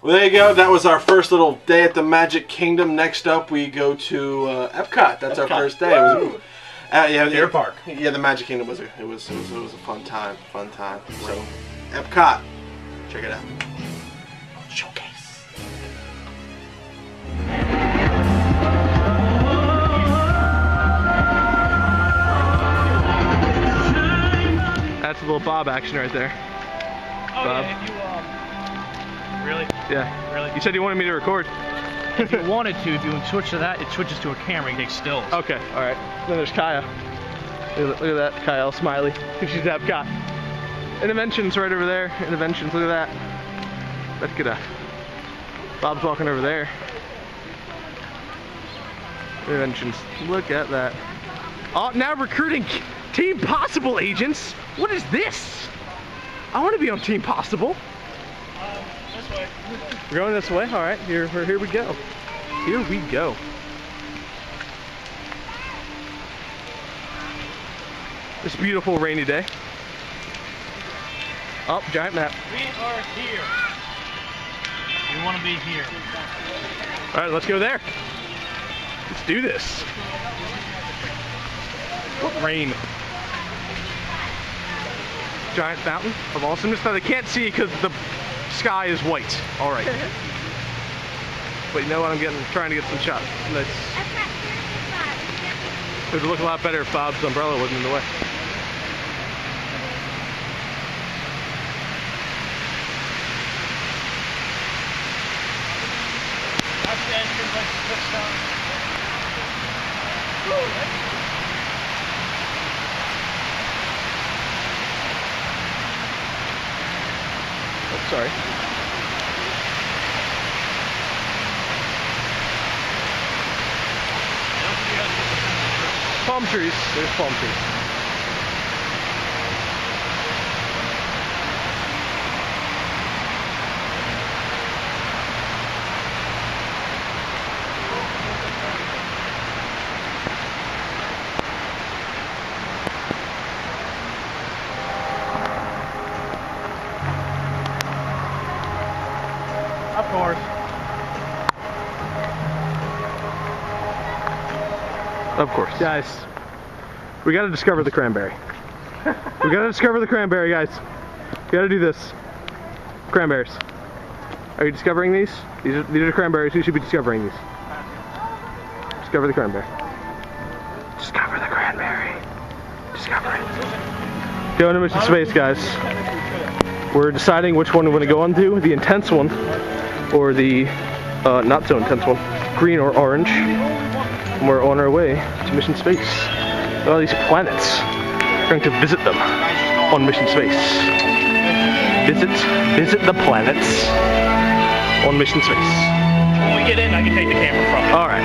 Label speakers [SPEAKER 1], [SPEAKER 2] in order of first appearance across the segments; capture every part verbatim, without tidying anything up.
[SPEAKER 1] Well, there you go. That was our first little day at the Magic Kingdom. Next up, we go to uh, Epcot. That's Epcot. Our first day. It was, uh, yeah, the
[SPEAKER 2] Air Park.
[SPEAKER 1] Yeah, the Magic Kingdom was a, it was it was it was a fun time, fun time. So, Epcot, check it out. Showcase. That's a little Bob action right there.
[SPEAKER 2] Oh,
[SPEAKER 1] Bob.
[SPEAKER 2] yeah, if you, um, really?
[SPEAKER 1] Yeah.
[SPEAKER 2] Really?
[SPEAKER 1] You said you wanted me to record.
[SPEAKER 2] If you wanted to, if you switch to that, it switches to a camera, you take stills.
[SPEAKER 1] Okay, alright. Then there's Kaya. Look at, look at that, Kyle Smiley. She's at Epcot. Interventions right over there. Interventions, look at that. Let's get a... Bob's walking over there. Interventions, look at that. Oh, now recruiting Team Possible agents. What is this? I want to be on Team Possible.
[SPEAKER 2] Um, this way.
[SPEAKER 1] We're going this way? Alright, here, here we go. Here we go. This beautiful rainy day. Oh, giant map.
[SPEAKER 2] We are here. We want to be here.
[SPEAKER 1] Alright, let's go there. Let's do this. What rain? Giant fountain of awesomeness that I can't see because the sky is white. Alright. But you know what? I'm getting trying to get some shots. Nice. It would look a lot better if Bob's umbrella wasn't in the way.
[SPEAKER 2] That's the entrance, like this down.
[SPEAKER 1] Oh, sorry. Palm trees. There's palm trees.
[SPEAKER 2] Of course.
[SPEAKER 1] Of course. Guys, we gotta discover the cranberry. We gotta discover the cranberry, guys. We gotta do this. Cranberries. Are you discovering these? These are, these are cranberries. You should be discovering these. Discover the cranberry. Discover the cranberry. Discover it. Go into mission space, guys. We're deciding which one we're gonna go on to. The intense one, or the uh, not so intense one. Green or orange. And we're on our way to mission space. All these planets. We're going to visit them on mission space. Visit, visit the planets on mission space.
[SPEAKER 2] When we get in, I can take the camera from you.
[SPEAKER 1] All right.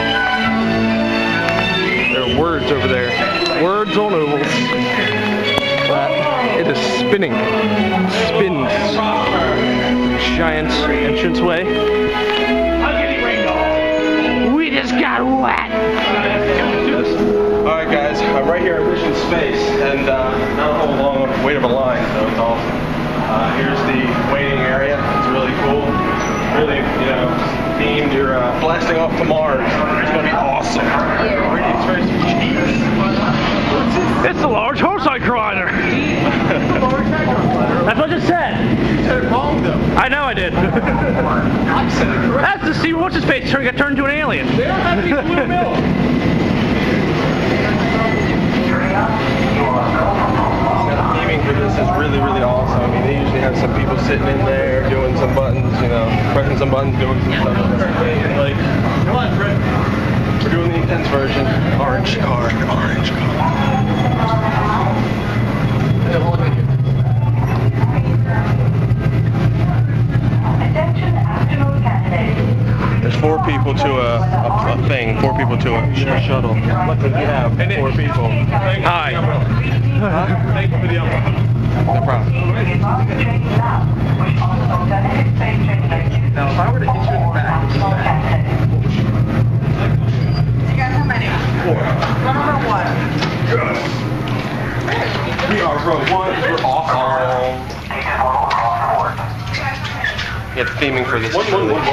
[SPEAKER 1] There are words over there. Words on ovals. But it is spinning. Spins. Giant entranceway. We just got wet. Alright guys, I'm right here at Mission Space and uh, not a whole long wait of a line, so it's awesome. Uh, here's the waiting area. It's really cool. Really, you know, themed. You're uh, blasting off to Mars. It's going to be awesome. It's very cheap.
[SPEAKER 2] It's a large horse recliner. That's what I just said.
[SPEAKER 1] You said it wrong though.
[SPEAKER 2] I know I did.
[SPEAKER 1] I said it correct.
[SPEAKER 2] That's to see what's his face turn got turned into an alien.
[SPEAKER 1] They don't have any blue milk. The theming for this is really, really awesome. I mean, they usually have some people sitting in there doing some buttons, you know, pressing some buttons, doing some stuff. And like, come on, Fred. We're doing the intense version. Orange card, orange card. There's four people to a, a, a thing, four people to a sh shuttle. Luckily we have four people. Hi. Huh? Thank you for the umbrella. No problem. Now if I were to hit you in the back,
[SPEAKER 3] You guys how many?
[SPEAKER 1] four.
[SPEAKER 3] Row number one.
[SPEAKER 1] We are row one, we're off. Get the theming for this. One, one, one,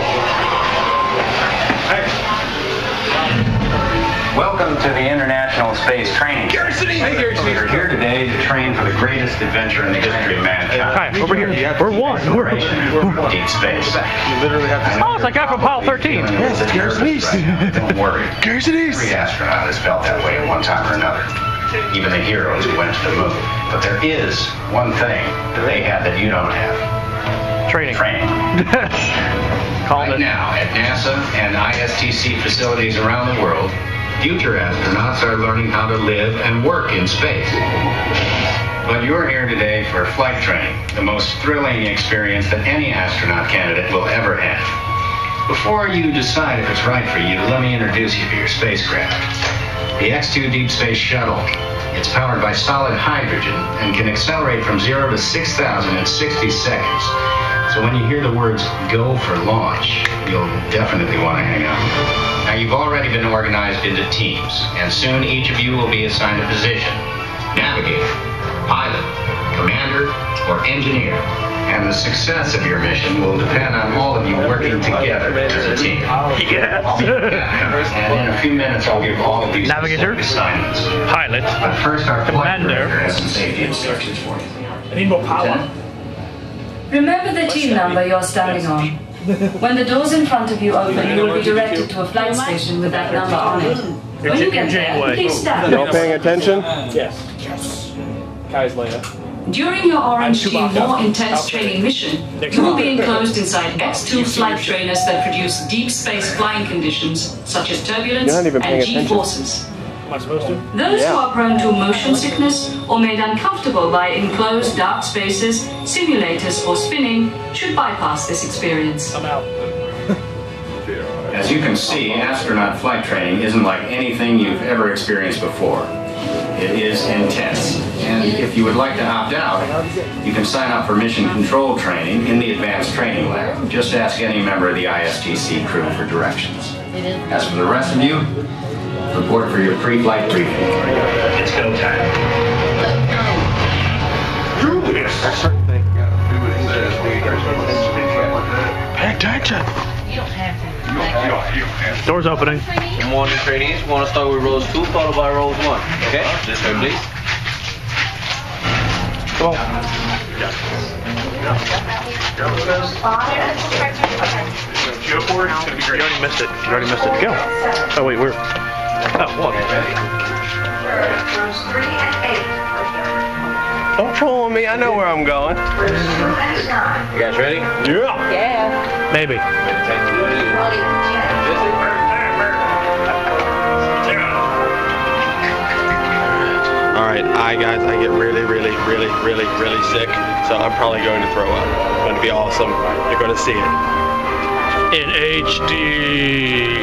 [SPEAKER 4] Welcome to the International Space Training.
[SPEAKER 1] Hey,
[SPEAKER 4] We're here today to train for the greatest adventure in the history of mankind.
[SPEAKER 2] Hi, over here. We're one. We're
[SPEAKER 4] Deep space.
[SPEAKER 1] You literally have to.
[SPEAKER 2] Oh, it's like guy from Apollo thirteen.
[SPEAKER 4] Yes, it's Garrison East. Don't worry.
[SPEAKER 1] Garrison East.
[SPEAKER 4] Every astronaut has felt that way at one time or another. Even the heroes who went to the moon. But there is one thing that they have that you don't have.
[SPEAKER 2] Training.
[SPEAKER 4] Training.
[SPEAKER 2] Calling
[SPEAKER 4] Right
[SPEAKER 2] it.
[SPEAKER 4] now, at NASA and I S T C facilities around the world, future astronauts are learning how to live and work in space. But you're here today for flight training, the most thrilling experience that any astronaut candidate will ever have. Before you decide if it's right for you, let me introduce you to your spacecraft. The X two Deep Space Shuttle. It's powered by solid hydrogen and can accelerate from zero to six thousand in sixty seconds. So when you hear the words, go for launch, you'll definitely want to hang out. Now you've already been organized into teams, and soon each of you will be assigned a position. Navigator, pilot, commander, or engineer. And the success of your mission will depend on all of you working together as a team.
[SPEAKER 2] Yes.
[SPEAKER 4] And in a few minutes I'll give all of you
[SPEAKER 2] Navigator,
[SPEAKER 4] assignments.
[SPEAKER 2] pilot,
[SPEAKER 4] But first our flight
[SPEAKER 2] commander.
[SPEAKER 4] director has some safety instructions for you.
[SPEAKER 2] I need more power.
[SPEAKER 5] Remember the team number you're standing on. When the doors in front of you open, you will be directed to a flight station with that number on it. When you get there, please stand.
[SPEAKER 1] Y'all paying attention?
[SPEAKER 2] Yes. Kai's later.
[SPEAKER 5] During your Orange Team more intense training mission, you will be enclosed inside X two flight trainers that produce deep space flying conditions such as turbulence
[SPEAKER 1] You're not even paying
[SPEAKER 5] and
[SPEAKER 1] attention.
[SPEAKER 5] G-forces.
[SPEAKER 2] Am I supposed to?
[SPEAKER 5] Those
[SPEAKER 1] Yeah.
[SPEAKER 5] who are prone to motion sickness or made uncomfortable by enclosed dark spaces, simulators, or spinning should bypass this experience.
[SPEAKER 2] I'm out.
[SPEAKER 4] As you can see, astronaut flight training isn't like anything you've ever experienced before. It is intense. And if you would like to opt out, you can sign up for mission control training in the Advanced Training Lab. Just ask any member of the I S T C crew for directions. As for the rest of you, report for your pre-flight briefing. It's go time.
[SPEAKER 1] Do this. Pay attention.
[SPEAKER 2] Doors opening.
[SPEAKER 6] Good morning, trainees. We want to start with rows two, followed by rows one. Okay? This way, please.
[SPEAKER 2] Come on. You already missed it. You already missed it. Go. Oh wait, we're. Oh, one.
[SPEAKER 3] Rows three and eight.
[SPEAKER 1] Don't troll on me. I know where I'm going.
[SPEAKER 3] Rows two and nine.
[SPEAKER 6] You guys ready?
[SPEAKER 1] Yeah.
[SPEAKER 2] Maybe.
[SPEAKER 1] All right, I guys, I get really, really, really, really, really sick, so I'm probably going to throw up. It's going to be awesome. You're going to see it.
[SPEAKER 2] In H D.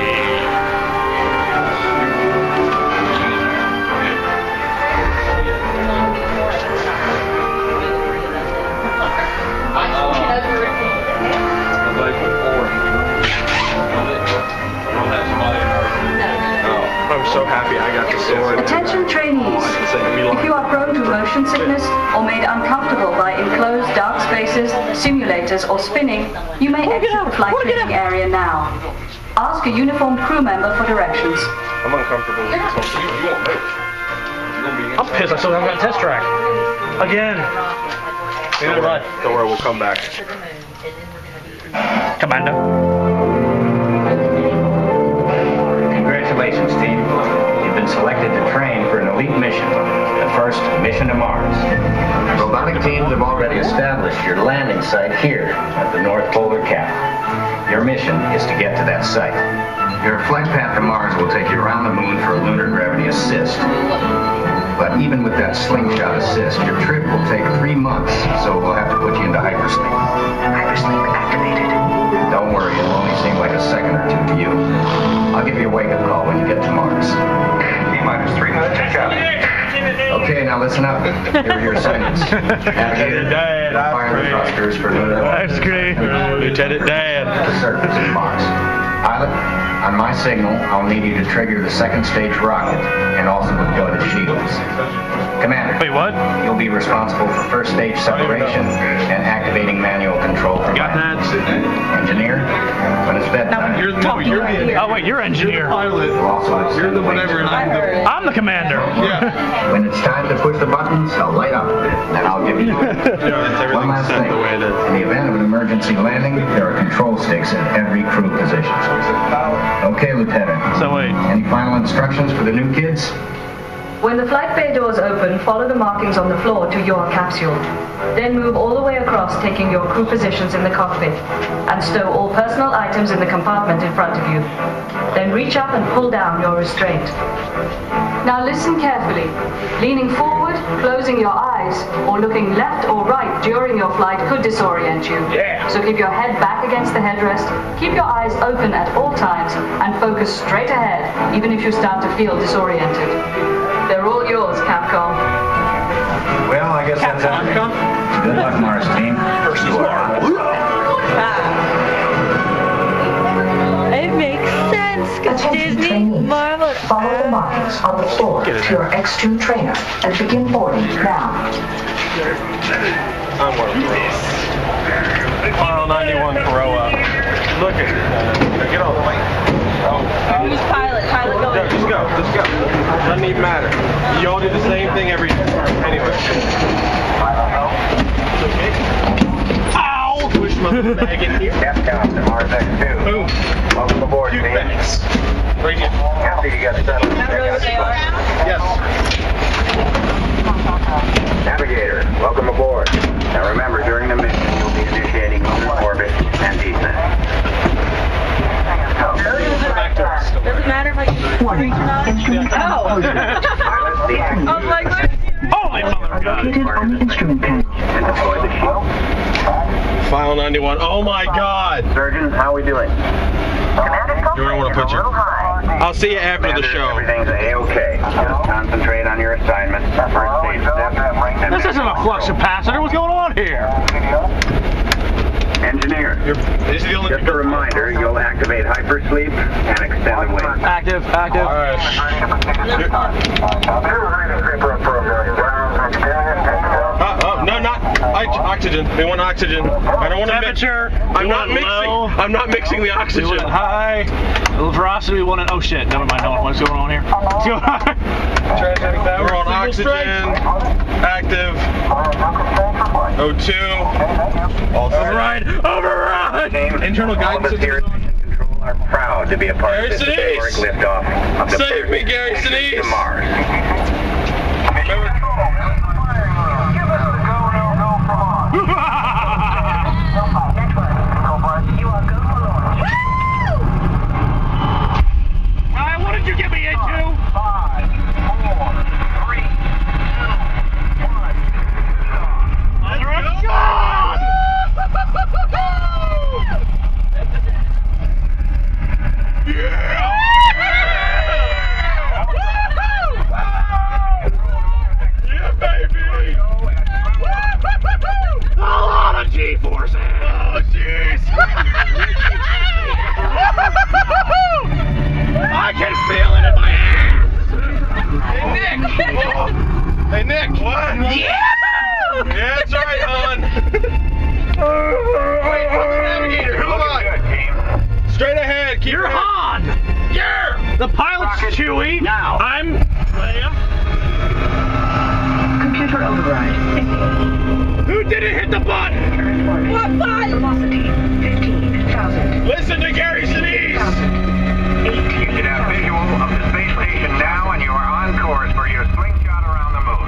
[SPEAKER 1] I'm so happy I got to soar.
[SPEAKER 5] Attention trainees. If you are prone to motion sickness or made uncomfortable by enclosed dark spaces, simulators, or spinning, you may exit the flight training area now. Ask a uniformed crew member for directions.
[SPEAKER 1] I'm uncomfortable with this whole thing. You won't move.
[SPEAKER 2] I'm pissed. I still haven't got a test track. Again.
[SPEAKER 1] Don't worry, don't worry, we'll come back.
[SPEAKER 2] Commander.
[SPEAKER 4] Congratulations, team. You've been selected to train for an elite mission, the first mission to Mars. Robotic teams have already established your landing site here at the North Polar Cap. Your mission is to get to that site. Your flight path to Mars will take you around the moon for a lunar gravity assist. But even with that slingshot assist, your trip will take three months, so we'll have to put you into hypersleep.
[SPEAKER 3] Hypersleep activated.
[SPEAKER 4] Don't worry, it'll only seem like a second or two to you. I'll give you a wake-up call when you get to Mars. T-minus three minutes to go. Okay, now listen up. Here are your assignments. Navigator,
[SPEAKER 2] Dad,
[SPEAKER 4] fire the thrusters for lunar
[SPEAKER 2] Ice cream. Lieutenant Dan.
[SPEAKER 4] the surface of Mars. Pilot, on my signal, I'll need you to trigger the second stage rocket and also deploy the shields. Commander.
[SPEAKER 2] Wait, what?
[SPEAKER 4] You'll be responsible for first stage separation and activating manual control for
[SPEAKER 2] Got that?
[SPEAKER 4] Engineer, when it's bedtime.
[SPEAKER 2] You're, no, you're the, oh wait, you're engineer.
[SPEAKER 4] Pilot. You're the whatever, and I'm the...
[SPEAKER 2] I'm the commander.
[SPEAKER 4] Yeah. When it's time to push the buttons, they'll light up, and I'll give you one last thing. In the event of an emergency landing, there are control sticks in every crew position. Okay, Lieutenant.
[SPEAKER 2] So wait.
[SPEAKER 4] Any final instructions for the new kids?
[SPEAKER 5] When the flight bay doors open, follow the markings on the floor to your capsule. Then move all the way across, taking your crew positions in the cockpit, and stow all personal items in the compartment in front of you. Then reach up and pull down your restraint. Now listen carefully. Leaning forward, closing your eyes, or looking left or right during your flight could disorient you.
[SPEAKER 2] Yeah.
[SPEAKER 5] So keep your head back against the headrest, keep your eyes open at all times, and focus straight ahead, even if you start to feel disoriented. They're all yours, Capcom.
[SPEAKER 4] Well, I guess that's it. Good luck, Mars team.
[SPEAKER 2] Versus Mars.
[SPEAKER 7] It makes sense, because
[SPEAKER 3] Attention
[SPEAKER 7] Disney,
[SPEAKER 3] trainees.
[SPEAKER 7] Marvel...
[SPEAKER 3] Follow the markings on the floor to your X two trainer and begin boarding now.
[SPEAKER 1] I'm one of those. File ninety-one Corolla. Look at it. Get on the way.
[SPEAKER 7] Who's pilot? Pilot go
[SPEAKER 1] No,
[SPEAKER 7] in.
[SPEAKER 1] just go. Just go. Doesn't even matter. You all do the same thing every day. Anyway. It's okay. Ow! Push my bag in here.
[SPEAKER 4] Epcot to Mars X two.
[SPEAKER 1] Boom.
[SPEAKER 4] Welcome aboard,
[SPEAKER 1] Two
[SPEAKER 4] team.
[SPEAKER 1] bags. Right here.
[SPEAKER 4] After you get settled,
[SPEAKER 7] Is that really what they are?
[SPEAKER 1] Yes.
[SPEAKER 4] Navigator, welcome aboard. Now remember, during the mission, you'll be initiating lunar orbit and descent.
[SPEAKER 7] Doesn't matter if I use the screen or not?
[SPEAKER 3] Instrument panel
[SPEAKER 7] Oh!
[SPEAKER 3] open.
[SPEAKER 4] Pilot, the
[SPEAKER 7] I was like, what?
[SPEAKER 2] Holy mother of God.
[SPEAKER 3] Located on the instrument panel.
[SPEAKER 4] and deploy the shield.
[SPEAKER 1] File ninety-one. Oh my God.
[SPEAKER 4] Surgeon, how are we doing?
[SPEAKER 1] You don't want to put your... I'll see you after the
[SPEAKER 4] Commander,
[SPEAKER 1] show.
[SPEAKER 4] everything's A-okay. Just concentrate on your assignment. First stage step. and
[SPEAKER 2] This isn't a flux capacitor. What's going on here?
[SPEAKER 4] Engineer,
[SPEAKER 1] You're, this is the only...
[SPEAKER 4] just a reminder, you'll activate hypersleep and extended wave.
[SPEAKER 2] Active, active.
[SPEAKER 1] All right. Uh, oh, no, not ox- oxygen. We want oxygen. I don't want to mix.
[SPEAKER 2] Temperature.
[SPEAKER 1] I'm
[SPEAKER 2] we
[SPEAKER 1] not
[SPEAKER 2] want
[SPEAKER 1] mixing.
[SPEAKER 2] low.
[SPEAKER 1] I'm not mixing the
[SPEAKER 2] We
[SPEAKER 1] oxygen.
[SPEAKER 2] want high. The velocity we want it. Oh shit, never mind. No, what's going on here? What's going on?
[SPEAKER 1] We're on oxygen. Active. O two.
[SPEAKER 2] Override! Override!
[SPEAKER 1] Internal
[SPEAKER 4] All of
[SPEAKER 1] guidance
[SPEAKER 4] us here
[SPEAKER 1] system.
[SPEAKER 4] at Mission Control are proud to be a part
[SPEAKER 1] Gary
[SPEAKER 4] of this
[SPEAKER 1] Sinise!
[SPEAKER 4] historic liftoff of the
[SPEAKER 1] Save
[SPEAKER 4] first
[SPEAKER 1] me, Gary
[SPEAKER 4] mission
[SPEAKER 1] Sinise!
[SPEAKER 4] to Mars.
[SPEAKER 1] Remember-
[SPEAKER 2] Alright, what did you get me into?
[SPEAKER 4] Five, four, three, two, one.
[SPEAKER 2] Let's go!
[SPEAKER 1] Yeah, baby!
[SPEAKER 2] A lot of G-forces!
[SPEAKER 1] Oh, jeez!
[SPEAKER 2] I can feel it in my ass!
[SPEAKER 1] Hey, Nick! Oh. Hey, Nick! What?
[SPEAKER 2] Yeah!
[SPEAKER 1] Yeah, that's right, hon. Wait, I'm the navigator. Who am I? Straight ahead. Keep
[SPEAKER 2] You're
[SPEAKER 1] your head-
[SPEAKER 2] Han!
[SPEAKER 1] Yeah!
[SPEAKER 2] The pilot's Chewie!
[SPEAKER 4] Now.
[SPEAKER 2] I'm Leia.
[SPEAKER 3] Computer override.
[SPEAKER 2] Who didn't hit the button?
[SPEAKER 7] What button?
[SPEAKER 3] Velocity fifteen thousand.
[SPEAKER 1] Listen to Gary Sinise!
[SPEAKER 4] You should have visual of the space station now, and you are on course for your slingshot around the moon.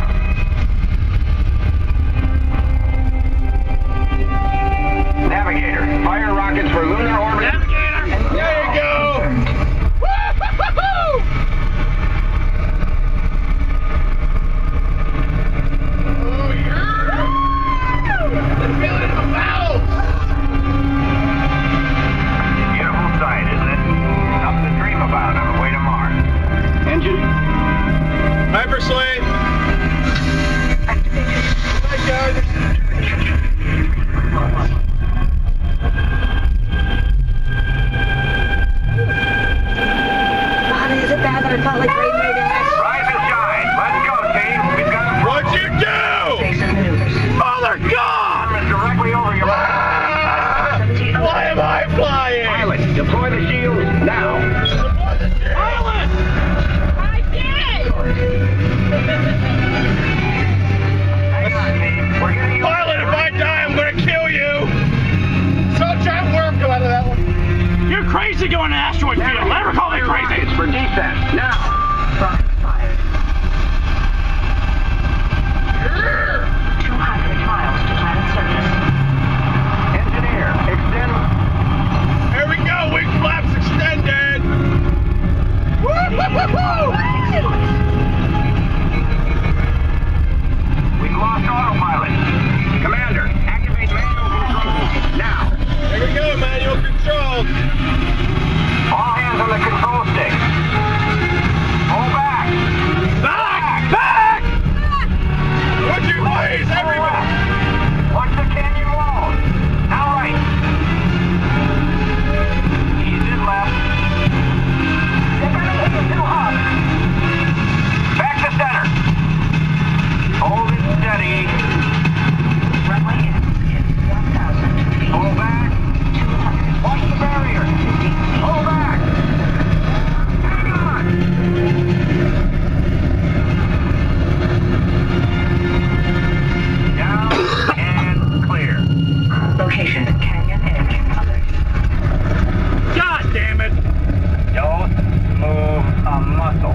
[SPEAKER 4] Navigator, fire rockets for lunar orbit.
[SPEAKER 2] Navigator!
[SPEAKER 1] There you go!
[SPEAKER 2] Woo-hoo-hoo-hoo!
[SPEAKER 1] Oh, yeah! I feel it in my bowels!
[SPEAKER 2] to go in an asteroid field. Never call me crazy.
[SPEAKER 4] For descent, now.
[SPEAKER 3] Rocket fired. two hundred miles to planet surface.
[SPEAKER 4] Engineer, extend.
[SPEAKER 2] Here we go. Wing flaps extended. Woo, woo, woo, woo.
[SPEAKER 4] We've lost autopilot. Commander, activate manual controls now.
[SPEAKER 2] Here we go, manual control.
[SPEAKER 4] All hands on the control stick. Pull back.
[SPEAKER 2] Back! Back! Would you please, everybody?
[SPEAKER 4] Watch the canyon wall. Now right. Ease it left. You're gonna hit it too hard. Back to center. Hold it steady.
[SPEAKER 3] Runway is one thousand feet.
[SPEAKER 4] Pull back.
[SPEAKER 3] two hundred.
[SPEAKER 4] Watch the barrier. Pull back. Hang on. Down and clear.
[SPEAKER 3] Location, Canyon Edge.
[SPEAKER 2] God damn it!
[SPEAKER 4] Don't move a muscle.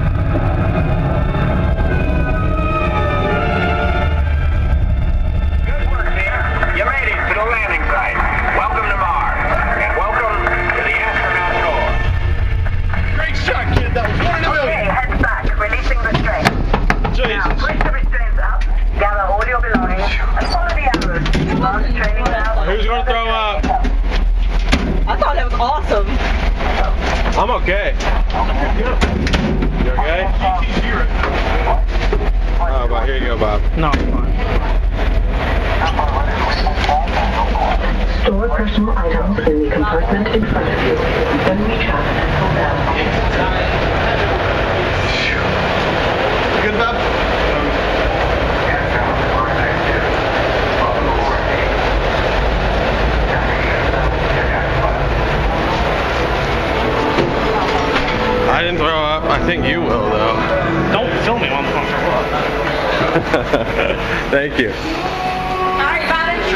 [SPEAKER 4] Good work, dear. You made it to the landing site. Welcome to Mars. And welcome to the astronaut corps.
[SPEAKER 2] Great shot, kid. That was one in a
[SPEAKER 3] Okay,
[SPEAKER 2] million.
[SPEAKER 3] head back, releasing restraint. Now,
[SPEAKER 2] Jesus.
[SPEAKER 3] push the restraints up, gather all your belongings, and follow the arrows. Last training now.
[SPEAKER 2] Who's gonna throw up?
[SPEAKER 7] I thought that was awesome.
[SPEAKER 2] I'm okay. You okay? Oh, Bob, here you go, Bob. No, I'm fine.
[SPEAKER 3] Store personal items in the compartment in front of you. Then reach out and pull down.
[SPEAKER 2] Good, Bob? I didn't throw up. I think you will, though. Don't film me while I'm throw up. Thank you.
[SPEAKER 7] All right, got it.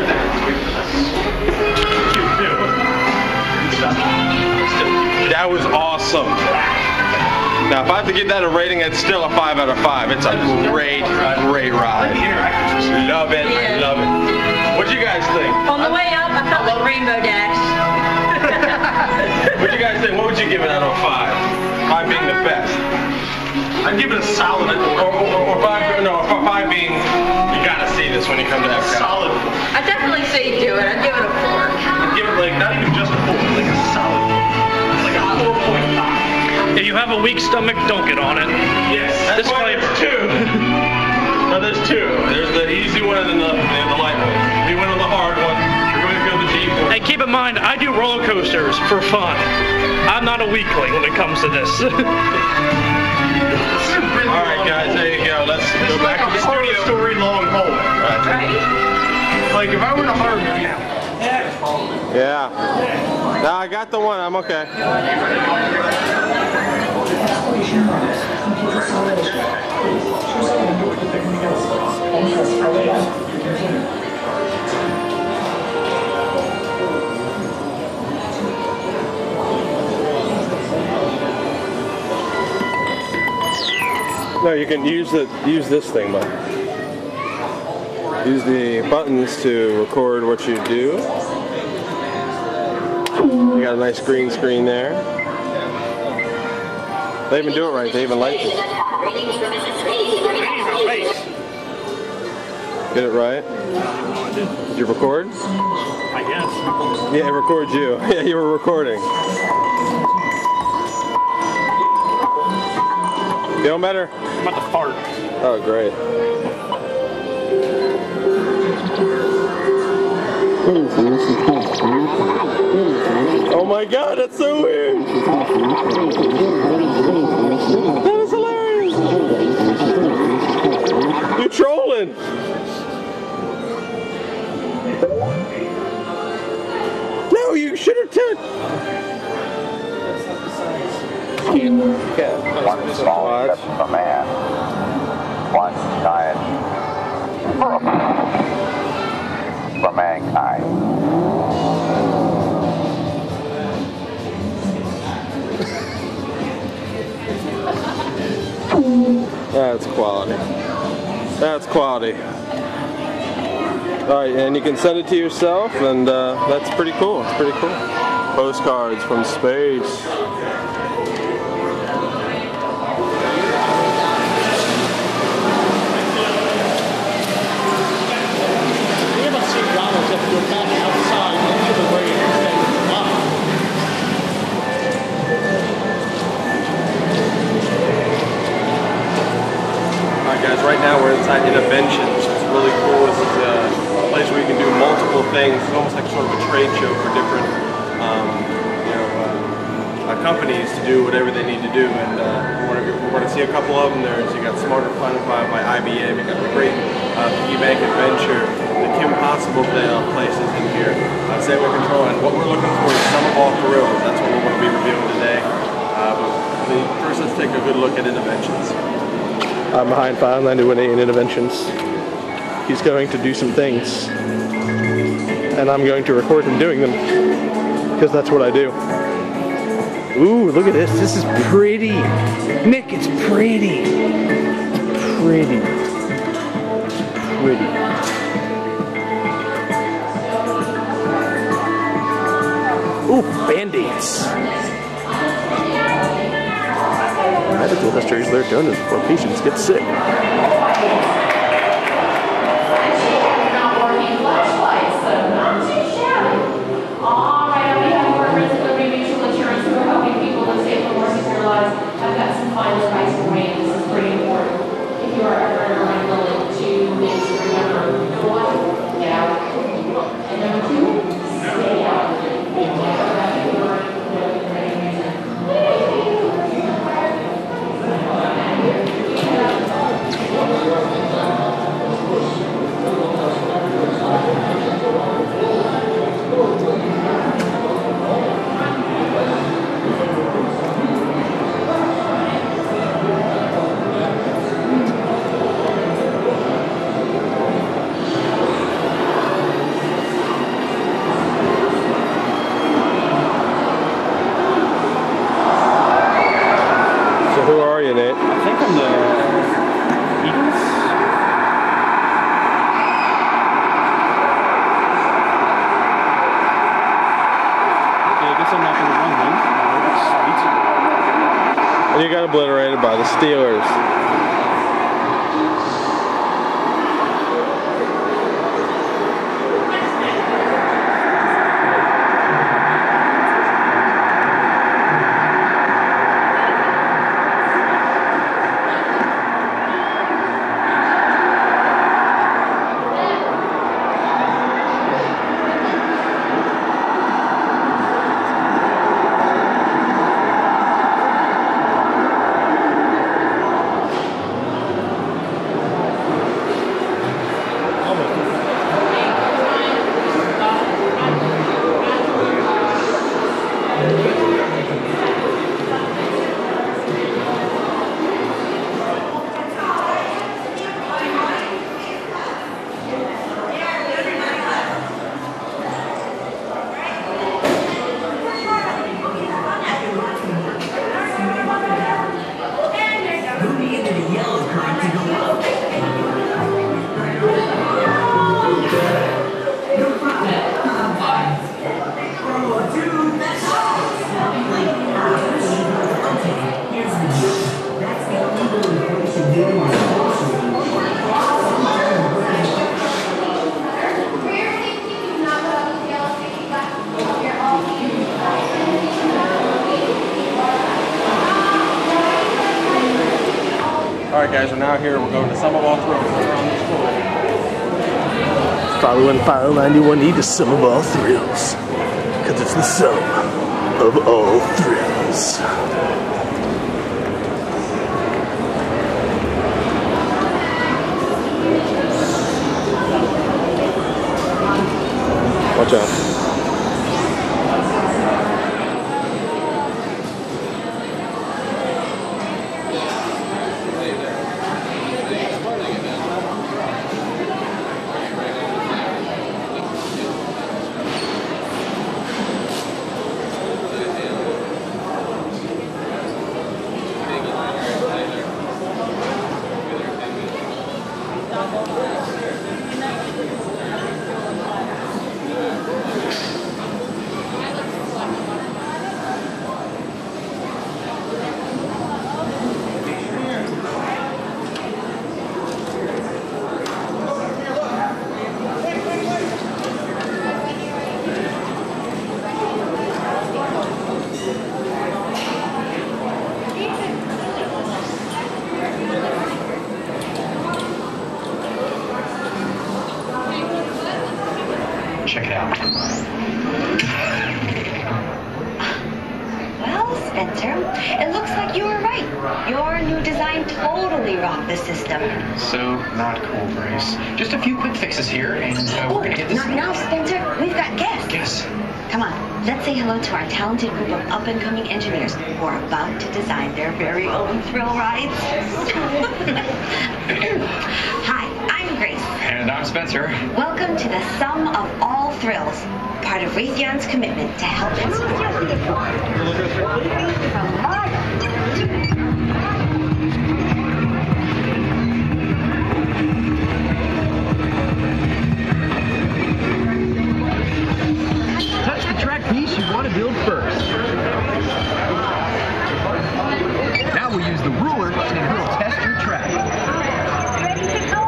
[SPEAKER 2] That was awesome. Now, if I have to give that a rating, it's still a five out of five. It's a great, great ride. Love it. I love it. What'd you guys think?
[SPEAKER 7] On the way up, I felt like Rainbow Dash.
[SPEAKER 2] What'd you guys think? What would you give it out of five? Five being the best. I'd give it a solid. Or, or, or five, no, five being, you gotta see this when you come to Epcot. Solid.
[SPEAKER 7] I definitely say do it. I'd give it a four.
[SPEAKER 2] I'd give it like, not even just a four, like a solid four. Like a four point five.
[SPEAKER 8] If you have a weak stomach, don't get on it.
[SPEAKER 2] Yes, that's why there's two. No, there's two. There's the easy one and the, and the light one. We went on the hard one. We're going to go the deep one.
[SPEAKER 8] Hey, keep in mind, I do roller coasters for fun. I'm not a weakling when it comes to this.
[SPEAKER 2] All right, guys, there you go. Let's go back to the studio. Story long haul.
[SPEAKER 7] Right?
[SPEAKER 2] Like if I were to harm you. Yeah. No, I got the one. I'm okay. No, you can use the use this thing, but use the buttons to record what you do. You got a nice green screen there. They even do it right. They even light it. Get it right? Did you record?
[SPEAKER 8] I guess.
[SPEAKER 2] Yeah, it records you. Yeah, you were recording. Feeling better?
[SPEAKER 8] I'm about to fart.
[SPEAKER 2] Oh, great. Oh my god, that's so weird! That is hilarious! You're trolling! No, you should have took.
[SPEAKER 4] One small step for man, one giant for mankind.
[SPEAKER 2] That's quality. That's quality. Alright, and you can send it to yourself, and uh, that's pretty cool. It's pretty cool. Postcards from space.
[SPEAKER 9] Guys, right now we're inside Illuminations. It's really cool. This is a place where you can do multiple things. It's almost like sort of a trade show for different um, you know, uh, uh, companies to do whatever they need to do. And uh, we're going to see a couple of them there. So you got Smarter Planet by I B M. You got the great uh, Piggy Bank Adventure, the Kim Possible places in here. Uh, Same with Control. And what we're looking for is some of all thrills. That's what we're going to be reviewing today. Uh, but first, let's take a good look at Illuminations.
[SPEAKER 1] I'm behind five ninety-one in Interventions. He's going to do some things, and I'm going to record him doing them, because that's what I do. Ooh, look at this. This is pretty. Nick, it's pretty. It's pretty. Pretty. Ooh, Band-Aids. Medical history is their donors before patients get sick.
[SPEAKER 2] You got obliterated by the Steelers.
[SPEAKER 9] Alright guys, we're now here. We're going to Sum of All Thrills. We're on this floor.
[SPEAKER 1] Following File ninety-one E to Sum of All Thrills. Because it's the sum of all thrills.
[SPEAKER 2] Watch out.
[SPEAKER 10] It looks like you were right. Your new design totally rocked the system.
[SPEAKER 11] So not cool, Grace. Just a few quick fixes here, and uh, we're gonna get this.
[SPEAKER 10] Not now, Spencer. We've got guests.
[SPEAKER 11] Guess.
[SPEAKER 10] Come on, let's say hello to our talented group of up-and-coming engineers who are about to design their very own thrill rides. Hi, I'm Grace.
[SPEAKER 11] And I'm Spencer.
[SPEAKER 10] Welcome to the Sum of All Thrills, part of Raytheon's commitment to help us.
[SPEAKER 12] Touch the track piece you want to build first. Now we'll use the ruler to drill test your track.
[SPEAKER 10] Ready to go.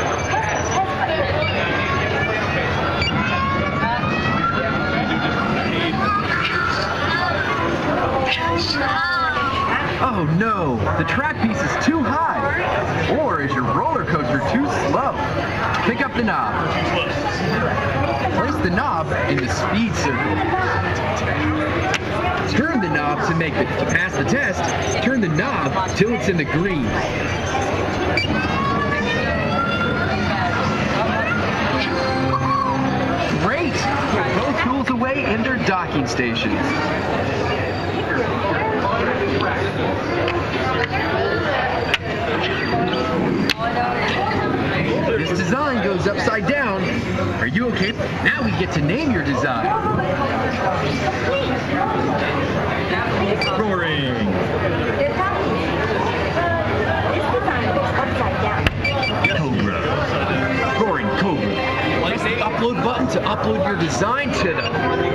[SPEAKER 12] Oh no, the track piece is too high. Or is your roller coaster too slow? Pick up the knob. Place the knob in the speed circle. Turn the knob to make it to pass the test. Turn the knob till it's in the green. Great! Put both tools away in their docking stations. This design goes upside down. Are you okay? Now we get to name your design. Roaring. Cobra. Roaring Cobra. Press the upload button to upload your design to the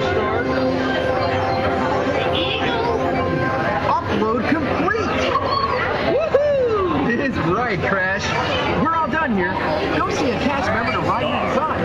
[SPEAKER 12] upload complete. Woohoo! It is right, Crash. We're all done here. Go see a cast member to ride your design.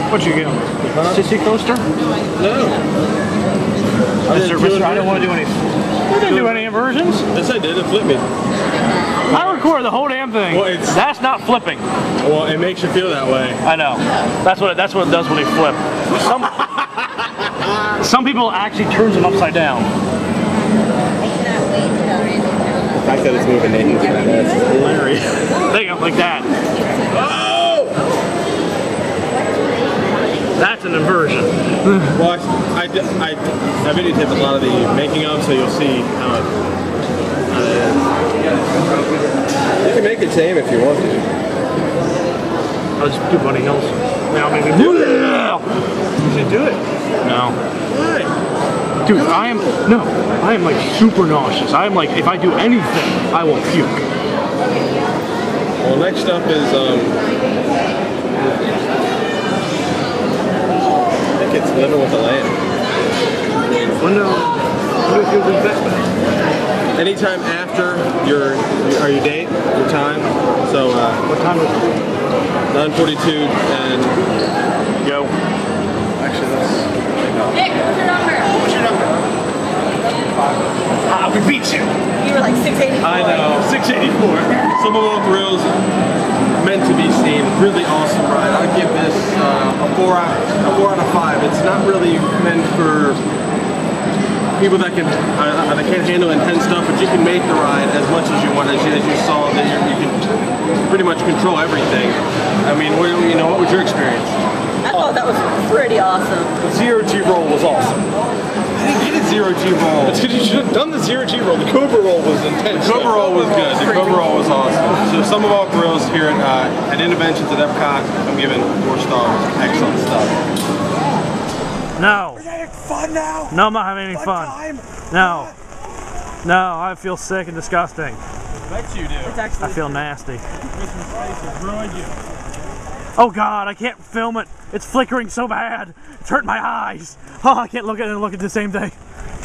[SPEAKER 8] What'd you get? Huh? Sissy coaster?
[SPEAKER 9] No.
[SPEAKER 8] Mister Mister I don't want to do any. I didn't do any inversions.
[SPEAKER 9] Yes, I did. It flipped me.
[SPEAKER 8] I recorded the whole damn thing.
[SPEAKER 9] Well, it's,
[SPEAKER 8] that's not flipping.
[SPEAKER 9] Well, it makes you feel that way.
[SPEAKER 8] I know. That's what it, that's what it does when you flip. Some some people actually turns them upside down.
[SPEAKER 9] The fact that it's moving Nathan's badass is hilarious.
[SPEAKER 8] There you go, like that.
[SPEAKER 9] Oh!
[SPEAKER 8] That's an inversion.
[SPEAKER 9] Well, I, I, I, I videotaped a lot of the making of, so you'll see how it, how it is. You can make it tame if you want to.
[SPEAKER 8] I'll just do Bunny Hills. Now maybe
[SPEAKER 9] do it. You should do it.
[SPEAKER 8] No.
[SPEAKER 9] Why?
[SPEAKER 8] Dude, I am no. I am like super nauseous. I am like, if I do anything, I will puke.
[SPEAKER 9] Well, next up is um. I think it's Living with the Land.
[SPEAKER 8] When uh, when do you do investment?
[SPEAKER 9] Anytime after your, or your date, your time. So uh,
[SPEAKER 8] what time is it?
[SPEAKER 9] nine forty-two and
[SPEAKER 8] go.
[SPEAKER 9] Actually, that's
[SPEAKER 7] Nick, what's your number?
[SPEAKER 8] What's your number? Ah, we beat you.
[SPEAKER 7] You were like six eighty-four.
[SPEAKER 9] I know, six eighty-four. Some of our thrills meant to be seen. Really awesome ride. I'd give this uh, a four out, a four out of five. It's not really meant for people that can uh, that can't handle intense stuff, but you can make the ride as much as you want. As you, as you saw, that you, you can pretty much control everything. I mean, what, you know, what was your experience?
[SPEAKER 7] I thought that was pretty awesome.
[SPEAKER 8] The zero G roll was awesome.
[SPEAKER 9] I didn't get a zero G roll.
[SPEAKER 8] That's because you should have done the zero G roll. The Cobra roll was intense.
[SPEAKER 9] The Cobra roll was good. The Cobra roll was awesome. So some of our thrills here at, uh, at Interventions at Epcot, I'm giving four stars. Excellent stuff.
[SPEAKER 8] No.
[SPEAKER 12] We're having fun now.
[SPEAKER 8] No, I'm not having any fun.
[SPEAKER 12] Time.
[SPEAKER 8] No. No, I feel sick and disgusting.
[SPEAKER 9] Bet you do.
[SPEAKER 8] I feel nasty.
[SPEAKER 9] Christmas face has ruined you.
[SPEAKER 8] Oh God, I can't film it. It's flickering so bad. It's hurting my eyes. Oh, I can't look at it and look at the same thing.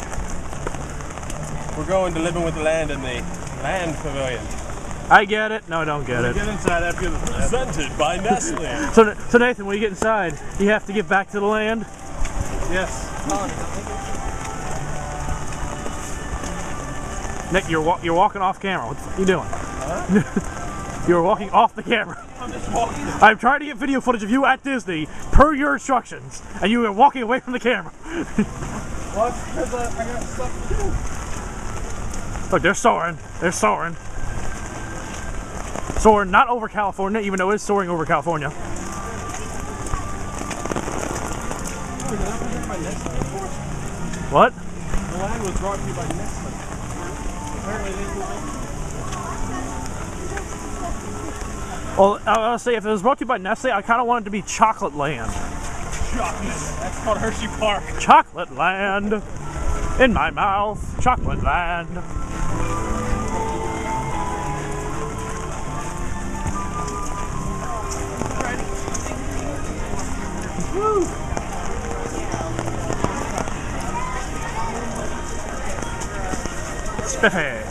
[SPEAKER 9] We're going to Living with the Land in the Land Pavilion.
[SPEAKER 8] I get it. No, I don't get it.
[SPEAKER 9] Get inside after the presented by Nestle.
[SPEAKER 8] So, so Nathan, when you get inside, you have to get back to the land?
[SPEAKER 9] Yes.
[SPEAKER 8] Nick, you're wa you're walking off camera. What the f are you doing? Huh? You're walking off the camera.
[SPEAKER 9] I'm just walking.
[SPEAKER 8] I'm trying to get video footage of you at Disney per your instructions, and you are walking away from the camera.
[SPEAKER 9] Well, because I, I got stuff to do.
[SPEAKER 8] Look, they're soaring. They're soaring. Soaring not over California, even though it is soaring over California. What?
[SPEAKER 9] The land was brought to you by Nestle. Apparently they
[SPEAKER 8] Well, I was say if it was brought to you by Nestle, I kind of want it to be Chocolate Land.
[SPEAKER 9] Chocolate. That's called Hershey Park.
[SPEAKER 8] Chocolate Land. In my mouth. Chocolate Land. Woo. Spiffy.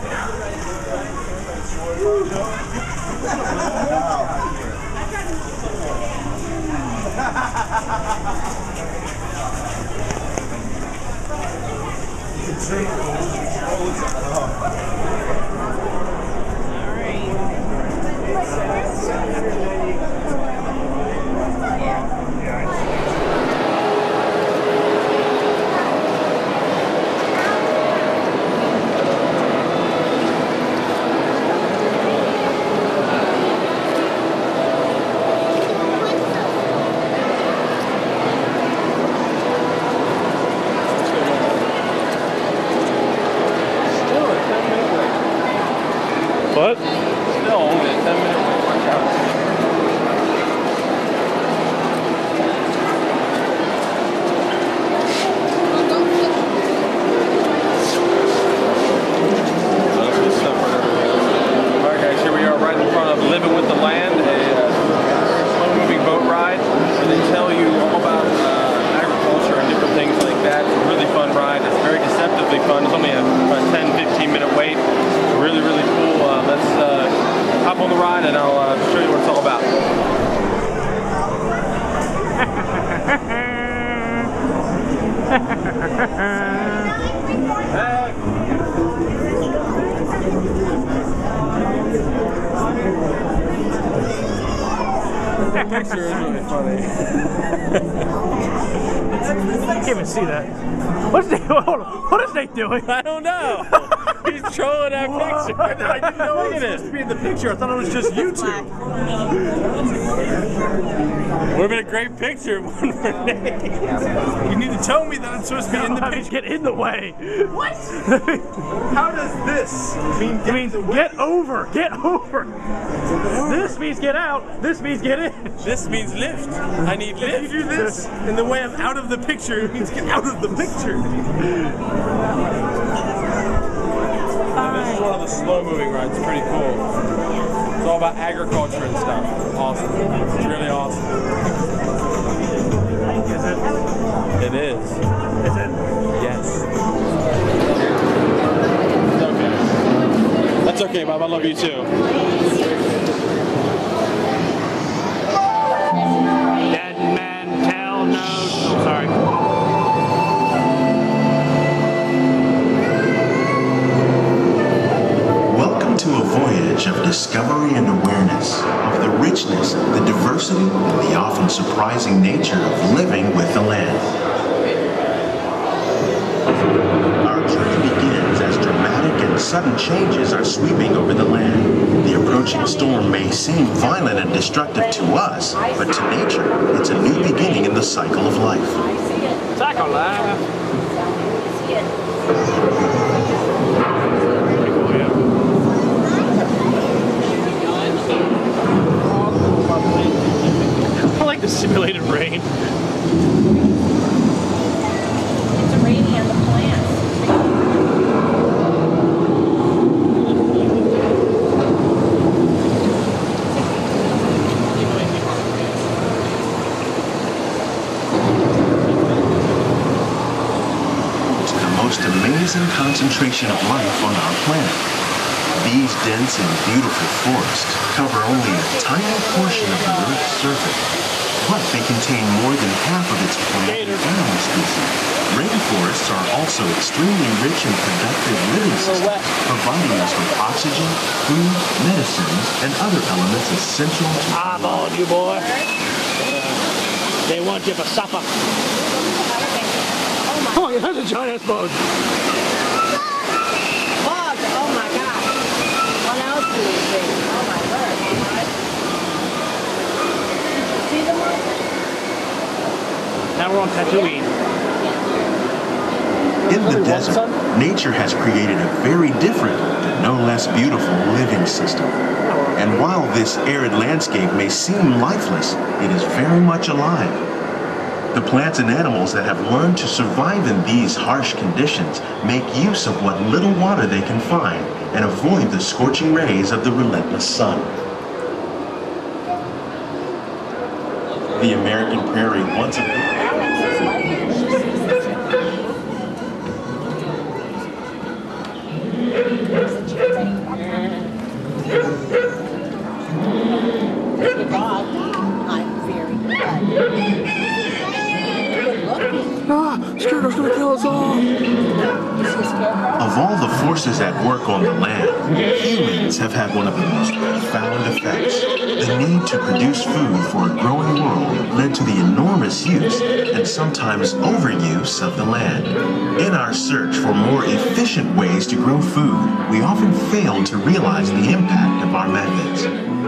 [SPEAKER 9] Still a ten minute picture is really funny.
[SPEAKER 8] I can't even see that. What's Nate, hold on. What is Nate doing?
[SPEAKER 9] I don't know. He's trolling that picture.
[SPEAKER 8] I didn't know it was supposed to be in the picture. I thought it was just you two.
[SPEAKER 9] Would have been a great picture if it wasn't for Nate. You need to tell me that it's supposed to be in the picture.
[SPEAKER 8] Get in the way.
[SPEAKER 9] What? How does this mean get,
[SPEAKER 8] it means get over. Get over. This means get out. This means get in.
[SPEAKER 9] This means lift. I need lift. If you do this in the way of out of the picture, it means get out of the picture. And this is one of the slow-moving rides. It's pretty cool. It's all about agriculture and stuff. Awesome. It's really awesome.
[SPEAKER 8] Is it?
[SPEAKER 9] It is.
[SPEAKER 8] Is it?
[SPEAKER 9] Yes. It's okay. That's okay, Bob. I love you too.
[SPEAKER 8] Dead man tell no. Oh, sorry.
[SPEAKER 13] Welcome to a voyage of discovery and awareness of the richness, the diversity, and the often surprising nature of living with the land. Our journey begins as dramatic and sudden changes are sweeping over the land. The approaching storm may seem violent and destructive to us, but to nature, it's a new beginning in the cycle of life.
[SPEAKER 8] Cycle life. I like the simulated rain.
[SPEAKER 7] It's raining on the plants.
[SPEAKER 13] To the most amazing concentration of life on our planet. These dense and beautiful forests cover only a tiny portion of the Earth's surface, but they contain more than half of its plant and animal species. Rainforests are also extremely rich and productive living systems, providing us with oxygen, food, medicines, and other elements essential to
[SPEAKER 8] I'm on you, boy. They want you for supper. Oh, yeah, that's a giant bug.
[SPEAKER 7] Bug! Oh my God! What else do you think? Oh my word! See the bug?
[SPEAKER 8] Now we're on Tatooine.
[SPEAKER 13] In the desert, nature has created a very different, but no less beautiful living system. And while this arid landscape may seem lifeless, it is very much alive. The plants and animals that have learned to survive in these harsh conditions make use of what little water they can find and avoid the scorching rays of the relentless sun. The American prairie once again.
[SPEAKER 1] Ah, Scarecrow's gonna kill us all!
[SPEAKER 13] Of all the forces at work on the land, humans have had one of the most profound effects. The need to produce food for a growing world led to the enormous use and sometimes overuse of the land. In our search for more efficient ways to grow food, we often fail to realize the impact of our methods.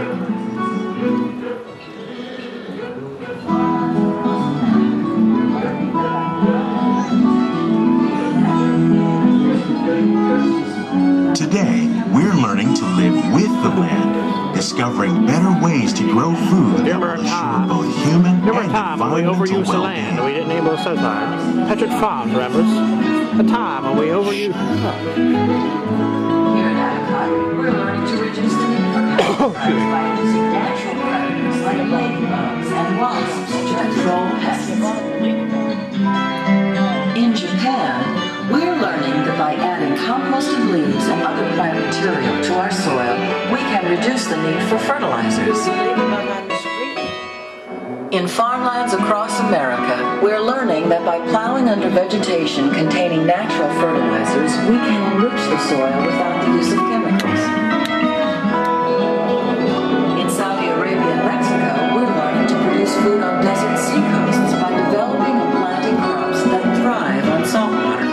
[SPEAKER 13] Today, we're learning to live with the land, discovering better ways to grow food that will assure both human and environmental well-being.
[SPEAKER 8] We didn't name it so time. Petrick Farms, remembers? The time when we overused.
[SPEAKER 5] Here at Epcot, we're learning to reduce the need for chemicals by using natural predators like ladybugs and wasps to control pests. In Japan, we're learning that by adding composted leaves and other plant material to our soil, we can reduce the need for fertilizers. In farmlands across America, we're learning that by plowing under vegetation containing natural fertilizers, we can enrich the soil without the use of chemicals. In Saudi Arabia and Mexico, we're learning to
[SPEAKER 14] food on desert seacoasts by developing and planting crops that thrive on salt water.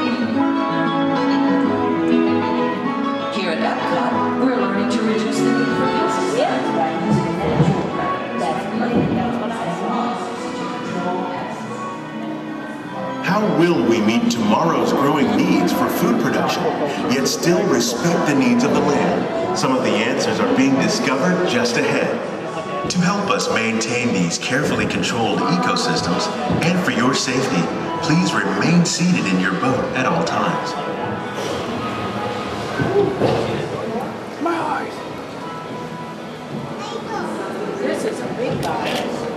[SPEAKER 14] Here at Epcot, we're learning to reduce the need for pesticides by using natural methods. That's what I saw.
[SPEAKER 13] How will we meet tomorrow's growing needs for food production, yet still respect the needs of the land? Some of the answers are being discovered just ahead. To help us maintain these carefully controlled ecosystems, and for your safety, please remain seated in your boat at all times.
[SPEAKER 1] My eyes.
[SPEAKER 7] This is a big guy.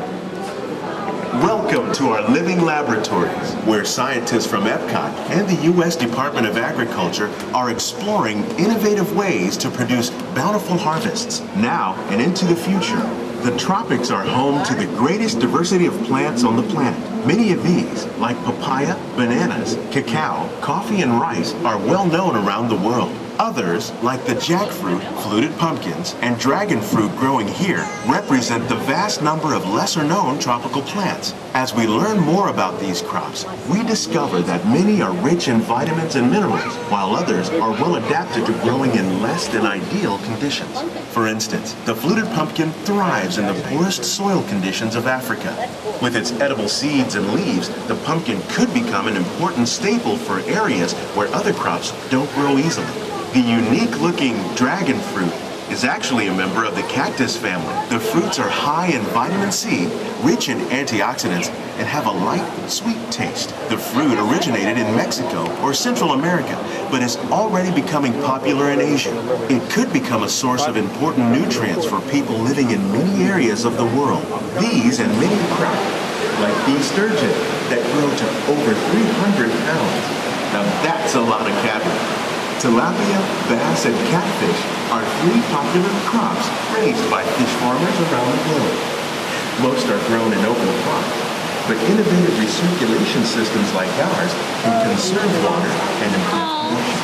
[SPEAKER 13] Welcome to our living laboratories, where scientists from Epcot and the U S Department of Agriculture are exploring innovative ways to produce bountiful harvests now and into the future. The tropics are home to the greatest diversity of plants on the planet. Many of these, like papaya, bananas, cacao, coffee, and rice, are well known around the world. Others, like the jackfruit, fluted pumpkins, and dragon fruit growing here, represent the vast number of lesser-known tropical plants. As we learn more about these crops, we discover that many are rich in vitamins and minerals, while others are well adapted to growing in less than ideal conditions. For instance, the fluted pumpkin thrives in the poorest soil conditions of Africa. With its edible seeds and leaves, the pumpkin could become an important staple for areas where other crops don't grow easily. The unique-looking dragon fruit is actually a member of the cactus family. The fruits are high in vitamin C, rich in antioxidants, and have a light, sweet taste. The fruit originated in Mexico or Central America, but is already becoming popular in Asia. It could become a source of important nutrients for people living in many areas of the world. These and many crops, like these sturgeon, that grow to over three hundred pounds. Now that's a lot of caviar. Tilapia, bass, and catfish are three popular crops raised by fish farmers around the globe. Most are grown in open ponds, but innovative recirculation systems like ours can conserve water and improve production.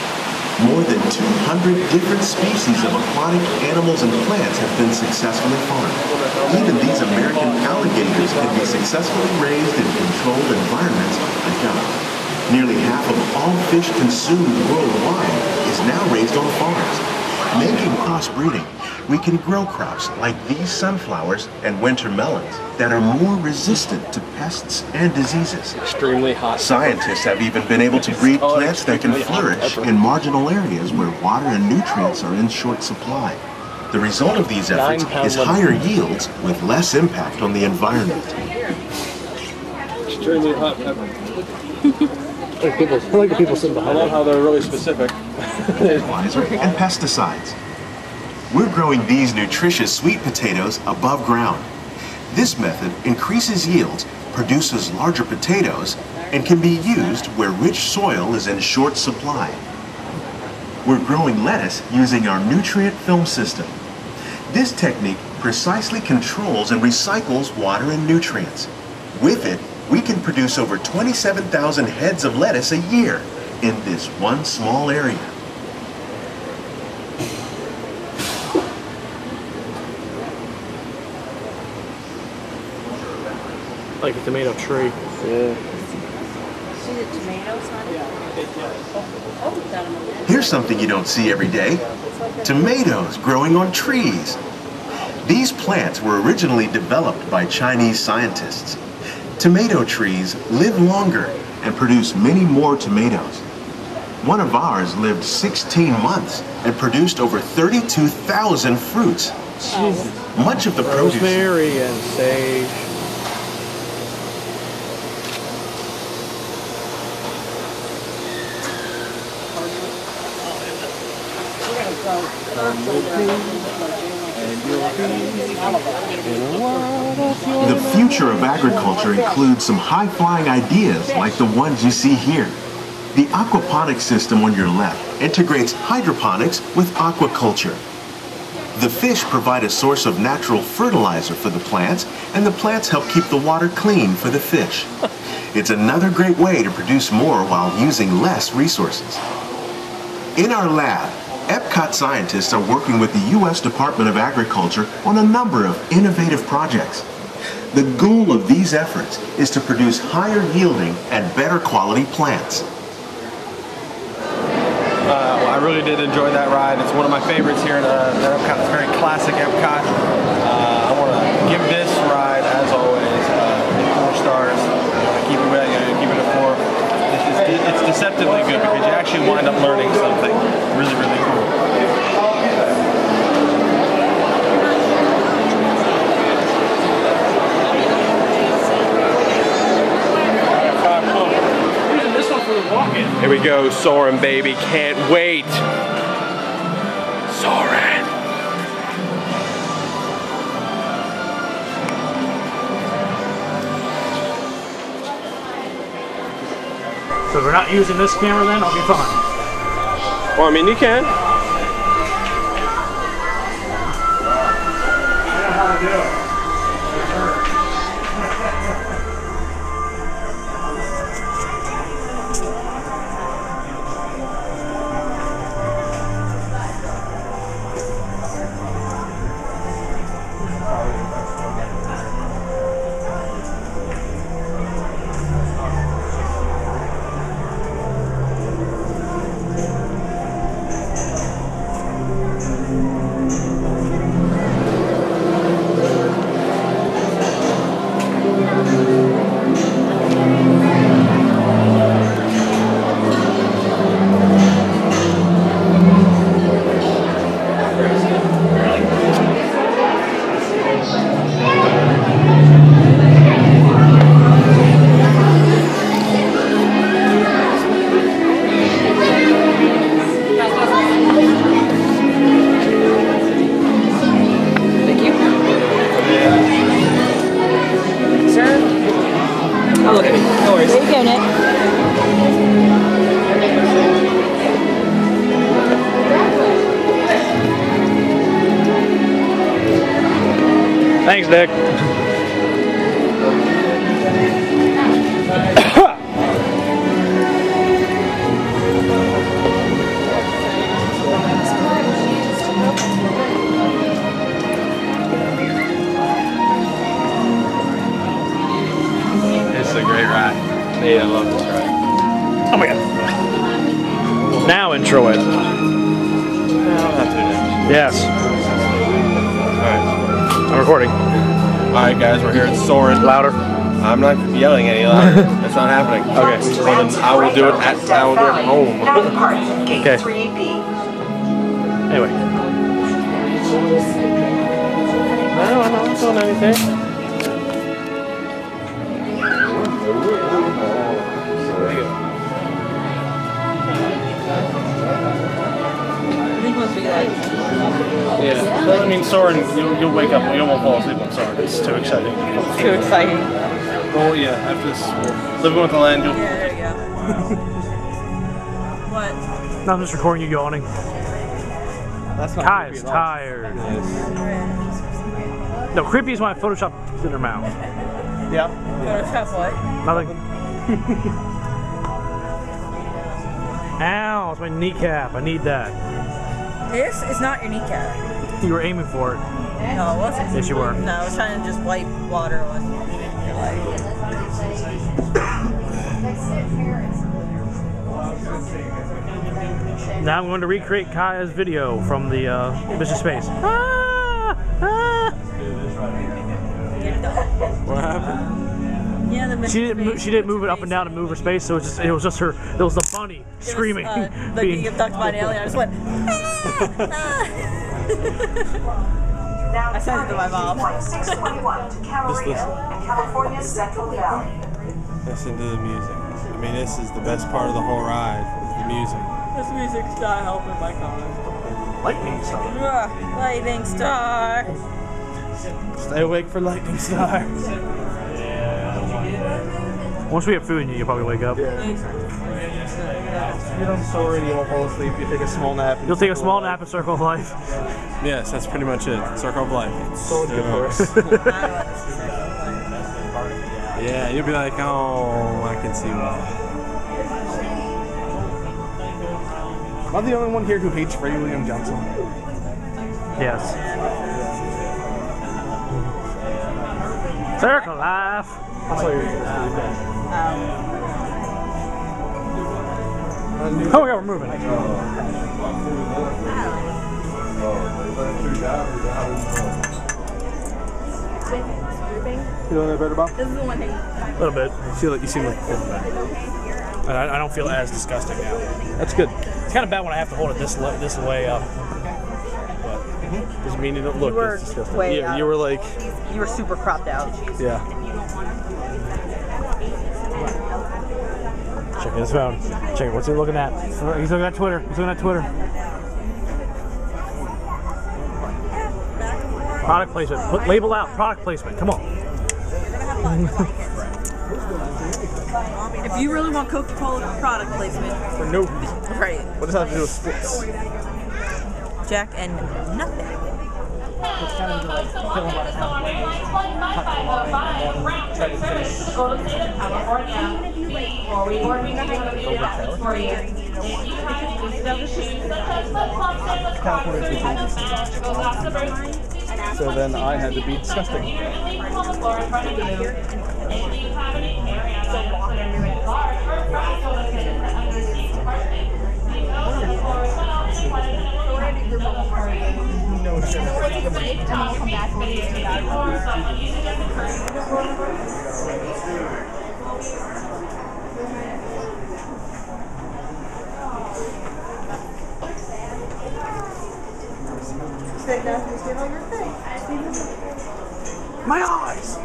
[SPEAKER 13] More than two hundred different species of aquatic animals and plants have been successfully farmed. Even these American alligators can be successfully raised in controlled environments like ours. Nearly half of all fish consumed worldwide is now raised on farms. Making crossbreeding, we can grow crops like these sunflowers and winter melons that are more resistant to pests and diseases.
[SPEAKER 1] Extremely hot.
[SPEAKER 13] Scientists have even been able to breed plants that can flourish in marginal areas where water and nutrients are in short supply. The result of these efforts is higher yields with less impact on the environment.
[SPEAKER 9] Extremely hot pepper.
[SPEAKER 1] I like, people, I like the people sitting behind
[SPEAKER 9] I love how they're really specific.
[SPEAKER 13] Fertilizer and pesticides. We're growing these nutritious sweet potatoes above ground. This method increases yields, produces larger potatoes, and can be used where rich soil is in short supply. We're growing lettuce using our nutrient film system. This technique precisely controls and recycles water and nutrients. With it, we can produce over twenty-seven thousand heads of lettuce a year in this one small area.
[SPEAKER 1] Like a tomato tree. Yeah.
[SPEAKER 7] See the tomatoes on it? Oh, got them.
[SPEAKER 13] Here's something you don't see every day. Tomatoes growing on trees. These plants were originally developed by Chinese scientists. Tomato trees live longer and produce many more tomatoes. One of ours lived sixteen months and produced over thirty-two thousand fruits. Jesus. Much of the produce...
[SPEAKER 1] Rosemary and sage.
[SPEAKER 13] The future of agriculture includes some high-flying ideas like the ones you see here. The aquaponics system on your left integrates hydroponics with aquaculture. The fish provide a source of natural fertilizer for the plants, and the plants help keep the water clean for the fish. It's another great way to produce more while using less resources. In our lab, Epcot scientists are working with the U S Department of Agriculture on a number of innovative projects. The goal of these efforts is to produce higher yielding and better quality plants.
[SPEAKER 9] Uh, well, I really did enjoy that ride. It's one of my favorites here at, uh, at Epcot. It's very classic Epcot. Uh, I want to give this ride, as always, uh, four stars. Uh, keep it, you know, keep it at four. It's, it's, it's deceptively good because you actually wind up learning something really, really cool. Here we go, Soarin', baby. Can't wait. Soarin'.
[SPEAKER 8] So if we're not using this camera then, I'll be fine.
[SPEAKER 9] Well, I mean, you can.
[SPEAKER 8] I know how to do it.
[SPEAKER 1] Thanks, Dick.
[SPEAKER 9] It's a great ride. Yeah, I love this ride.
[SPEAKER 1] Oh my god. Now intro it.
[SPEAKER 9] No, not too much.
[SPEAKER 1] Yes.
[SPEAKER 9] Alright.
[SPEAKER 1] I'm recording.
[SPEAKER 9] Alright guys, we're here at Soarin'.
[SPEAKER 1] Louder.
[SPEAKER 9] I'm not yelling any louder. That's not happening. Okay. Well, then I will do it at I will do it at home.
[SPEAKER 1] Okay. Anyway.
[SPEAKER 9] No, I'm not doing anything. Yeah, well, I mean, Soarin', you'll, you'll wake up, you won't fall asleep on Soarin'. It's too exciting.
[SPEAKER 15] Too exciting.
[SPEAKER 9] Well, yeah, after this, Living with the Land, you'll...
[SPEAKER 15] Yeah, there you go. What?
[SPEAKER 8] No, I'm just recording you yawning.
[SPEAKER 9] That's not
[SPEAKER 8] Kai
[SPEAKER 9] creepy
[SPEAKER 8] is
[SPEAKER 9] at all.
[SPEAKER 8] tired.
[SPEAKER 9] Yes.
[SPEAKER 8] No, creepy is when I Photoshop in her mouth.
[SPEAKER 9] Yeah.
[SPEAKER 15] Photoshop what?
[SPEAKER 8] Nothing. Ow, it's my kneecap. I need that.
[SPEAKER 15] This is not your kneecap.
[SPEAKER 8] You were aiming for it.
[SPEAKER 15] No, it wasn't.
[SPEAKER 8] Yes, you were.
[SPEAKER 15] No, I was trying to just wipe water on your leg.
[SPEAKER 8] Now I'm going to recreate Kaya's video from the uh, Mister Space. Ah, ah.
[SPEAKER 9] What happened?
[SPEAKER 15] Yeah, the
[SPEAKER 8] She didn't. Move, she didn't move it up and down to move her space, so it was just. It was just her. It was the bunny screaming.
[SPEAKER 15] It was, uh, like being abducted by an alien. I just went. I sent it to my mom.
[SPEAKER 3] six twenty-one to Camarillo in California's Central Valley.
[SPEAKER 9] Listen to the music. I mean, this is the best part of the whole ride, is the music.
[SPEAKER 15] This music's not helping my comments.
[SPEAKER 8] Lightning star.
[SPEAKER 15] Ugh, lightning star.
[SPEAKER 9] Stay awake for Lightning Star.
[SPEAKER 8] Once we have food in you, you'll probably wake up.
[SPEAKER 9] Yeah. You don't soar and you won't fall asleep. You take a small nap.
[SPEAKER 8] You'll take a small nap in Circle of Life.
[SPEAKER 9] Yes, that's pretty much it. Circle of Life.
[SPEAKER 8] So good for us.
[SPEAKER 9] Yeah, you'll be like, oh, I can see why.
[SPEAKER 16] Am I the only one here who hates Ray William Johnson?
[SPEAKER 8] Yes. Circle life.
[SPEAKER 16] I'll tell you.
[SPEAKER 8] Oh yeah, we're moving.
[SPEAKER 16] Feeling that better, Bob?
[SPEAKER 15] This is the one thing.
[SPEAKER 8] A little bit. You feel like you seem like I, I don't feel as disgusting now.
[SPEAKER 16] That's good.
[SPEAKER 8] It's kind of bad when I have to hold it this way, this way up. But
[SPEAKER 16] doesn't mean you don't look.
[SPEAKER 15] You were
[SPEAKER 16] it's disgusting.
[SPEAKER 15] way
[SPEAKER 16] Yeah,
[SPEAKER 15] out.
[SPEAKER 16] you were like.
[SPEAKER 15] You were super cropped out.
[SPEAKER 16] Yeah.
[SPEAKER 8] Check his phone. Check it. What's he looking at? He's looking at Twitter. He's looking at Twitter. Product placement. Put label out. Product placement. Come on.
[SPEAKER 15] If you really want Coca-Cola product placement,
[SPEAKER 16] For no.
[SPEAKER 15] right?
[SPEAKER 16] What does that have to do with sports?
[SPEAKER 15] Jack and nothing.
[SPEAKER 16] So then I had to be disgusting.
[SPEAKER 8] My eyes!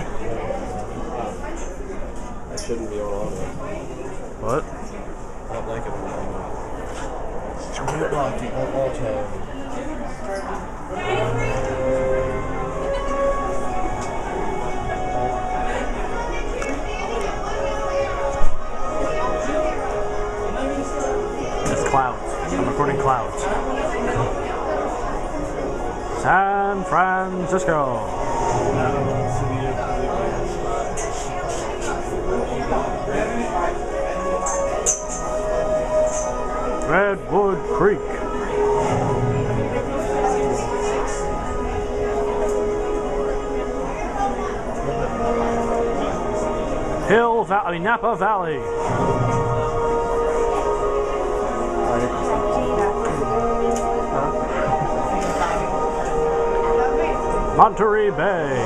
[SPEAKER 9] I shouldn't be on all that.
[SPEAKER 8] What?
[SPEAKER 9] I don't like it.
[SPEAKER 8] It's clouds. I'm recording clouds. San Francisco. Redwood Creek. Hill Valley, I mean Napa Valley. Monterey Bay.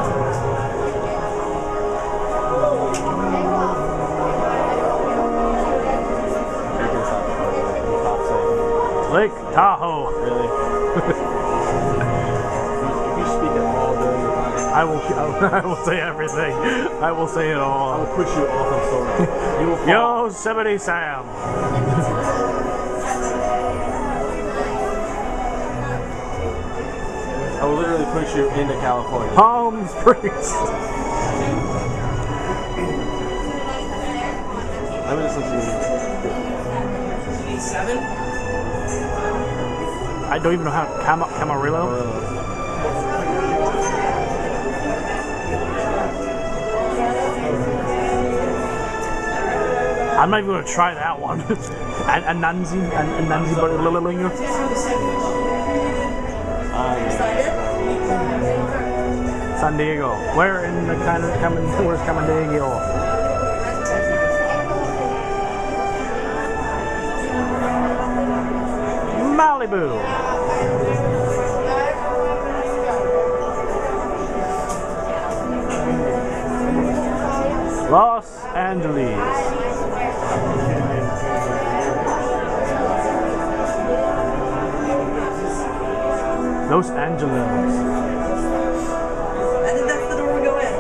[SPEAKER 8] Lake Tahoe.
[SPEAKER 16] Really? If you speak at all during the podcast,
[SPEAKER 8] I will. I will say everything. I will say it all.
[SPEAKER 16] I will push you off of story. You will fall.
[SPEAKER 8] Yosemite Sam.
[SPEAKER 16] I will literally push you into California.
[SPEAKER 8] Palm Springs.
[SPEAKER 16] I'm just listening.
[SPEAKER 15] Seven.
[SPEAKER 8] I don't even know how Cam Camarillo. I'm not even going to try that one. And Anansi, Anansi Barlilingo. San Diego. Where in the kind of coming? Where's San Diego? Malibu. Los Angeles. Los Angeles.
[SPEAKER 15] I think that's the door we go in.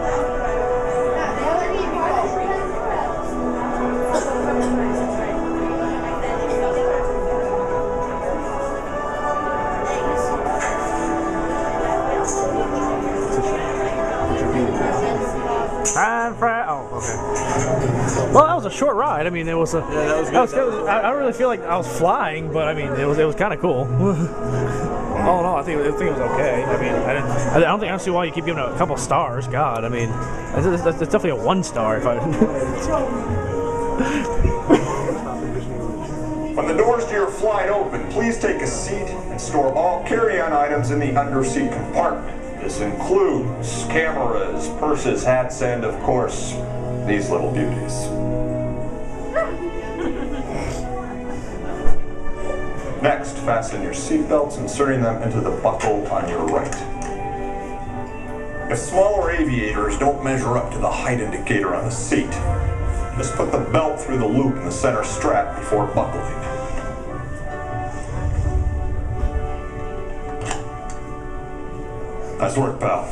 [SPEAKER 8] San Fran. Oh, okay. Well, that was a short ride. I mean, it was a.
[SPEAKER 16] Yeah, that was good.
[SPEAKER 8] That was, that was, I, I don't really feel like I was flying, but I mean, it was it was kind of cool. Oh no, I think I think it was okay. I mean, I, didn't, I don't think I don't see why you keep giving it a couple stars. God, I mean, it's, it's, it's definitely a one star. If I.
[SPEAKER 17] When the doors to your flight open, please take a seat and store all carry-on items in the underseat compartment. This includes cameras, purses, hats, and of course, these little beauties. Next, fasten your seatbelts, inserting them into the buckle on your right. If smaller aviators don't measure up to the height indicator on the seat, just put the belt through the loop in the center strap before buckling. Nice work, pal.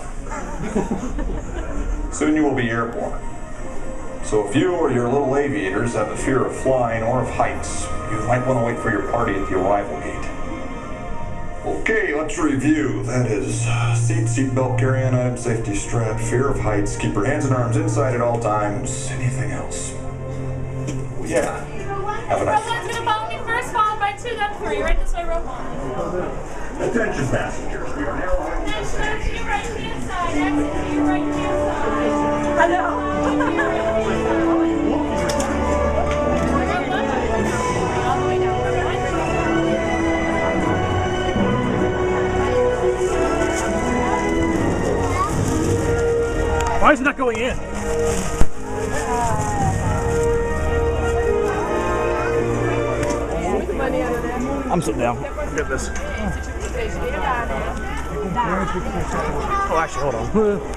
[SPEAKER 17] Soon you will be airborne. So if you or your little aviators have a fear of flying or of heights, you might want to wait for your party at the arrival gate. Okay, let's review. That is seat, seatbelt, carry-on item, safety strap, fear of heights, keep your hands and arms inside at all times. Anything else? Well, yeah. Have a nice
[SPEAKER 18] Row one's gonna follow me first, followed by two, then three. Right this way, row one.
[SPEAKER 17] Attention passengers, we are now...
[SPEAKER 18] Next to your right hand side, next to your right hand side. I know.
[SPEAKER 8] Why is it not going in? I'm sitting down. Look at this. Oh, actually, hold on.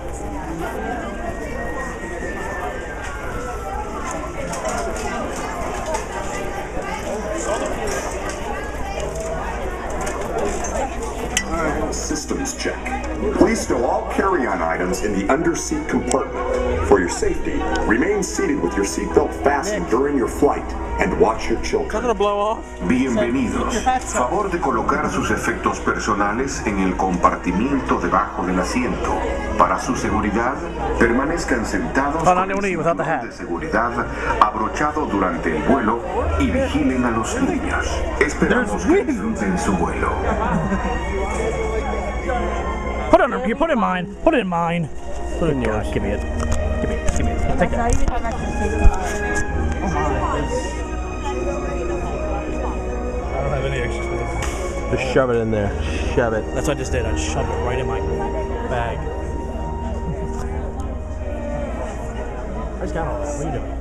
[SPEAKER 19] Systems check. Please stow all carry-on items in the under-seat compartment. For your safety, remain seated with your seatbelt fastened during your flight and watch your children.
[SPEAKER 20] Bienvenidos. Favor de colocar sus efectos personales en el compartimiento debajo del asiento. Para su seguridad, permanezcan sentados con el cinturón de seguridad abrochado durante el vuelo y vigilen a los niños. Esperamos que disfruten su vuelo.
[SPEAKER 8] Put it on here. Put it in mine. Put it in mine. Put it in yours. Give me it. Give me it. Give me it. Take that. Oh my. I don't have any extra space.
[SPEAKER 1] Just shove it in there. Shove it.
[SPEAKER 8] That's what I just did. I shoved it right in my bag. I just got all that. What are you doing?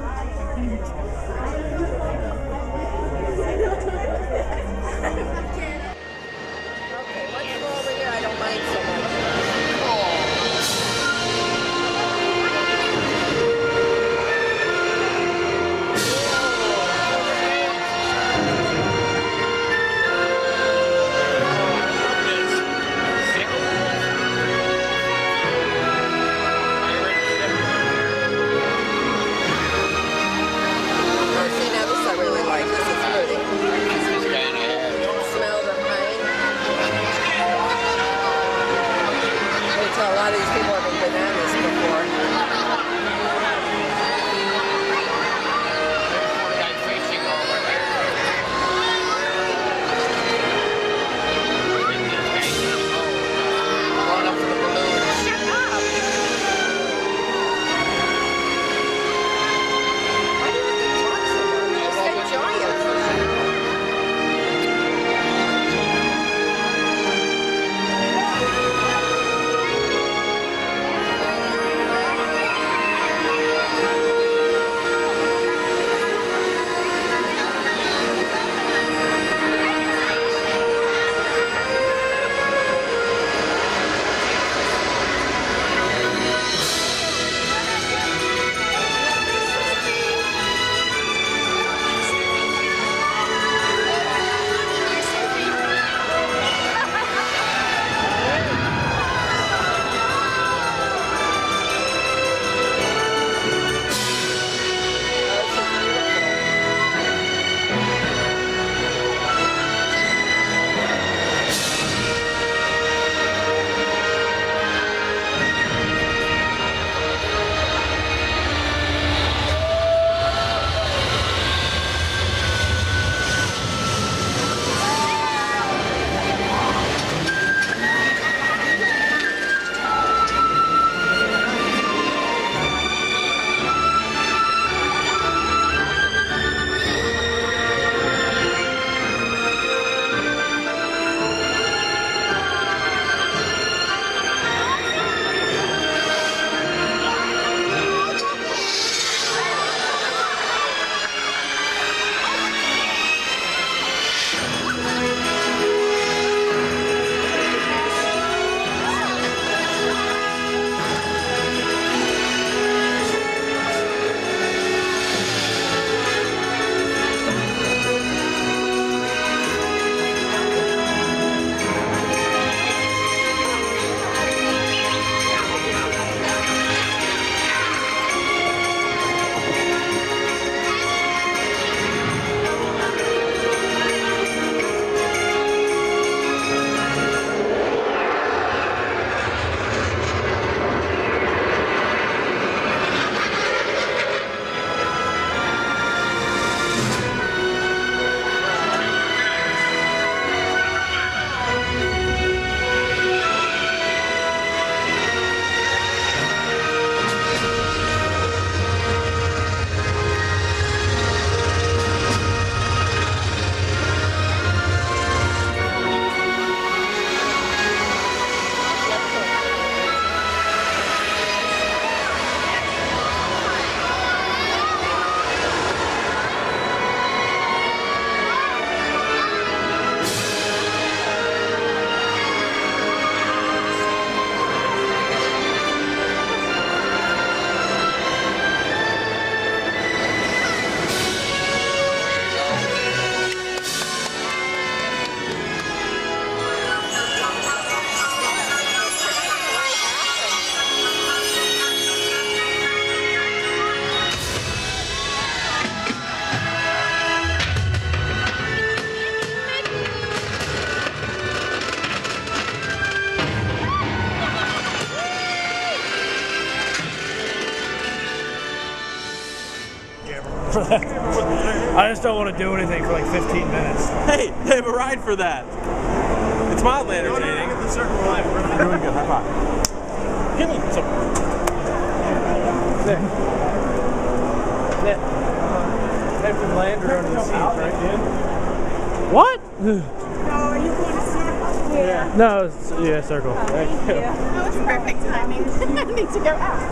[SPEAKER 8] ride for that. I just don't want to do anything for like fifteen minutes.
[SPEAKER 9] Hey, they have a ride for that. It's mildly entertaining.
[SPEAKER 8] Get the circle of life.
[SPEAKER 9] Really good. High five.
[SPEAKER 8] Give me some. There. There. Have to land her under the seat, right, dude? What?
[SPEAKER 7] No, are you going to circle?
[SPEAKER 8] Yeah. No, it's, yeah, circle.
[SPEAKER 7] Oh, thank you. That was perfect timing. I need to go out.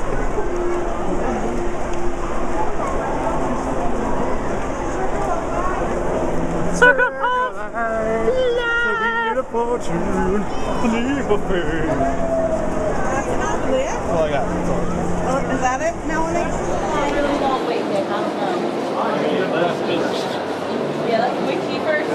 [SPEAKER 8] Circle of life. So we need a fortune, leave a fame.
[SPEAKER 7] That's not it.
[SPEAKER 9] That's all I got. That's all.
[SPEAKER 7] Oh, is that it, Melanie?
[SPEAKER 14] I really won't wait there. I don't know. Yeah, that's quick key first.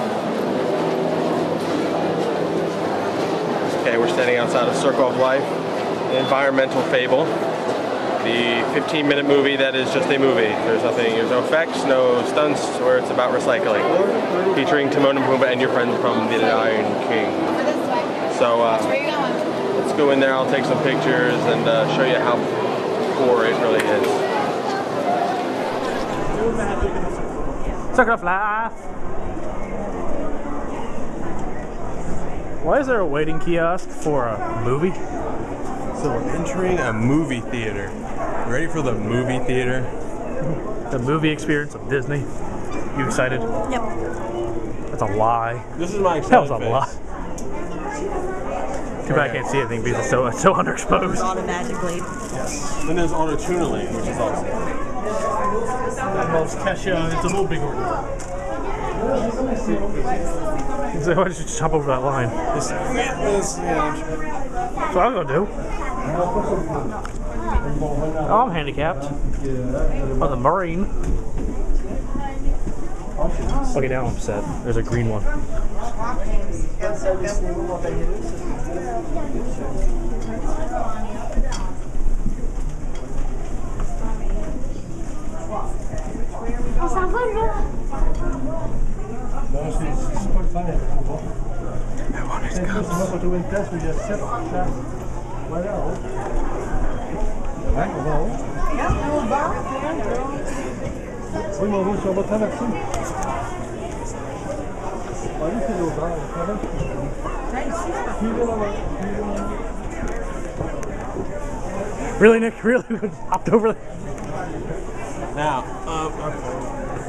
[SPEAKER 2] Okay, we're standing outside of Circle of Life, an environmental fable. The fifteen minute movie that is just a movie. There's nothing, there's no effects, no stunts, where it's about recycling. Featuring Timon and Pumbaa and your friends from the Lion King. So uh, let's go in there, I'll take some pictures and uh, show you how poor it really is.
[SPEAKER 8] Circle of life. Why is there a waiting kiosk for a movie?
[SPEAKER 9] So we're entering a movie theater. Ready for the movie theater?
[SPEAKER 8] The movie experience of Disney. You excited?
[SPEAKER 15] Yep.
[SPEAKER 8] That's a lie.
[SPEAKER 9] This is my
[SPEAKER 8] That was
[SPEAKER 9] excited
[SPEAKER 8] a
[SPEAKER 9] face.
[SPEAKER 8] lie. Too bad I can't see anything because it's so, it's so underexposed.
[SPEAKER 15] Automatically.
[SPEAKER 9] Yes. Then there's auto tuneling, which is awesome.
[SPEAKER 8] That involves Kesha. It's a whole big ordeal. So why don't you just hop over that line?
[SPEAKER 9] This, this, yeah.
[SPEAKER 8] That's what I'm gonna do. Oh, I'm handicapped. Oh, the Marine. Okay, now I'm upset. There's a green one. Really, Nick? Really? Hopped over there?
[SPEAKER 9] Now, um, okay.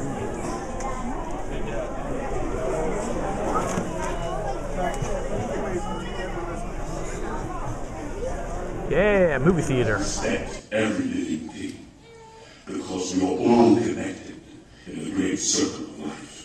[SPEAKER 8] Yeah, movie theater.
[SPEAKER 21] Respect every living thing, because we are all connected in the great circle of life.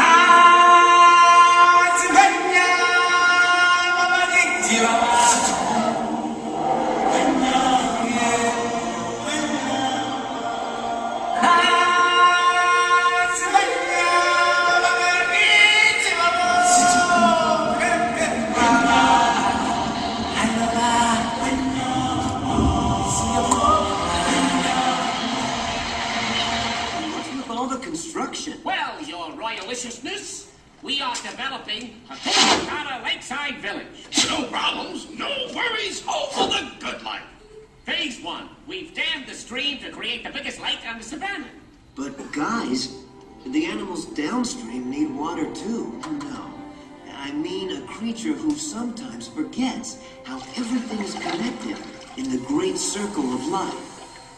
[SPEAKER 22] Well, your royaliciousness, we are developing a Cookie Lakeside Village.
[SPEAKER 21] No problems, no worries, all for the good life.
[SPEAKER 22] Phase one, we've dammed the stream to create the biggest lake on the savannah.
[SPEAKER 23] But guys, the animals downstream need water too. No, I mean a creature who sometimes forgets how everything is connected in the great circle of life.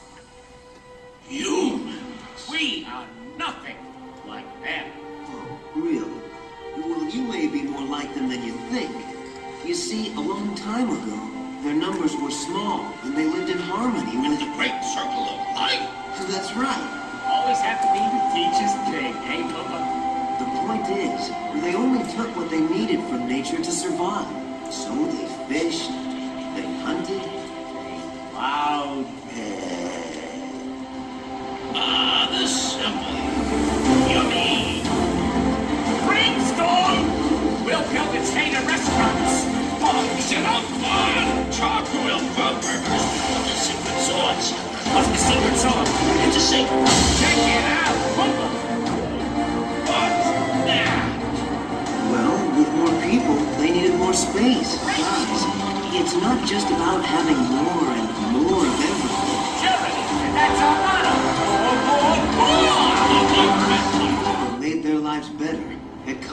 [SPEAKER 21] Humans.
[SPEAKER 22] We are nothing like them.
[SPEAKER 23] Oh, really? Well, you may be more like them than you think. You see, a long time ago, their numbers were small, and they lived in harmony with
[SPEAKER 21] the great circle of life.
[SPEAKER 23] That's right.
[SPEAKER 22] Always have to be the teacher's pig, eh, Bubba?
[SPEAKER 23] The point is, they only took what they needed from nature to survive. So they fished, they hunted, they plowed.
[SPEAKER 21] Ah, the simple. Yummy.
[SPEAKER 22] Brainstorm! We'll build and stay to restaurants.
[SPEAKER 21] Function of fun. Charcoal burgers. The secret sauce.
[SPEAKER 22] What's the secret sauce?
[SPEAKER 21] It's a secret.
[SPEAKER 22] Check it out, Bubba.
[SPEAKER 21] What's that?
[SPEAKER 23] Well, with more people, they needed more space. Guys, it's not just about having more and more of everything.
[SPEAKER 22] Sure, and that's our motto. More, more, more!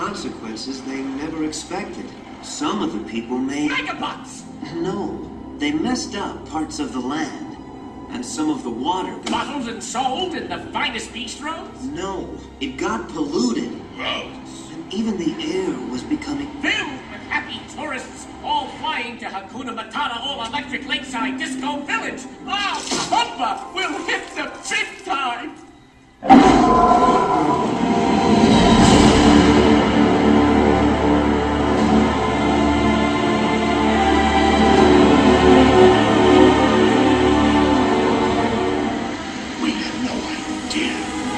[SPEAKER 23] consequences they never expected. Some of the people made...
[SPEAKER 22] Megabucks!
[SPEAKER 23] No, they messed up parts of the land. And some of the water...
[SPEAKER 22] Bottled and sold in the finest bistros?
[SPEAKER 23] No, it got polluted.
[SPEAKER 22] Gross.
[SPEAKER 23] And even the air was becoming...
[SPEAKER 22] Filled with happy tourists, all flying to Hakuna Matata all-electric lakeside disco village. Ah, Humpa will hit the big time!
[SPEAKER 21] We had no idea.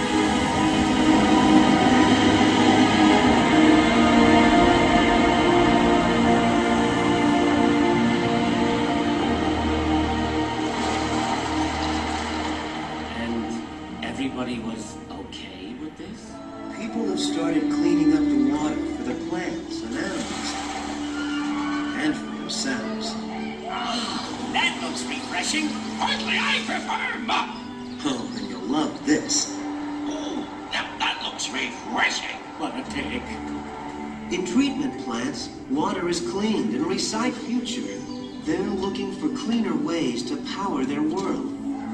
[SPEAKER 22] And everybody was okay with this?
[SPEAKER 23] People have started cleaning up the water for the plants and animals. And for themselves.
[SPEAKER 22] That looks refreshing. Hardly I prefer muck.
[SPEAKER 23] Oh, and you'll love this.
[SPEAKER 22] Oh, that, that looks refreshing. What a pig.
[SPEAKER 23] In treatment plants, water is cleaned and recycled. Future, they're looking for cleaner ways to power their world.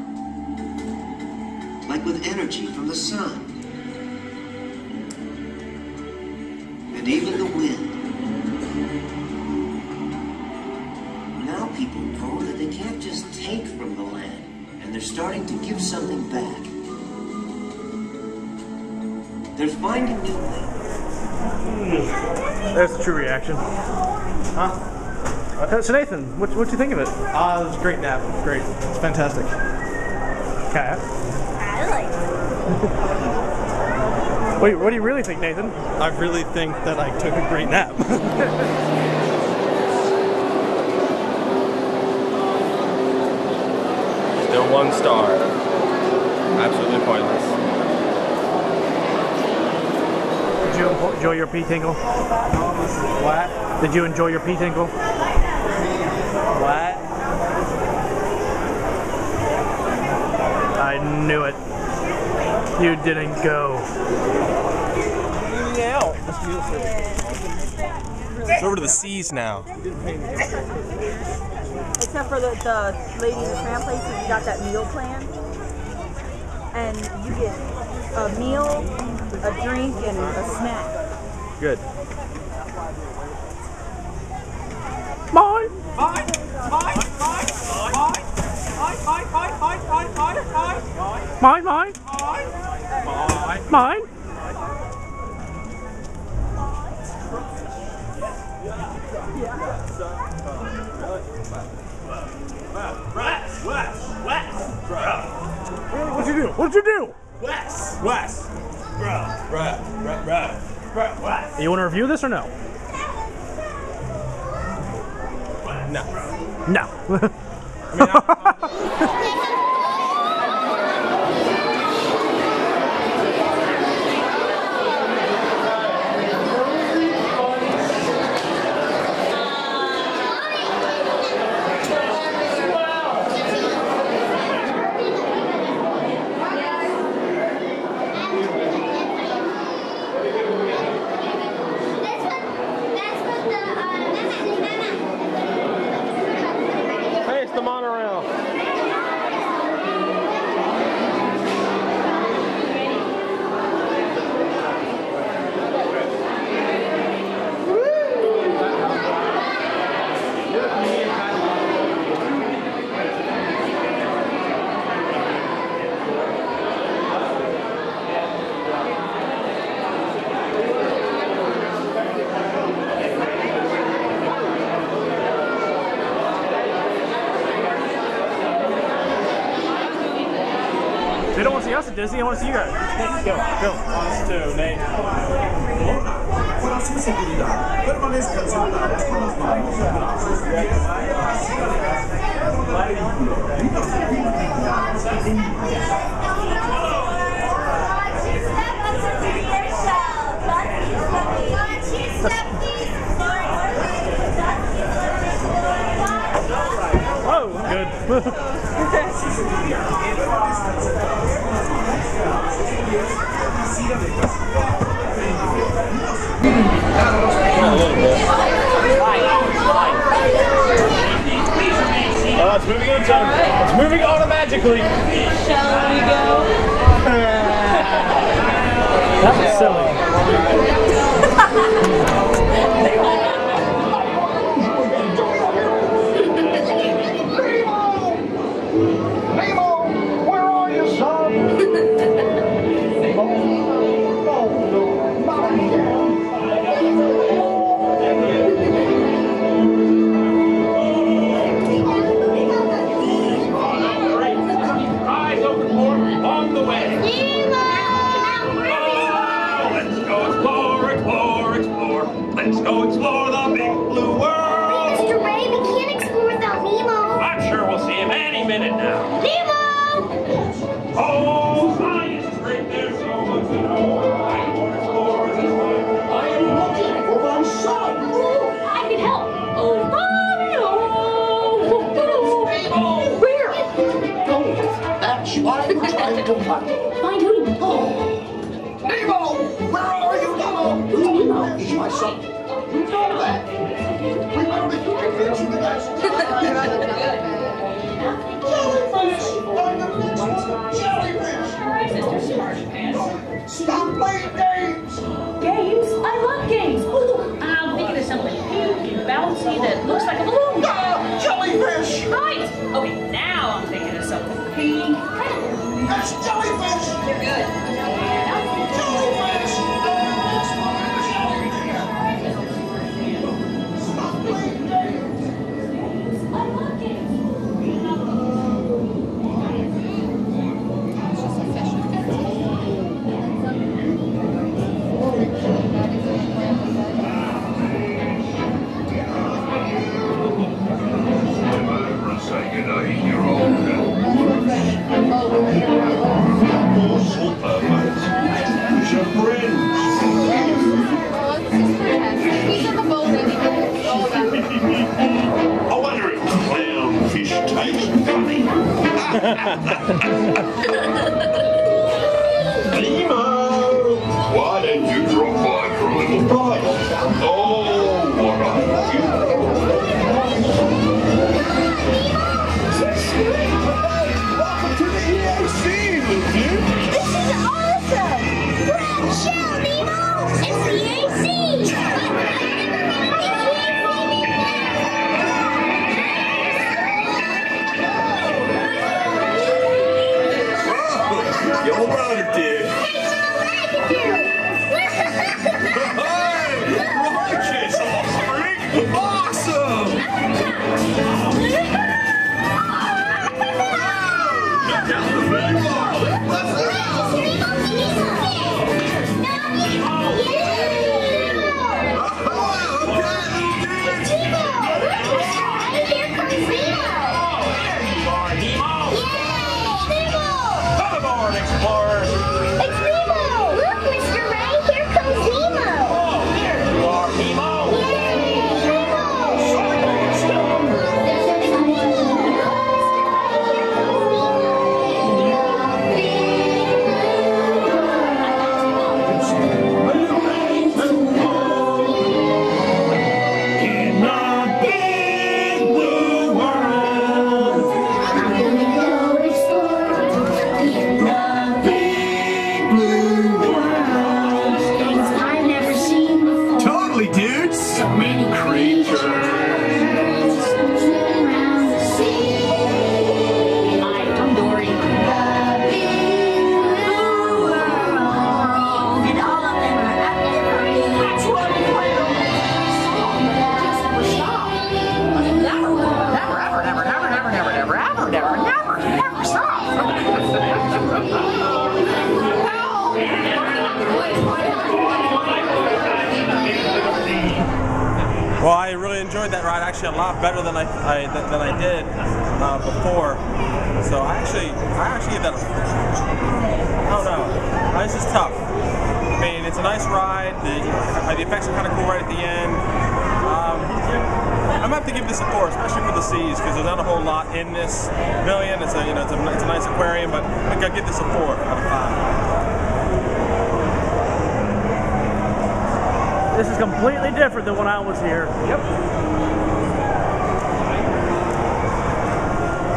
[SPEAKER 23] Like with energy from the sun. And even the wind. Now people know that they can't just take from the land, and they're starting to give something back. They're finding new ways.
[SPEAKER 8] There's the true reaction.
[SPEAKER 16] Huh?
[SPEAKER 8] Uh, So Nathan, what what you think of it?
[SPEAKER 16] Ah, uh, it was a great nap. Great. It's fantastic.
[SPEAKER 8] Kat?
[SPEAKER 7] I like it.
[SPEAKER 8] Wait, what do you really think, Nathan?
[SPEAKER 16] I really think that I took a great nap.
[SPEAKER 9] Still one star. Absolutely pointless.
[SPEAKER 8] Did you enjoy your pee tinkle?
[SPEAKER 16] What?
[SPEAKER 8] Did you enjoy your pee tinkle?
[SPEAKER 16] What?
[SPEAKER 8] I knew it. You didn't go.
[SPEAKER 16] Yeah. It's over to the seas now.
[SPEAKER 15] Except for the, the lady in the tram place, you got that meal plan. And you get a meal, a drink, and a snack.
[SPEAKER 8] Good. Mine!
[SPEAKER 18] Mine! Mine! Mine! Mine! Mine! Mine! Mine! Mine! Mine! Mine!
[SPEAKER 8] Mine, mine!
[SPEAKER 18] Mine!
[SPEAKER 8] Mine!
[SPEAKER 18] Wes! Wes! Wes! Bruh!
[SPEAKER 8] What'd you do? What'd you do?
[SPEAKER 18] Wes! Wes! Bruh! Bruh! Bruh! Bruh! Bruh! Wes!
[SPEAKER 8] You want to review this or no?
[SPEAKER 16] No.
[SPEAKER 8] No.
[SPEAKER 16] I mean, I,
[SPEAKER 9] Hey, it's the monorail.
[SPEAKER 8] They don't want to see us at Disney, I want to see you guys.
[SPEAKER 16] Nate, go, go. Us too, Nate.
[SPEAKER 21] Con su seguridad, permanezcan sentados con las manos en brazos.
[SPEAKER 8] Oh, good. moving on its own. It's moving automatically.
[SPEAKER 7] Shall we go?
[SPEAKER 8] That was silly.
[SPEAKER 22] Let's go explore the big blue world!
[SPEAKER 18] Mister Ray, we can't explore without Nemo!
[SPEAKER 22] I'm sure we'll see him any minute now.
[SPEAKER 18] Nemo!
[SPEAKER 22] Oh, science is great, there's so much to know. I want to explore this way. I am looking for my son!
[SPEAKER 18] Ooh, I can help! Oh, Nemo! Where?
[SPEAKER 22] Oh, that's why we're trying to find.
[SPEAKER 18] Find who?
[SPEAKER 22] Oh. Nemo! Where are you, Nemo? Nemo is my son. You know that. Remember you can mention the next Jellyfish! On the next one, jellyfish! Stop playing games!
[SPEAKER 4] Games? I love games! Ooh, I'm thinking of something pink and bouncy that looks like a balloon.
[SPEAKER 22] Ah, jellyfish!
[SPEAKER 4] Right! Okay, now I'm thinking of something pink.
[SPEAKER 22] That's jellyfish!
[SPEAKER 4] You're good.
[SPEAKER 22] Jellyfish!
[SPEAKER 21] I wonder if clownfish taste funny. Nemo, why don't you drop by for a little bite? Oh, what a welcome to the E A C, little dude.
[SPEAKER 18] This is awesome! We're at the show, Nemo! It's the E A C!
[SPEAKER 21] You're right, dear. Righteous offspring! Awesome! Look out the big one! Let's go!
[SPEAKER 22] Explorers!
[SPEAKER 18] It's Nemo! Look, Mister Ray, here comes Nemo!
[SPEAKER 22] Oh, there you are, Nemo!
[SPEAKER 9] Well, I really enjoyed that ride. Actually, a lot better than I, I than I did uh, before. So I actually, I actually give that. A, I don't know. This is tough. I mean, it's a nice ride. The, the effects are kind of cool right at the end. Um, I'm gonna have to give this a four, especially for the seas, because there's not a whole lot in this pavilion. It's a, you know, it's a, it's a nice aquarium, but I think I'll give this a four out of five.
[SPEAKER 8] This is completely different than when I was here. Yep.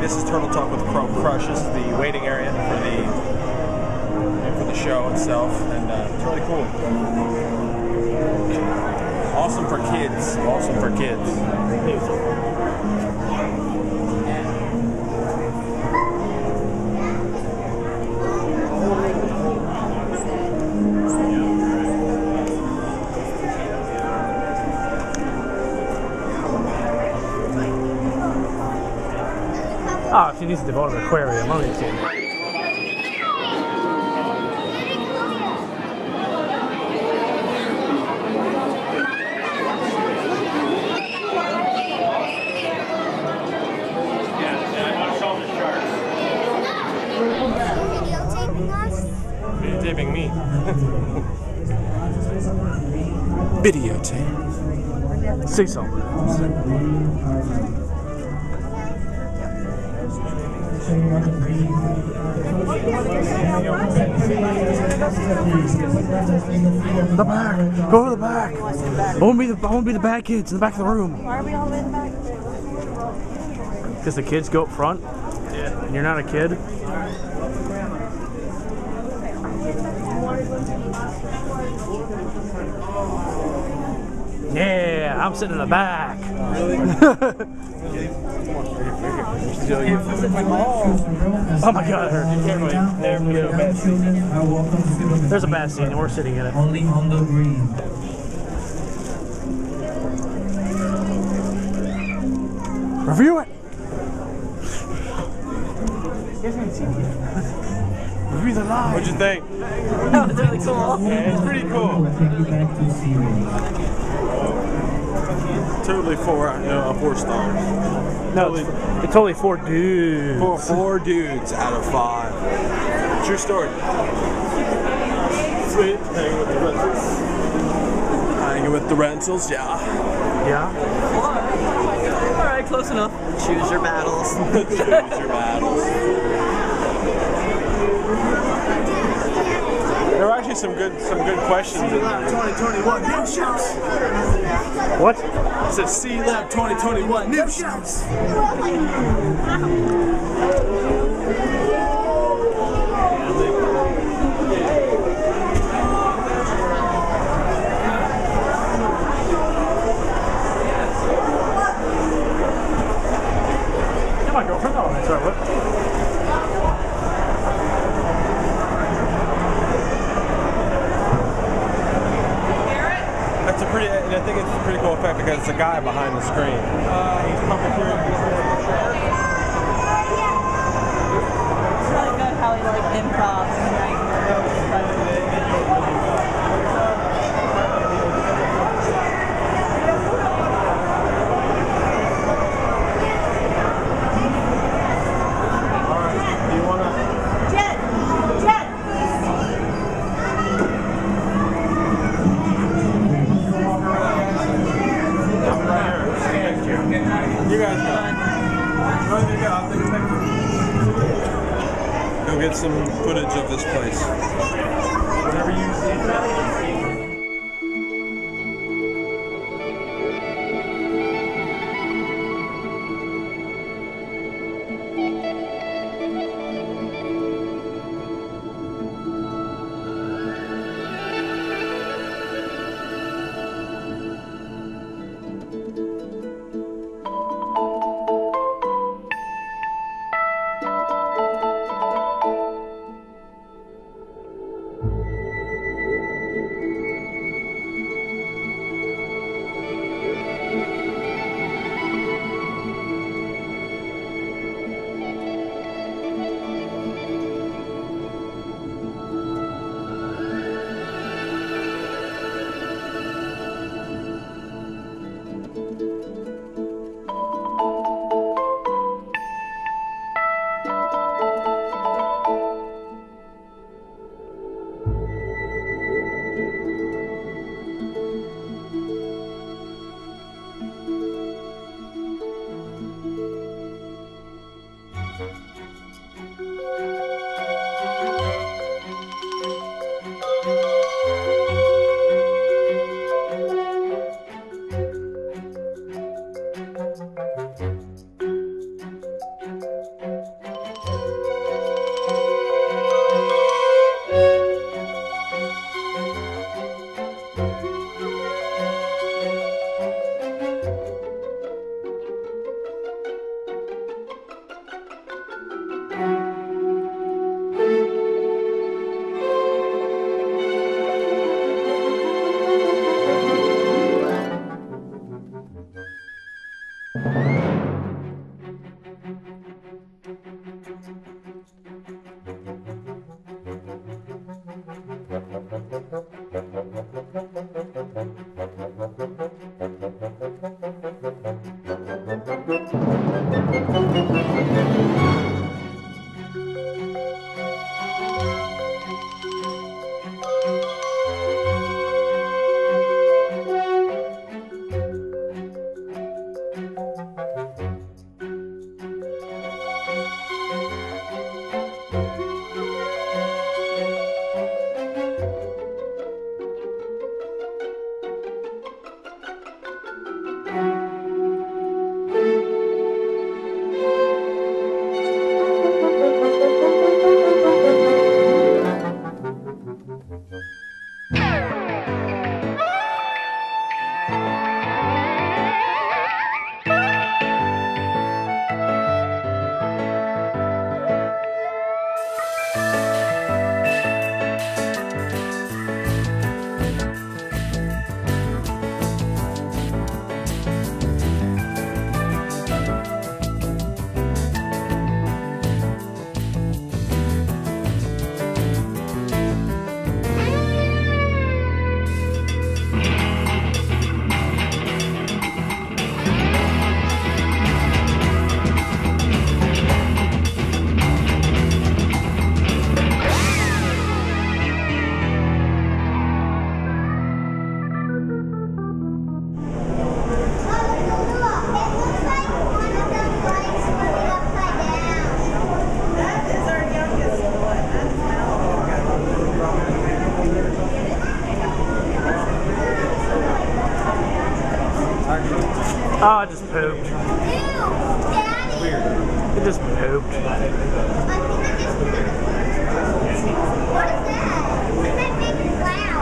[SPEAKER 9] this is Turtle Talk with Chrome Crush. This is the waiting area for the for the show itself, and uh, it's really cool. Awesome for kids. Awesome for kids.
[SPEAKER 8] Oh, she needs to develop an aquarium. I don't need to see it.
[SPEAKER 9] Videotaping me.
[SPEAKER 8] Videotape. Say something. The back. Go to the back. I won't be the I won't be the bad kids in the back of the room.
[SPEAKER 15] Why are we all in the back?
[SPEAKER 8] Because the kids go up front. Yeah. And you're not a kid. Yeah, I'm sitting in the back. Oh my God, it hurt. There's a bad scene and we're sitting in it. Only on the green. Review it. You guys haven't seen it yet. Review the live.
[SPEAKER 9] What'd you think?
[SPEAKER 15] That was really cool.
[SPEAKER 9] Yeah, it's pretty cool. Totally four, you know, four stars.
[SPEAKER 8] No, totally, it's, it's only four dudes.
[SPEAKER 9] Four, four dudes out of five. True story. Sweet. Hanging with the rentals. Hanging with the rentals, yeah.
[SPEAKER 8] Yeah.
[SPEAKER 15] All right, close enough. Choose your battles.
[SPEAKER 9] Choose your battles. There were actually some good, some good questions in there.
[SPEAKER 12] twenty twenty-one new shows.
[SPEAKER 8] What?
[SPEAKER 9] It says C Lab twenty twenty-one new shows.
[SPEAKER 8] Yeah, my girlfriend. Oh, that's right. What?
[SPEAKER 9] That's a pretty, and I think it's a pretty cool effect because it's a guy behind the screen. Uh, he's puppeteering.
[SPEAKER 15] It's really good how he like improvs.
[SPEAKER 9] You guys go. Go get some footage of this place. Whatever you see.
[SPEAKER 8] Oh, I just pooped. Weird. It just pooped.
[SPEAKER 18] What is that? What is that big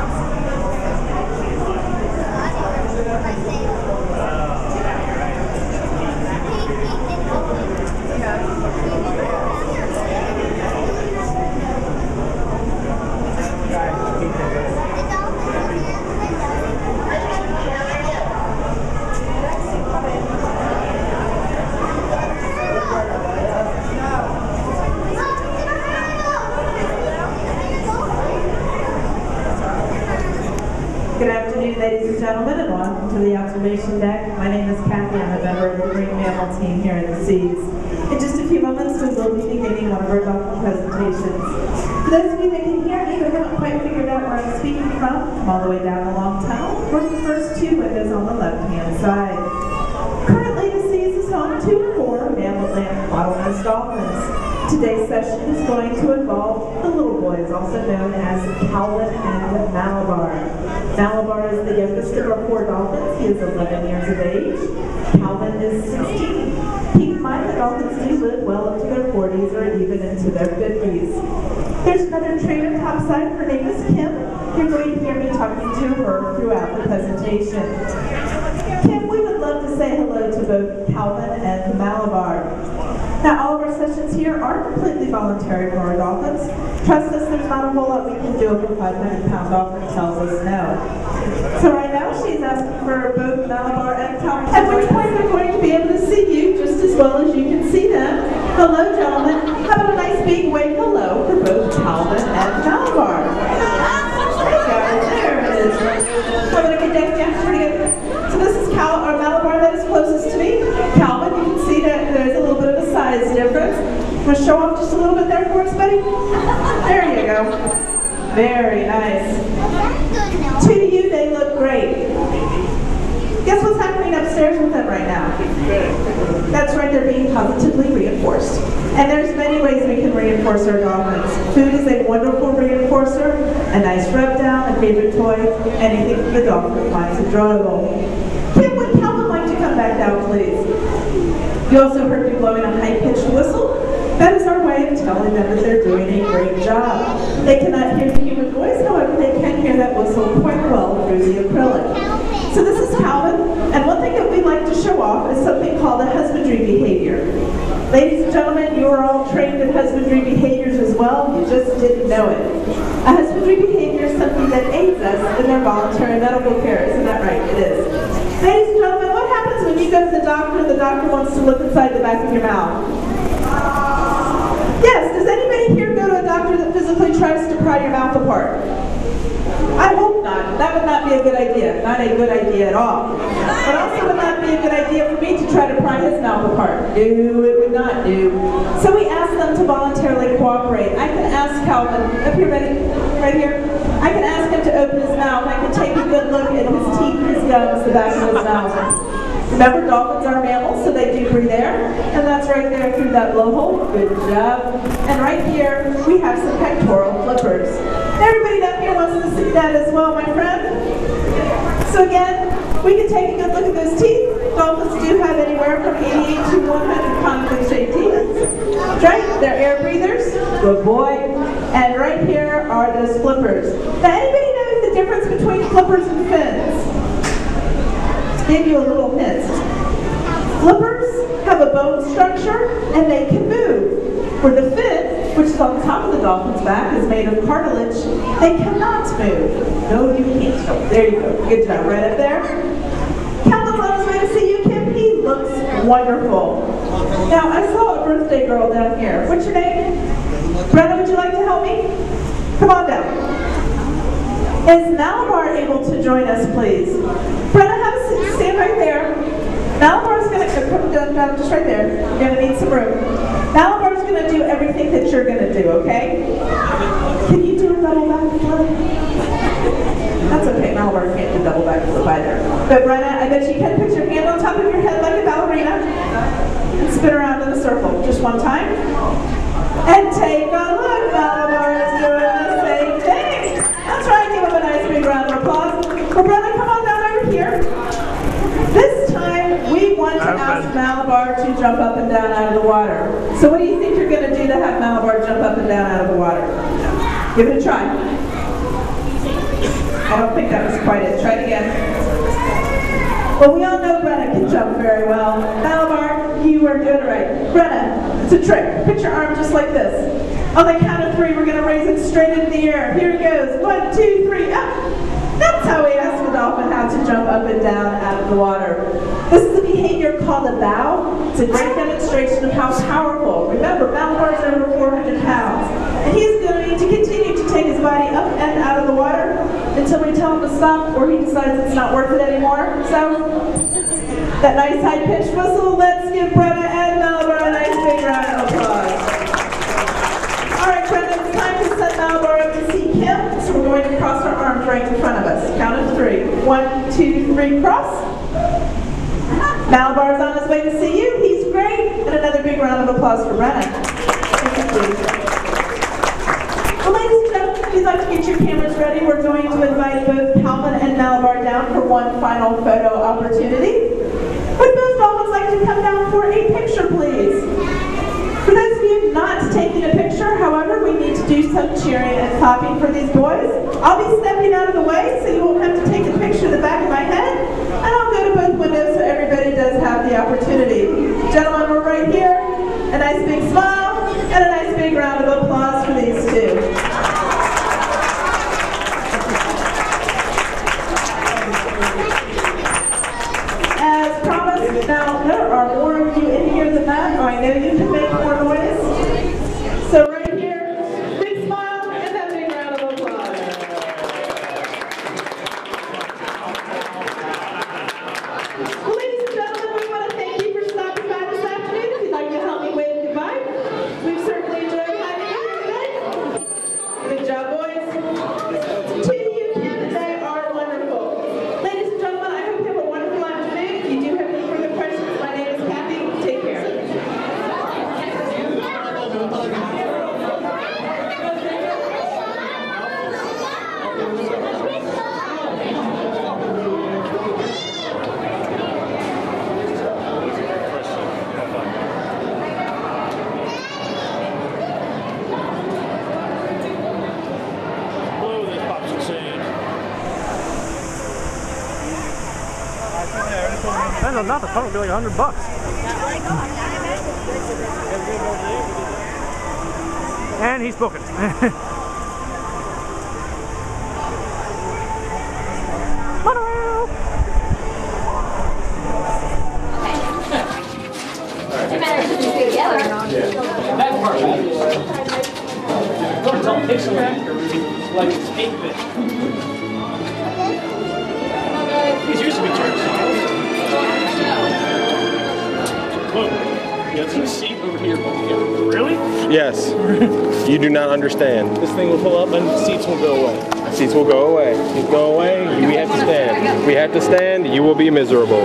[SPEAKER 6] Good afternoon, ladies and gentlemen, and welcome to the observation deck. My name is Kathy. I'm a member of the Green Mammal team here in the Seas. In just a few moments, we will be beginning one of our dolphin presentations. For those of you that can hear me who haven't quite figured out where I'm speaking from, I'm all the way down the long tunnel, or the first two windows on the left-hand side. Currently, the Seas is home to four mammal-land bottlenose dolphins. Today's session is going to involve the little boys, also known as Calvin and Malabar. Malabar is the youngest of our four dolphins. He is eleven years of age. Calvin is sixteen. Keep in mind that dolphins do live well into their forties or even into their fifties. There's another trainer topside. Her name is Kim. You're going to hear me talking to her throughout the presentation. Kim, we would love to say hello to both Calvin and Malabar. Now, all of our sessions here are completely voluntary for our dolphins. Trust us, there's not a whole lot we can do if a five hundred pound dolphin tells us no. So right now, she's asking for both Malabar and Calvin, at which point they're going to be able to see you just as well as you can see them. Hello, gentlemen. How about a nice big wave hello for both Calvin and Malabar? There you go. There it is. How about a good deck? Yeah, pretty good. So this is Cal or Malabar that is closest to me. Calvin, you can see that there's a little bit of a size difference. Want to show off just a little bit there for us, buddy? There you go. Very nice. To you, they look great. Guess what's happening upstairs with them right now? That's right, they're being positively reinforced. And there's many ways we can reinforce our dolphins. Food is a wonderful reinforcer, a nice rub down, a favorite toy, anything the dolphin finds enjoyable. Kim, would Calvin like to come back down, please? You also heard me blowing a high-pitched whistle. That is our way of telling them that they're doing a great job. They cannot hear the human voice, however, they can hear that whistle quite well through the acrylic. So this is Calvin, and one thing that we like to show off is something called a husbandry behavior. Ladies and gentlemen, you are all trained in husbandry behaviors as well, you just didn't know it. A husbandry behavior is something that aids us in their voluntary medical care, isn't that right? It is. Ladies and gentlemen, what happens when you go to the doctor and the doctor wants to look inside the back of your mouth? Yes, does anybody here go to a doctor that physically physically tries to pry your mouth apart? I hope not. That would not be a good idea. Not a good idea at all. But also would not be a good idea for me to try to pry his mouth apart. No, it would not do. So we asked them to voluntarily cooperate. I can ask Calvin, up here, ready? Right here. I can ask him to open his mouth. I can take a good look at his teeth, his gums, the back of his mouth. Remember, dolphins are mammals, so they do breathe air. And that's right there through that blowhole. Good job. And right here, we have some pectoral flippers. Everybody down here wants to see that as well, my friend. So again, we can take a good look at those teeth. Dolphins do have anywhere from eighty-eight to one hundred conflict-shaped teeth. Right? They're air breathers. Good boy. And right here are those flippers. Now, anybody know the difference between flippers and fins? Give you a little hint. Flippers have a bone structure and they can move. Where the fin, which is on the top of the dolphin's back, is made of cartilage, they cannot move. No, you can't. Oh, there you go. Good job. Right up there. Calvin's on his way to see you, Kim. He looks wonderful. Now, I saw a birthday girl down here. What's your name? Brenna, would you like to help me? Come on down. Is Malabar able to join us, please? Brenna, have a seat. Stand right there. Malabar's going to come down, down just right there. You're going to need some room. Malabar's going to do everything that you're going to do, okay? Can you do a double backflip? That's okay. Malabar can't do double backflip either. But Brenna, I bet you can put your hand on top of your head like a ballerina and spin around in a circle. Just one time. And take a look. Malabar is doing the same thing. That's right. Give him a nice big round of applause. Well, Brenna, come on down over here. This time, we want to ask Malabar to jump up and down out of the water. So what do you think you're going to do to have Malabar jump up and down out of the water? Give it a try. I don't think that was quite it. Try it again. Well, we all know Brenna can jump very well. Malabar, you are doing it right. Brenna, it's a trick. Put your arm just like this. On the count of three, we're going to raise it straight into the air. Here it goes. One, two, three, up. That's how we ask the dolphin how to jump up and down out of the water. This is a behavior called a bow. It's a great demonstration of how powerful. Remember, Malabar is over four hundred pounds. And he's going to need to continue to take his body up and out of the water until we tell him to stop or he decides it's not worth it anymore. So, that nice high-pitched whistle, let's give Brenna and Malabar a nice big round of applause. All right, Brenna, it's time to set Malabar up to see Kim. So we're going to cross our arms right in front of us. Count of three. One, two, three, cross. Malabar's on his way to see you. He's great. And another big round of applause for Brenna. Thank you, please. Well, ladies and gentlemen, if you'd like to get your cameras ready, we're going to invite both Calvin and Malabar down for one final photo opportunity. Would both dolphins like to come down for a picture, please? For those of you not taking a picture, however, we need to do some cheering and clapping for these boys. I'll be stepping out of the way so you won't have to take a picture of the back of my head. And I'll go to both windows so everybody does have the opportunity. Gentlemen, we're right here. A nice big smile and a nice big round of applause for these two. As promised, now there are more of you in here than that. Oh, I know you can make more noise. So right here, big smile and that big round of applause. Well, ladies and gentlemen, we want to thank you for stopping by this afternoon. If you'd like to help me wave goodbye, we've certainly enjoyed having you here today. Good job, boys. To you, Kim, they are wonderful. Ladies and gentlemen, I hope you have a wonderful afternoon. If you do have any further questions, my name is Kathy. Take care.
[SPEAKER 8] I know not the phone would be like a hundred bucks. And he's booking.
[SPEAKER 18] That part.
[SPEAKER 8] It's all pixelated. Like it's eight bit. These used to be church. Look, there's a seat over here. Really?
[SPEAKER 9] Yes. You do not understand.
[SPEAKER 8] This thing will pull up and seats will go away.
[SPEAKER 9] Seats will go away. Seats go away. We have to stand. We have to stand. You will be miserable.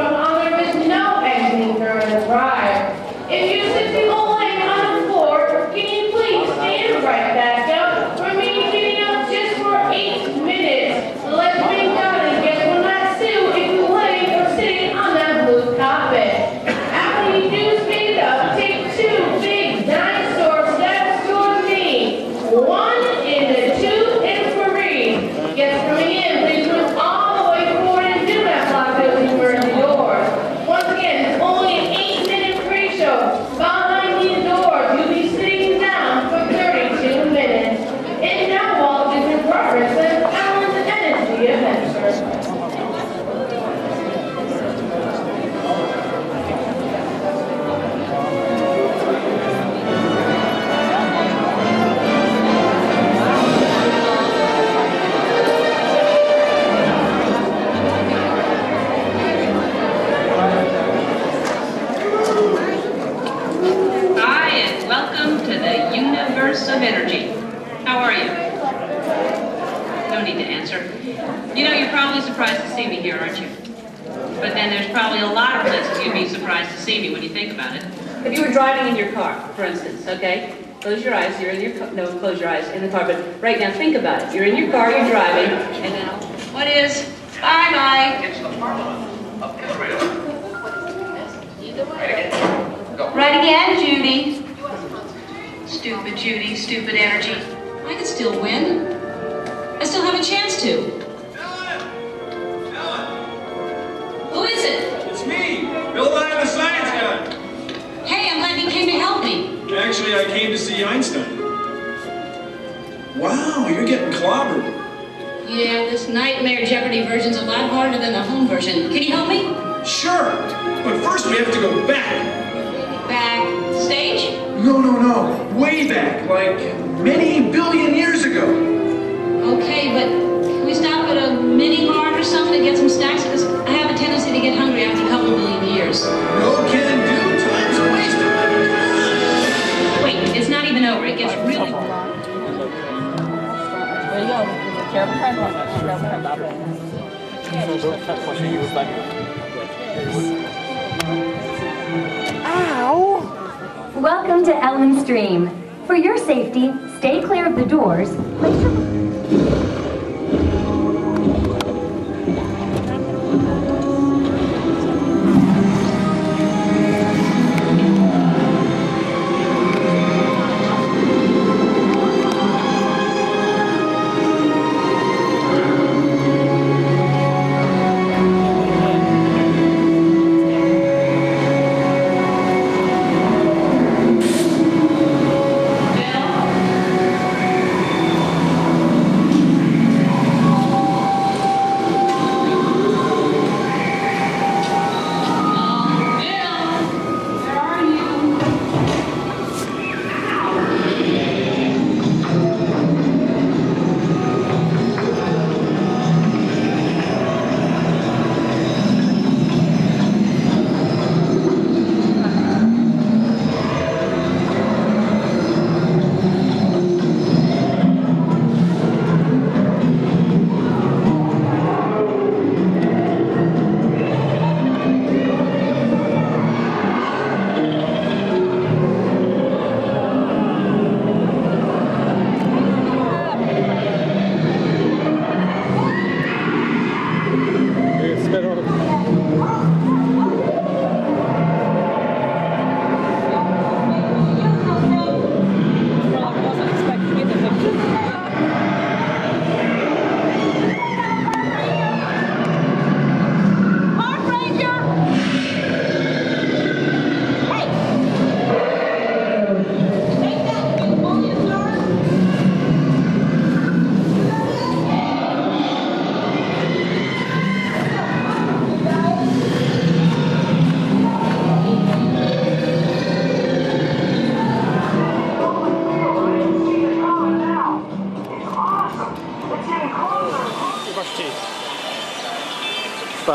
[SPEAKER 18] If you sit people laying on the floor, can you please stand right back up? Remain getting up just for eight minutes. Let's be done and get one last two if you lay or sitting on that blue carpet. After you do stand up, take two big dinosaur steps towards me. One in the two and three. Guests coming in, please move all the way forward and do not block those emergency doors. Once again, it's only an eight minute pre-show. Behind these doors, you'll be sitting down for thirty-two minutes. And now Walt Disney represents Alan's Energy Adventure.
[SPEAKER 5] Hi, and welcome to the universe of energy. How are you? No need to answer. You know, you're probably surprised to see me here, aren't you? But then there's probably a lot of places you'd be surprised to see me when you think about it. If you were driving in your car, for instance, okay? Close your eyes, you're in your car, no, close your eyes in the car, but right now think about it. You're in your car, you're driving, and now, what is? Bye-bye. Right again, Judy. Stupid Judy, stupid energy. I can still win. I still have a chance to. Who is it?
[SPEAKER 10] It's me, Bill Nye, the science guy.
[SPEAKER 5] Hey, I'm glad you came to help me.
[SPEAKER 10] Actually, I came to see Einstein. Wow, you're getting clobbered.
[SPEAKER 5] Yeah, this Nightmare Jeopardy version's a lot harder than the home version. Can you help me?
[SPEAKER 10] Sure, but first we have to go back.
[SPEAKER 5] Back stage?
[SPEAKER 10] No, no, no, way back, like many billion years ago.
[SPEAKER 5] Okay, but can we stop at a mini mart or something to get some snacks? Because I have a tendency to get hungry after a couple of billion years.
[SPEAKER 10] No can do, time's a waste of my time.
[SPEAKER 5] Wait, it's not even over. It gets really...
[SPEAKER 7] There you go. Careful, careful,
[SPEAKER 11] Ow! Welcome to Ellen Stream. For your safety, stay clear of the doors. Place your...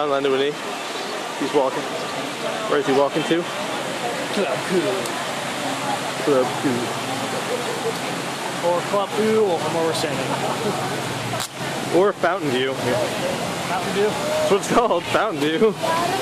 [SPEAKER 1] Fountain Landouini. He's walking. Where is he walking to?
[SPEAKER 8] Club Cool.
[SPEAKER 1] Club Cool.
[SPEAKER 8] Or Club Cool, or where we're standing.
[SPEAKER 1] Or Fountain View.
[SPEAKER 8] Mountain Dew?
[SPEAKER 1] That's what it's called, Fountain View.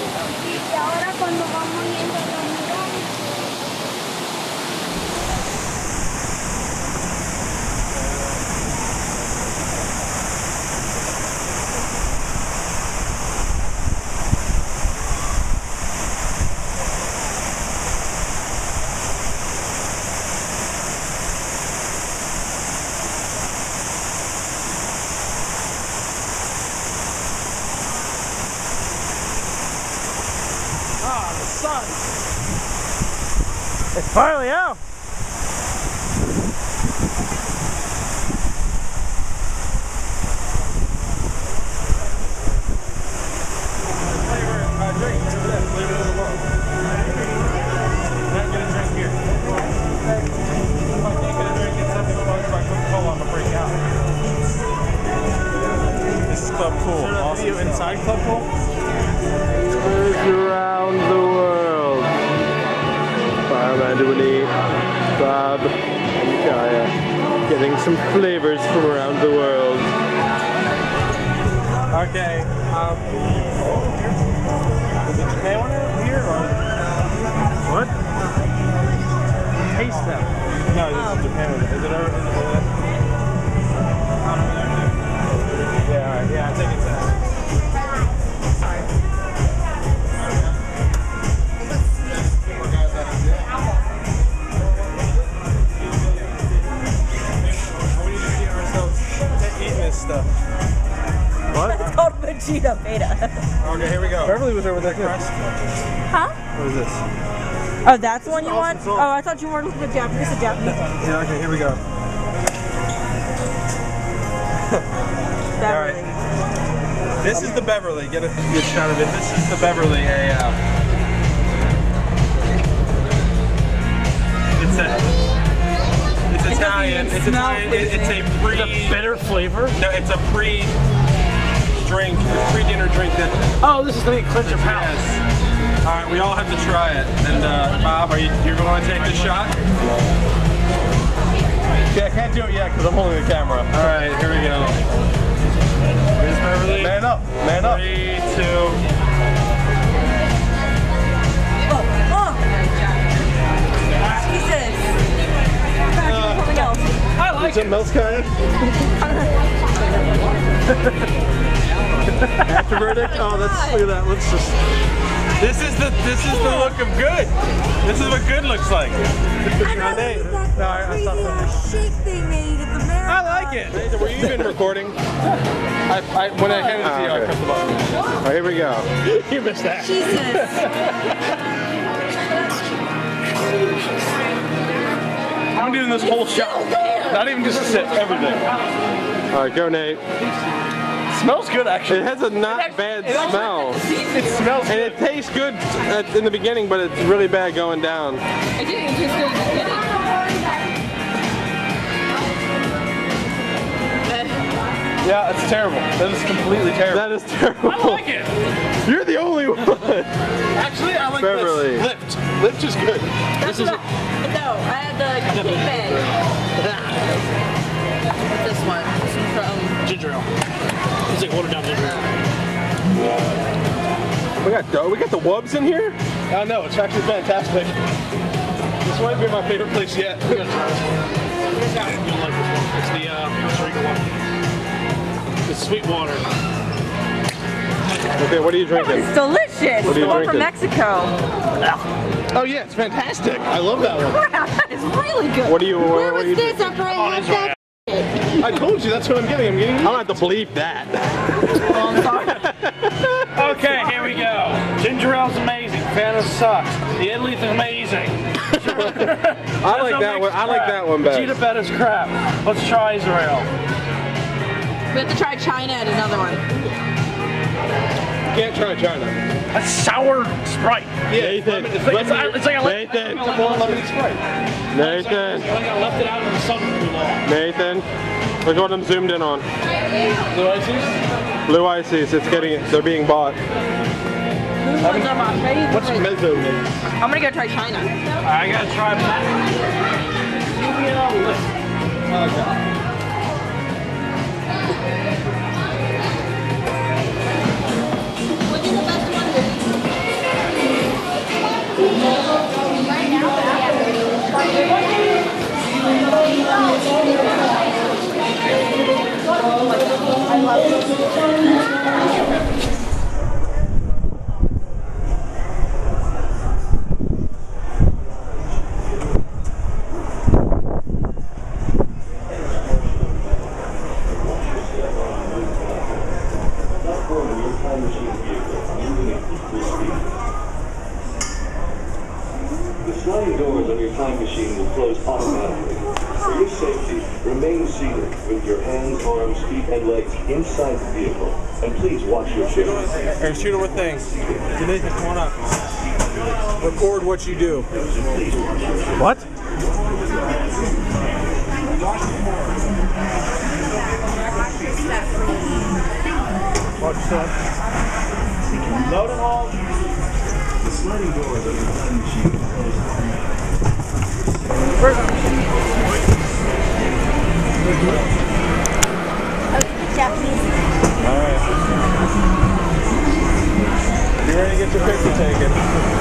[SPEAKER 8] Ah, the sun! It's finally out!
[SPEAKER 9] This is Club Cool.
[SPEAKER 8] Awesome. Video inside Club Cool?
[SPEAKER 1] Around the world. Fireman Landouini, Bob, and Kaya getting some flavors from around the world.
[SPEAKER 9] Okay. Um, is it Japan one here or
[SPEAKER 8] what? Taste them.
[SPEAKER 9] No, this is Japan one. Is it over? Is it over? Yeah, all right. Yeah, I think it's that. Stuff.
[SPEAKER 1] What?
[SPEAKER 15] It's called Vegeta Beta.
[SPEAKER 9] Okay, here we go.
[SPEAKER 1] Beverly was over there too.
[SPEAKER 15] Huh?
[SPEAKER 1] What is this?
[SPEAKER 15] Oh, that's the one you want? Oh, I thought you were looking at Japanese. It's a Japanese one.
[SPEAKER 9] Yeah, okay, here we go.
[SPEAKER 15] Beverly.
[SPEAKER 9] Alright. This is the Beverly. Get a good shot of it. This is the Beverly A F. It's a It's Italian. It's Italian. It, it's a pre.
[SPEAKER 8] It's a bitter flavor?
[SPEAKER 9] No, it's a pre-drink, pre-dinner drink that.
[SPEAKER 8] Oh, this is the cleanse your palate.
[SPEAKER 9] Yes. All right, we all have to try it. And uh, Bob, are you you're going to take this shot?
[SPEAKER 1] Yeah, I can't do it yet because I'm holding the camera.
[SPEAKER 9] All right, here we go. Here's Beverly.
[SPEAKER 1] Man up, man up.
[SPEAKER 9] Three, two.
[SPEAKER 15] Oh, oh. Jesus. Something else.
[SPEAKER 8] I like
[SPEAKER 1] it. Milk kind. After verdict. Oh, that's look at that. Let's just.
[SPEAKER 9] This is the this is the look of good. This is what good looks like.
[SPEAKER 15] I know that
[SPEAKER 1] No, I, I thought
[SPEAKER 15] crazy shake they made at the marathon.
[SPEAKER 9] I like it.
[SPEAKER 1] Were you even recording? I, I when I handed it to you, I pressed the button. All right, here we go.
[SPEAKER 8] You missed that.
[SPEAKER 15] Jesus.
[SPEAKER 1] I'm doing this whole shot. Not even just a sip, everything. All right, go Nate.
[SPEAKER 8] Smells good, actually.
[SPEAKER 1] It has a not it bad
[SPEAKER 8] it
[SPEAKER 1] smell.
[SPEAKER 8] It smells
[SPEAKER 1] and
[SPEAKER 8] good.
[SPEAKER 1] it tastes good at, in the beginning, but it's really bad going down.
[SPEAKER 5] I didn't even taste good in the beginning.
[SPEAKER 1] Yeah, it's terrible. That is completely terrible. That is terrible.
[SPEAKER 8] I like it.
[SPEAKER 1] You're the only one.
[SPEAKER 8] Actually, I like
[SPEAKER 1] Beverly.
[SPEAKER 8] this. Lift. Lift is good.
[SPEAKER 15] That's
[SPEAKER 8] this is
[SPEAKER 15] I, no, I had the cake bag. This one. This one from
[SPEAKER 8] ginger ale. It's like watered down ginger ale.
[SPEAKER 1] We got dough. We got the wubs in here.
[SPEAKER 8] Oh no, it's actually fantastic.
[SPEAKER 1] This might be my favorite place yet.
[SPEAKER 8] We're gonna try this one. You'll like this one. It's the uh, Costa Rica one. It's sweet water.
[SPEAKER 1] Okay, what are you drinking?
[SPEAKER 15] It's delicious.
[SPEAKER 1] What are you
[SPEAKER 15] the one
[SPEAKER 1] drinking?
[SPEAKER 15] from Mexico.
[SPEAKER 1] Oh yeah, it's fantastic. I love that one.
[SPEAKER 15] Wow, that is really good.
[SPEAKER 1] What are you? What,
[SPEAKER 15] Where
[SPEAKER 1] what
[SPEAKER 15] was
[SPEAKER 1] are you
[SPEAKER 15] this
[SPEAKER 1] drinking?
[SPEAKER 15] after I
[SPEAKER 8] Oh,
[SPEAKER 15] had
[SPEAKER 8] it's
[SPEAKER 15] that?
[SPEAKER 1] I told you that's what I'm getting. I'm getting. I'm gonna have to bleep that.
[SPEAKER 15] Oh, I'm sorry.
[SPEAKER 8] Okay, here we go. Ginger ale's amazing. Fanta sucks. The Italy's amazing.
[SPEAKER 1] I like that one. I like that one best.
[SPEAKER 8] Vegeta Betta's crap. Let's try Israel.
[SPEAKER 15] We have to try China at another one.
[SPEAKER 1] You can't try China.
[SPEAKER 8] a sour Sprite.
[SPEAKER 2] Yeah, Nathan.
[SPEAKER 8] It's like, it's, it's like a
[SPEAKER 2] Nathan.
[SPEAKER 8] It's a limited Sprite.
[SPEAKER 2] Nathan.
[SPEAKER 8] I got left it out in the sun for too long.
[SPEAKER 2] Nathan. Look what I'm zoomed in on.
[SPEAKER 8] Blue ices?
[SPEAKER 2] Blue ices. It's getting. They're being bought.
[SPEAKER 15] Those are my favorite.
[SPEAKER 2] What's mezzo?
[SPEAKER 15] I'm gonna go try China.
[SPEAKER 8] I gotta try that.
[SPEAKER 15] I love it.
[SPEAKER 3] The sliding doors on your time machine will close automatically. For your safety, remain seated with your hands, arms, feet, and legs inside the vehicle. And please watch your
[SPEAKER 9] Shoot
[SPEAKER 3] fingers.
[SPEAKER 9] her, or shoot her with things. Nathan, come on up. Record what you do.
[SPEAKER 8] What?
[SPEAKER 3] Watch yourself. Load and haul. The sliding doors on your time machine will close
[SPEAKER 15] Japanese.
[SPEAKER 2] Alright. You ready to get your picture taken?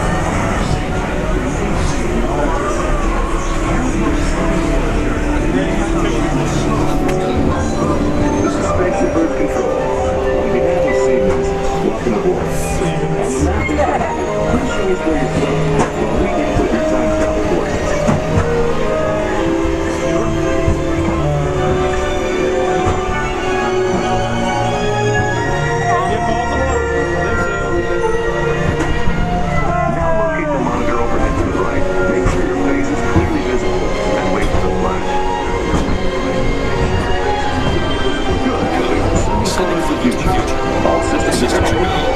[SPEAKER 3] This is Spaceship Earth Control. On behalf of Siemens, welcome aboard. On the map, please show us where you're from while we input your time travel coordinates. Now locate the monitor overhead to the right. Make sure your face is clearly visible and wait for the flash. Good. Sending for future. All systems are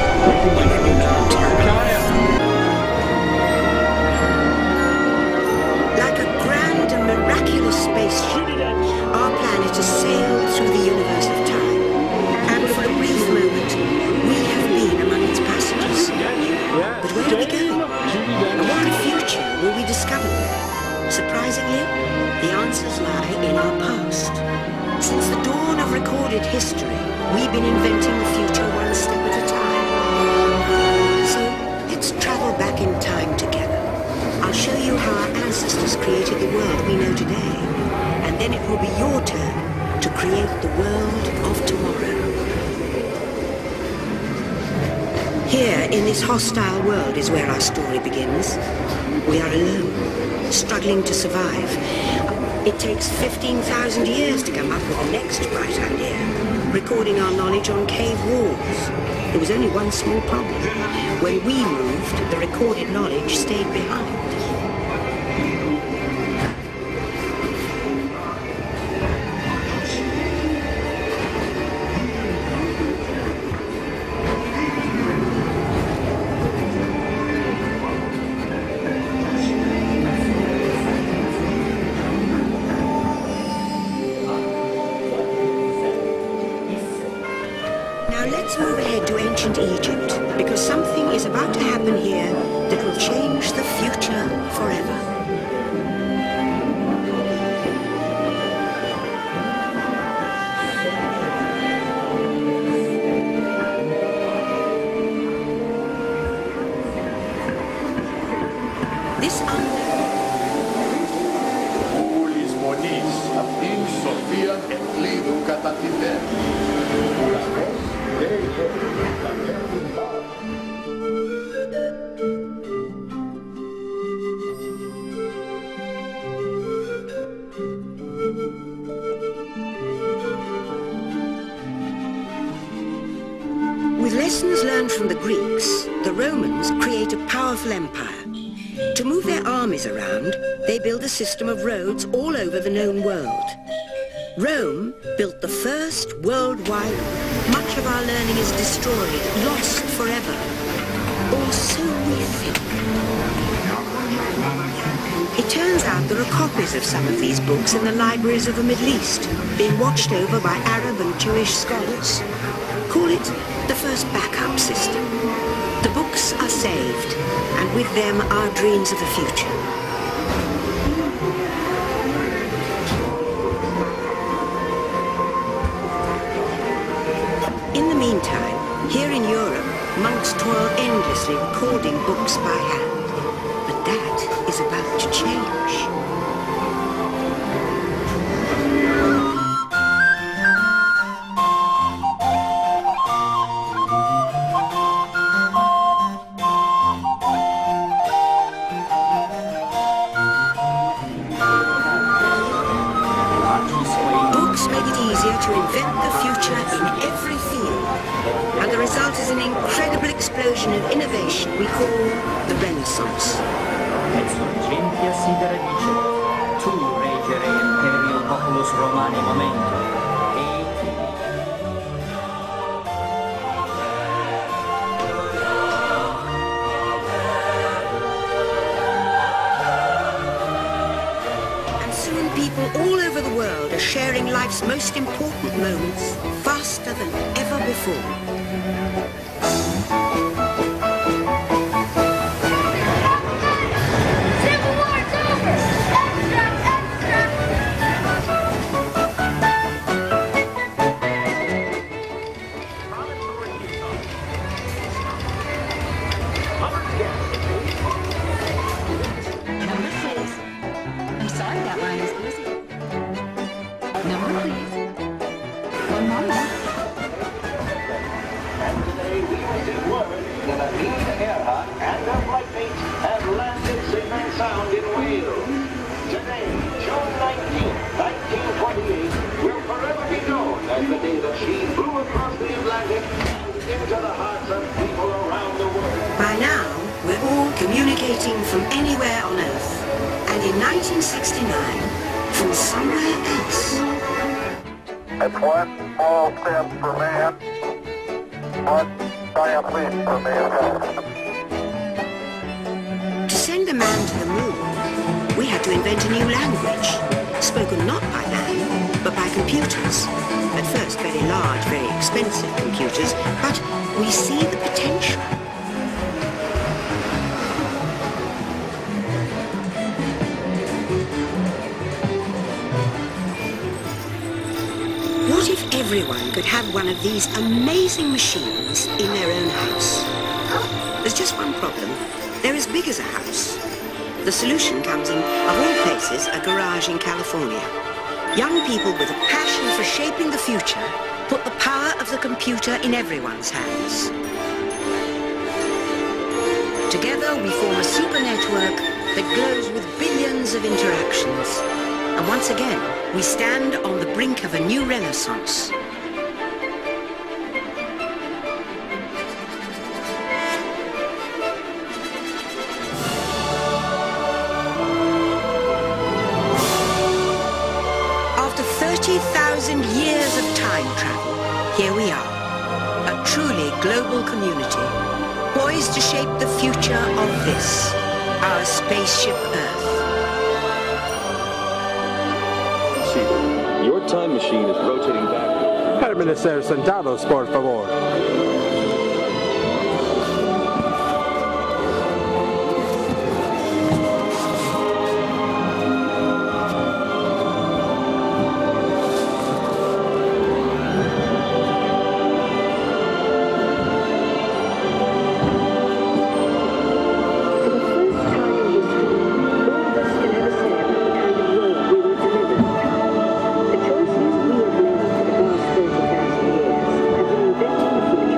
[SPEAKER 13] Like a grand and miraculous spaceship, our planet has sailed through the universe of time. And for a brief moment, we have been among its passengers. But where do we go? And what future will we discover there? Surprisingly, the answers lie in our past. Since the dawn of recorded history, we've been inventing the future one step at a time. So, let's travel back in time together. I'll show you how our ancestors created the world we know today. And then it will be your turn to create the world of tomorrow. Here, in this hostile world, is where our story begins. We are alone, struggling to survive. It takes fifteen thousand years to come up with the next bright idea, recording our knowledge on cave walls. There was only one small problem. When we moved, the recorded knowledge stayed behind. Now let's move ahead to ancient Egypt, because something is about to happen here that will change the future forever. This
[SPEAKER 21] Ulis monis, aptin Sofia et lidu catativer.
[SPEAKER 13] With lessons learned from the Greeks, the Romans create a powerful empire. To move their armies around, they build a system of roads all over the known world. Rome built the first worldwide. Much of our learning is destroyed, lost forever. so we think. It turns out there are copies of some of these books in the libraries of the Middle East, being watched over by Arab and Jewish scholars. Call it the first backup system. The books are saved, and with them our dreams of the future. In the meantime, here in Europe, monks toil endlessly recording books by hand. But that is about to change. Books make it easier to invent the future in every field. And the result is an incredible explosion of innovation we call the Renaissance.
[SPEAKER 17] Et surgentia sidera dicet, tu regere imperial populus Romani momento,
[SPEAKER 13] And soon people all over the world are sharing life's most important moments faster than ever before. By now, we're all communicating from anywhere on Earth. And in nineteen sixty-nine, from somewhere else.
[SPEAKER 3] It's one small step for man, one giant leap for mankind.
[SPEAKER 13] To send a man to the moon, we had to invent a new language, spoken not by man, but by computers. At first, very large, very expensive computers, but we see the potential. What if everyone could have one of these amazing machines in their own house? There's just one problem. They're as big as a house. The solution comes in, of all places, a garage in California. Young people with a passion for shaping the future put the power of the computer in everyone's hands. Together we form a super network that glows with billions of interactions. And once again, we stand on the brink of a new renaissance. After thirty thousand years of time travel, here we are, a truly global community, poised to shape the future of this, our spaceship Earth.
[SPEAKER 19] Your time machine is rotating backward.
[SPEAKER 1] Permanecer sentados, por favor.
[SPEAKER 3] The choices we have made for the past thirty thousand years have been inventing the future.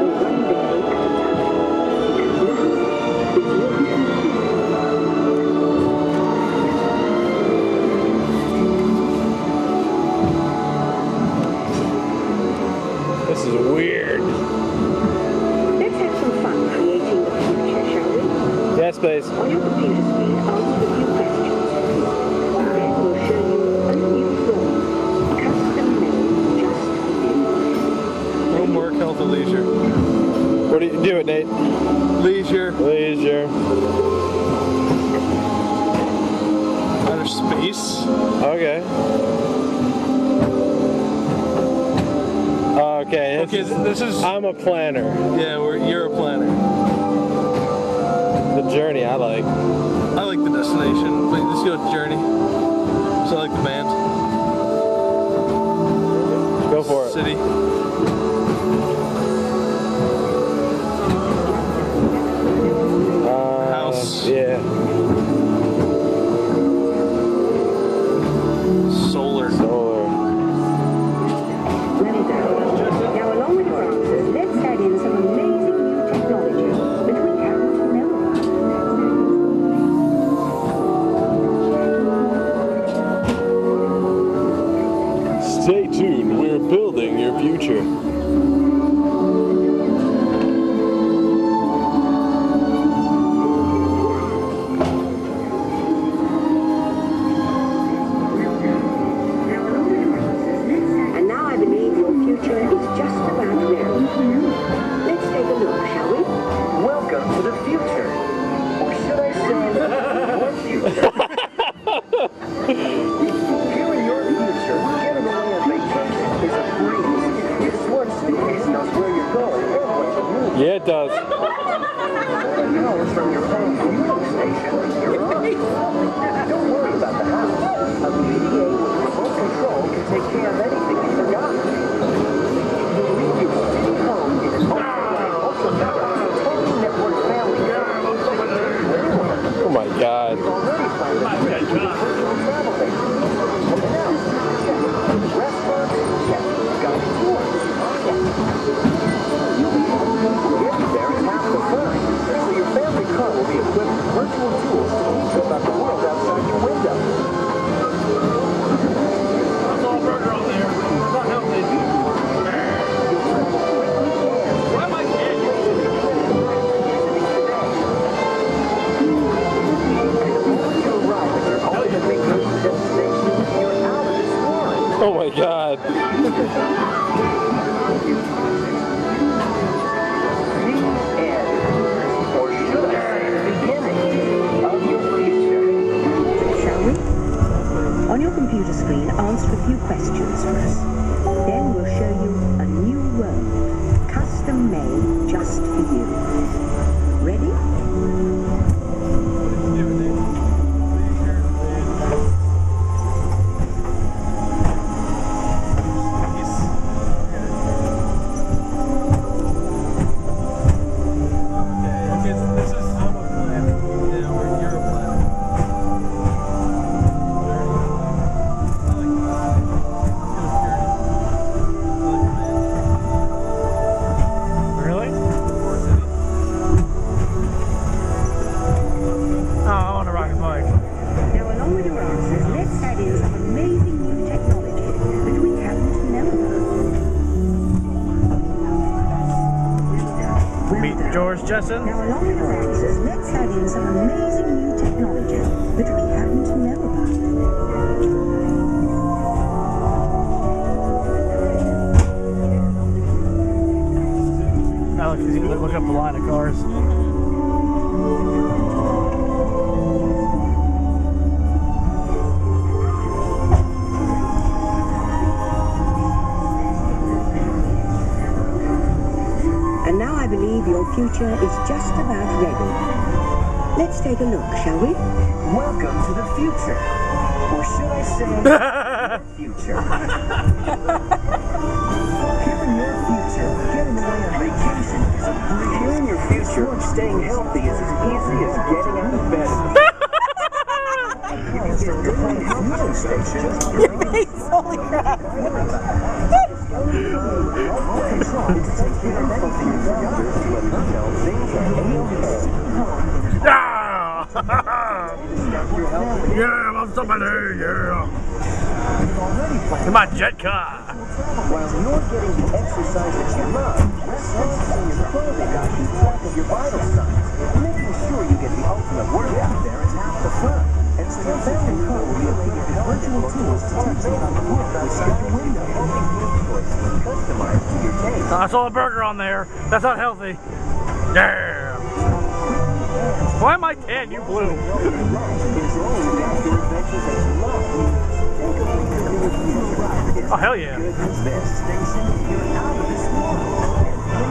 [SPEAKER 1] outer space.
[SPEAKER 2] Okay. Okay.
[SPEAKER 1] Okay,
[SPEAKER 2] Is,
[SPEAKER 1] this is.
[SPEAKER 2] I'm a planner.
[SPEAKER 1] Yeah, we're, you're a planner.
[SPEAKER 2] The journey I like.
[SPEAKER 1] I like the destination. Wait, let's go with Journey. So I like the band.
[SPEAKER 2] Go for it.
[SPEAKER 1] City.
[SPEAKER 2] Uh,
[SPEAKER 1] House.
[SPEAKER 2] Yeah.
[SPEAKER 1] Solar.
[SPEAKER 2] Solar.
[SPEAKER 14] Now, along with your answers, let's add in some amazing new technology that we happen to know about.
[SPEAKER 2] Stay tuned. We're building your future.
[SPEAKER 14] And now I believe your future is just about now. Let's take a look, shall we?
[SPEAKER 12] Welcome to the future. Or should I say, your future. Here in your future, getting away on vacation is a breeze. This one space knows where you're going and what you need.
[SPEAKER 2] Yeah, it does.
[SPEAKER 12] Powers from your home computing station. You're on. Don't worry about the house. A P D A with remote control can take care of anything you forgot. You'll leave your city home in an ultra-powered, totally networked family car.
[SPEAKER 2] Oh my God.
[SPEAKER 12] You've already found a virtual travel base. Hotels, check. Restaurants, check. Guided tours, check. You'll be able to get there in half the fun. So your family car will be equipped with virtual tools to teach you about the world outside your window.
[SPEAKER 8] That's all burger on there. It's not healthy. Why am I dead?
[SPEAKER 2] Oh my God.
[SPEAKER 12] Or should I say the beginning of your future?
[SPEAKER 14] Shall we? On your computer screen, answer a few questions for us. Then we'll show you a new world, custom made just for you. Ready?
[SPEAKER 1] Okay, so this is. I'm a planner. Yeah, we're, you're a planner.
[SPEAKER 8] Really? Oh, I want to ride a bike.
[SPEAKER 14] Now, along with your answers, let's add in some amazing new technology that we happen to know about.
[SPEAKER 8] Meet George Jetson.
[SPEAKER 14] Now, along with your answers, let's add in some amazing new technology that we happen to know about.
[SPEAKER 8] Alex, you look, look up the line of cars.
[SPEAKER 14] And now I believe your future is just about ready. Let's take a look, shall we?
[SPEAKER 12] Welcome to the future. Or should I say, your future? Here in your future, getting away on vacation is a breeze. Here in your future, staying healthy is as easy as getting out of bed. You can get different commuting stations.
[SPEAKER 15] Holy crap.
[SPEAKER 8] Yeah, I'm somebody, yeah. In my jet car.
[SPEAKER 12] While you're getting the exercise that you love, sensors in your clothing got keep track of your vital signs. Making sure you get the ultimate workout there is half the fun. And so your family car will be equipped with virtual tools to teach you about the world outside your window. Customized to your taste.
[SPEAKER 8] I saw a burger on there. That's not healthy. Yeah. Why am I tan? You blue.
[SPEAKER 12] Enjoy your adventure adventures
[SPEAKER 8] Oh, hell yeah.
[SPEAKER 12] This station, you're out of this world.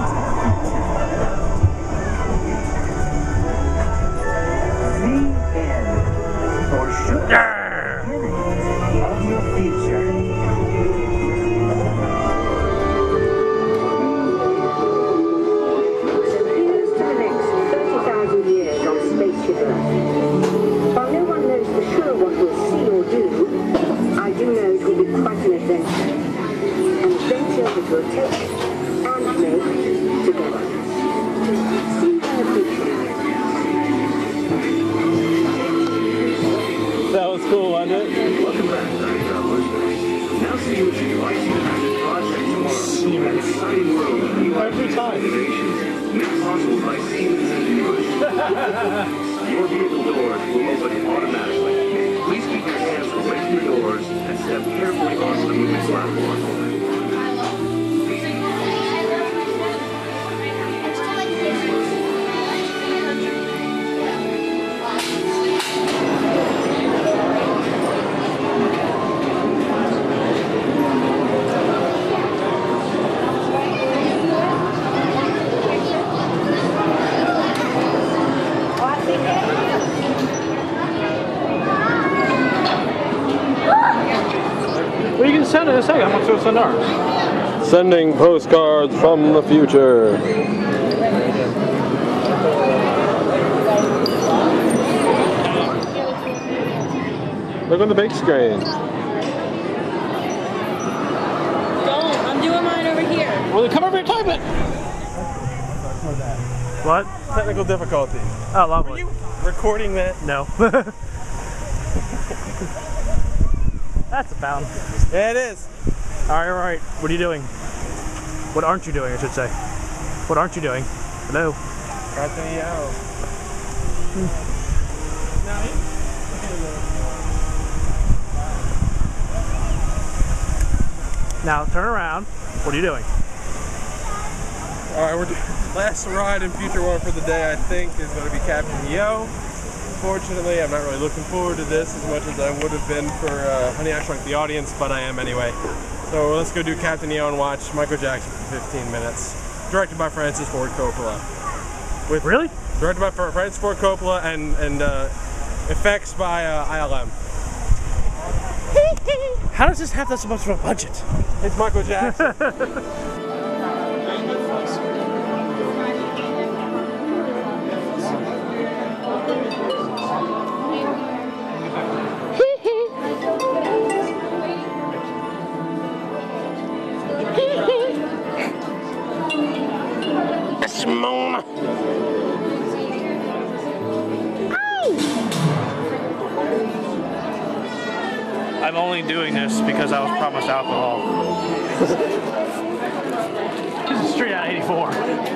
[SPEAKER 12] The end. Or should yeah. the beginning of your future.
[SPEAKER 14] So here's to the next thirty thousand years on Spaceship Earth. While no one knows for sure what we'll see or do, I do know it will be quite an adventure. An adventure that we'll take and make together. See you in the future.
[SPEAKER 1] That was cool, wasn't it?
[SPEAKER 3] Welcome back, time travelers. Now Siemens invites you to visit Project Tomorrow, an exciting world of new innovations made possible by Siemens engineers. Your vehicle doors will open automatically. Please keep your hands away from the doors and step carefully onto the moving platform.
[SPEAKER 8] Well, you can send it in a second. How much will send ours?
[SPEAKER 9] Sending postcards from the future. Look on the big screen.
[SPEAKER 15] Don't. I'm doing mine over here.
[SPEAKER 8] Well, then come over here, type it. What?
[SPEAKER 9] Technical difficulties.
[SPEAKER 8] Oh, lovely.
[SPEAKER 9] Were you recording that?
[SPEAKER 8] No. That's a pound.
[SPEAKER 9] Yeah, it is.
[SPEAKER 8] All right, all right. What are you doing? What aren't you doing, I should say. What aren't you doing? Hello?
[SPEAKER 9] Anthony out.
[SPEAKER 8] Now, turn around. What are you doing?
[SPEAKER 9] All right, we're doing last ride in Future One for the day, I think, is going to be Captain Yo. Unfortunately, I'm not really looking forward to this as much as I would have been for uh, Honey, I Shrunk the Audience, but I am anyway. So let's go do Captain EO and watch Michael Jackson for fifteen minutes. Directed by Francis Ford Coppola. With
[SPEAKER 8] really?
[SPEAKER 9] Directed by Francis Ford Coppola and, and uh, effects by uh, I L M.
[SPEAKER 8] How does this have that so much of a budget?
[SPEAKER 9] It's Michael Jackson.
[SPEAKER 8] Simona. I'm only doing this because I was promised alcohol. This is straight out of eighty-four.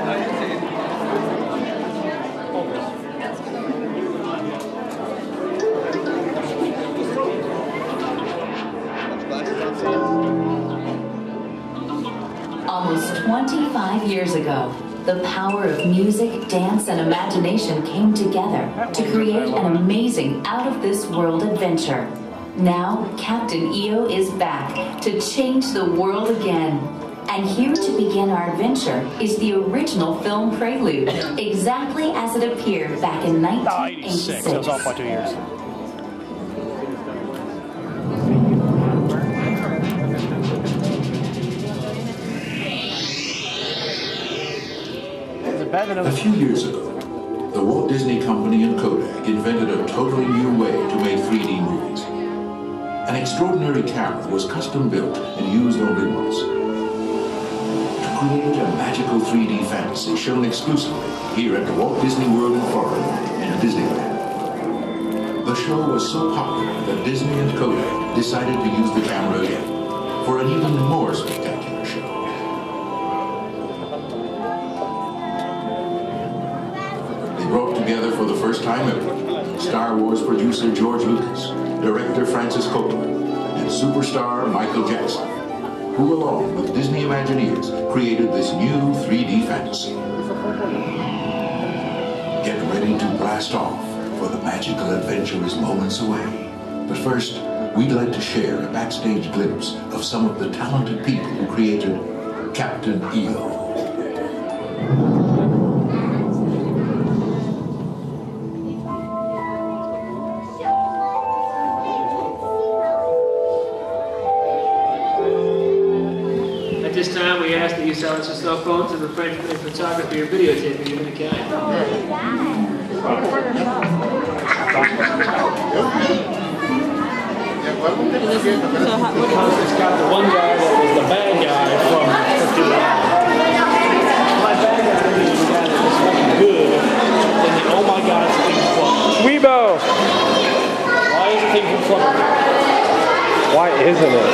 [SPEAKER 16] Almost twenty-five years ago, the power of music, dance, and imagination came together to create an amazing out-of-this-world adventure. Now, Captain E O is back to change the world again. And here to begin our adventure is the original film prelude, exactly as it appeared back in nineteen eighty-six.
[SPEAKER 8] That was off by two years.
[SPEAKER 21] A few years ago, the Walt Disney Company and Kodak invented a totally new way to make three D movies. An extraordinary camera was custom built and used only once. To create a magical three D fantasy shown exclusively here at the Walt Disney World in Florida and Disneyland. The show was so popular that Disney and Kodak decided to use the camera again for an even more spectacular show. Brought together for the first time ever, Star Wars producer George Lucas, director Francis Coppola, and superstar Michael Jackson, who along with Disney Imagineers created this new three D fantasy. Get ready to blast off, for the magical adventure is moments away. But first, we'd like to share a backstage glimpse of some of the talented people who created Captain E O.
[SPEAKER 4] At this time, we ask that you silence your cell phones and refrain from any photography or videotaping of any kind. It's got the one guy that was the bad guy from My bad guy is the guy that was fucking good, and the oh my god, it's a thing from Flubber.
[SPEAKER 1] Weebo!
[SPEAKER 4] Why is it a thing from Flubber?
[SPEAKER 1] Why isn't it?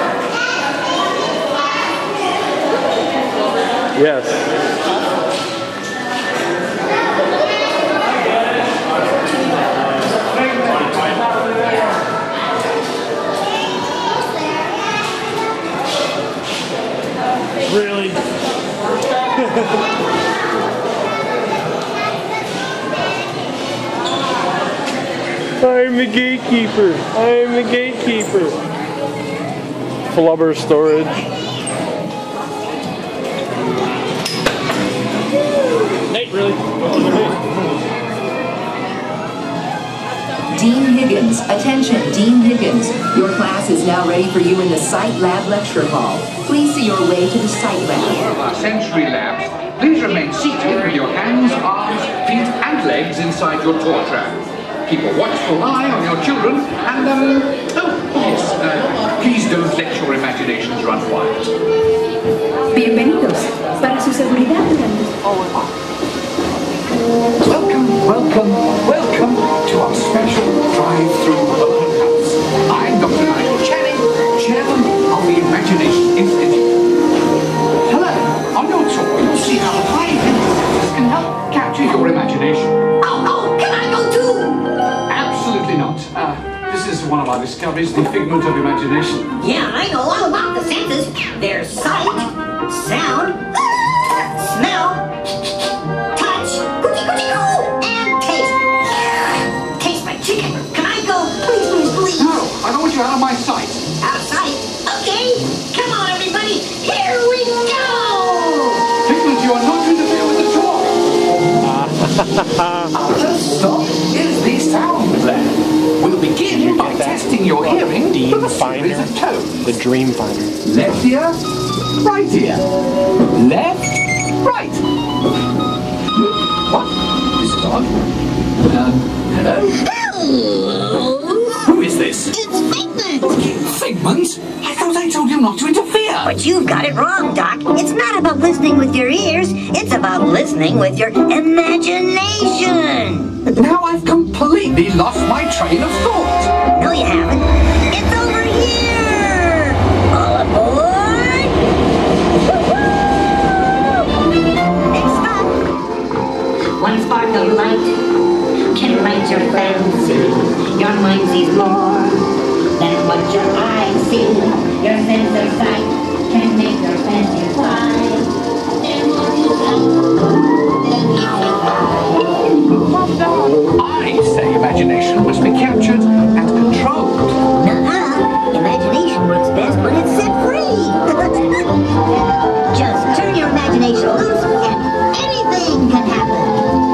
[SPEAKER 1] Yes.
[SPEAKER 4] Really?
[SPEAKER 1] I'm the gatekeeper. I'm the gatekeeper. Flubber storage.
[SPEAKER 4] Nate, really?
[SPEAKER 20] Dean Higgins, attention, Dean Higgins. Your class is now ready for you in the Sight Lab Lecture Hall. Please see your way to the Sight Lab.
[SPEAKER 23] One of our sensory labs. Please remain seated with your hands, arms, feet, and legs inside your tour tram. Keep a watchful eye on your children, and, um, oh, yes, uh, please don't let your imaginations run wild.
[SPEAKER 20] Bienvenidos. Para su seguridad durante...
[SPEAKER 23] Welcome, welcome, welcome to our special drive-through open house. I'm Doctor Nigel Channing, Chairman of the Imagination Institute. Hello, on your tour you'll see how high fences can help capture your imagination.
[SPEAKER 24] Oh, oh, can I go too?
[SPEAKER 23] Absolutely not. Uh, this is one of our discoveries, the figment of imagination.
[SPEAKER 24] Yeah, I know all about the senses. There's sight, sound, smell, touch, and taste. Taste my chicken. Can I go? Please, please, please.
[SPEAKER 23] No, I don't want you out of my sight.
[SPEAKER 24] Out of sight? Okay. Come on, everybody. Here we go.
[SPEAKER 23] Figment, you are not to interfere with the tour. Our first stop is the sound lab. We'll begin by testing your hearing with a series of tones.
[SPEAKER 1] The Dream Finder.
[SPEAKER 23] Left ear, right ear. Left, right. What? This is odd. Um, hello?
[SPEAKER 24] Hello.
[SPEAKER 23] Who is this?
[SPEAKER 24] It's Figment.
[SPEAKER 23] Figment? I thought I told you not to interfere.
[SPEAKER 24] But you've got it wrong, Doc. It's not about listening with your ears. It's about listening with your imagination.
[SPEAKER 23] Now I've completely lost my train of thought.
[SPEAKER 24] No, you haven't. It's over here. All aboard. Next stop. One spark of light can light your fancy. Your mind sees more than what your eyes see. Your sense of sight can make your fancy fly.
[SPEAKER 23] I say imagination must be captured and controlled.
[SPEAKER 24] Nuh-uh. Imagination works best when it's set free. Just turn your imagination loose and anything can happen.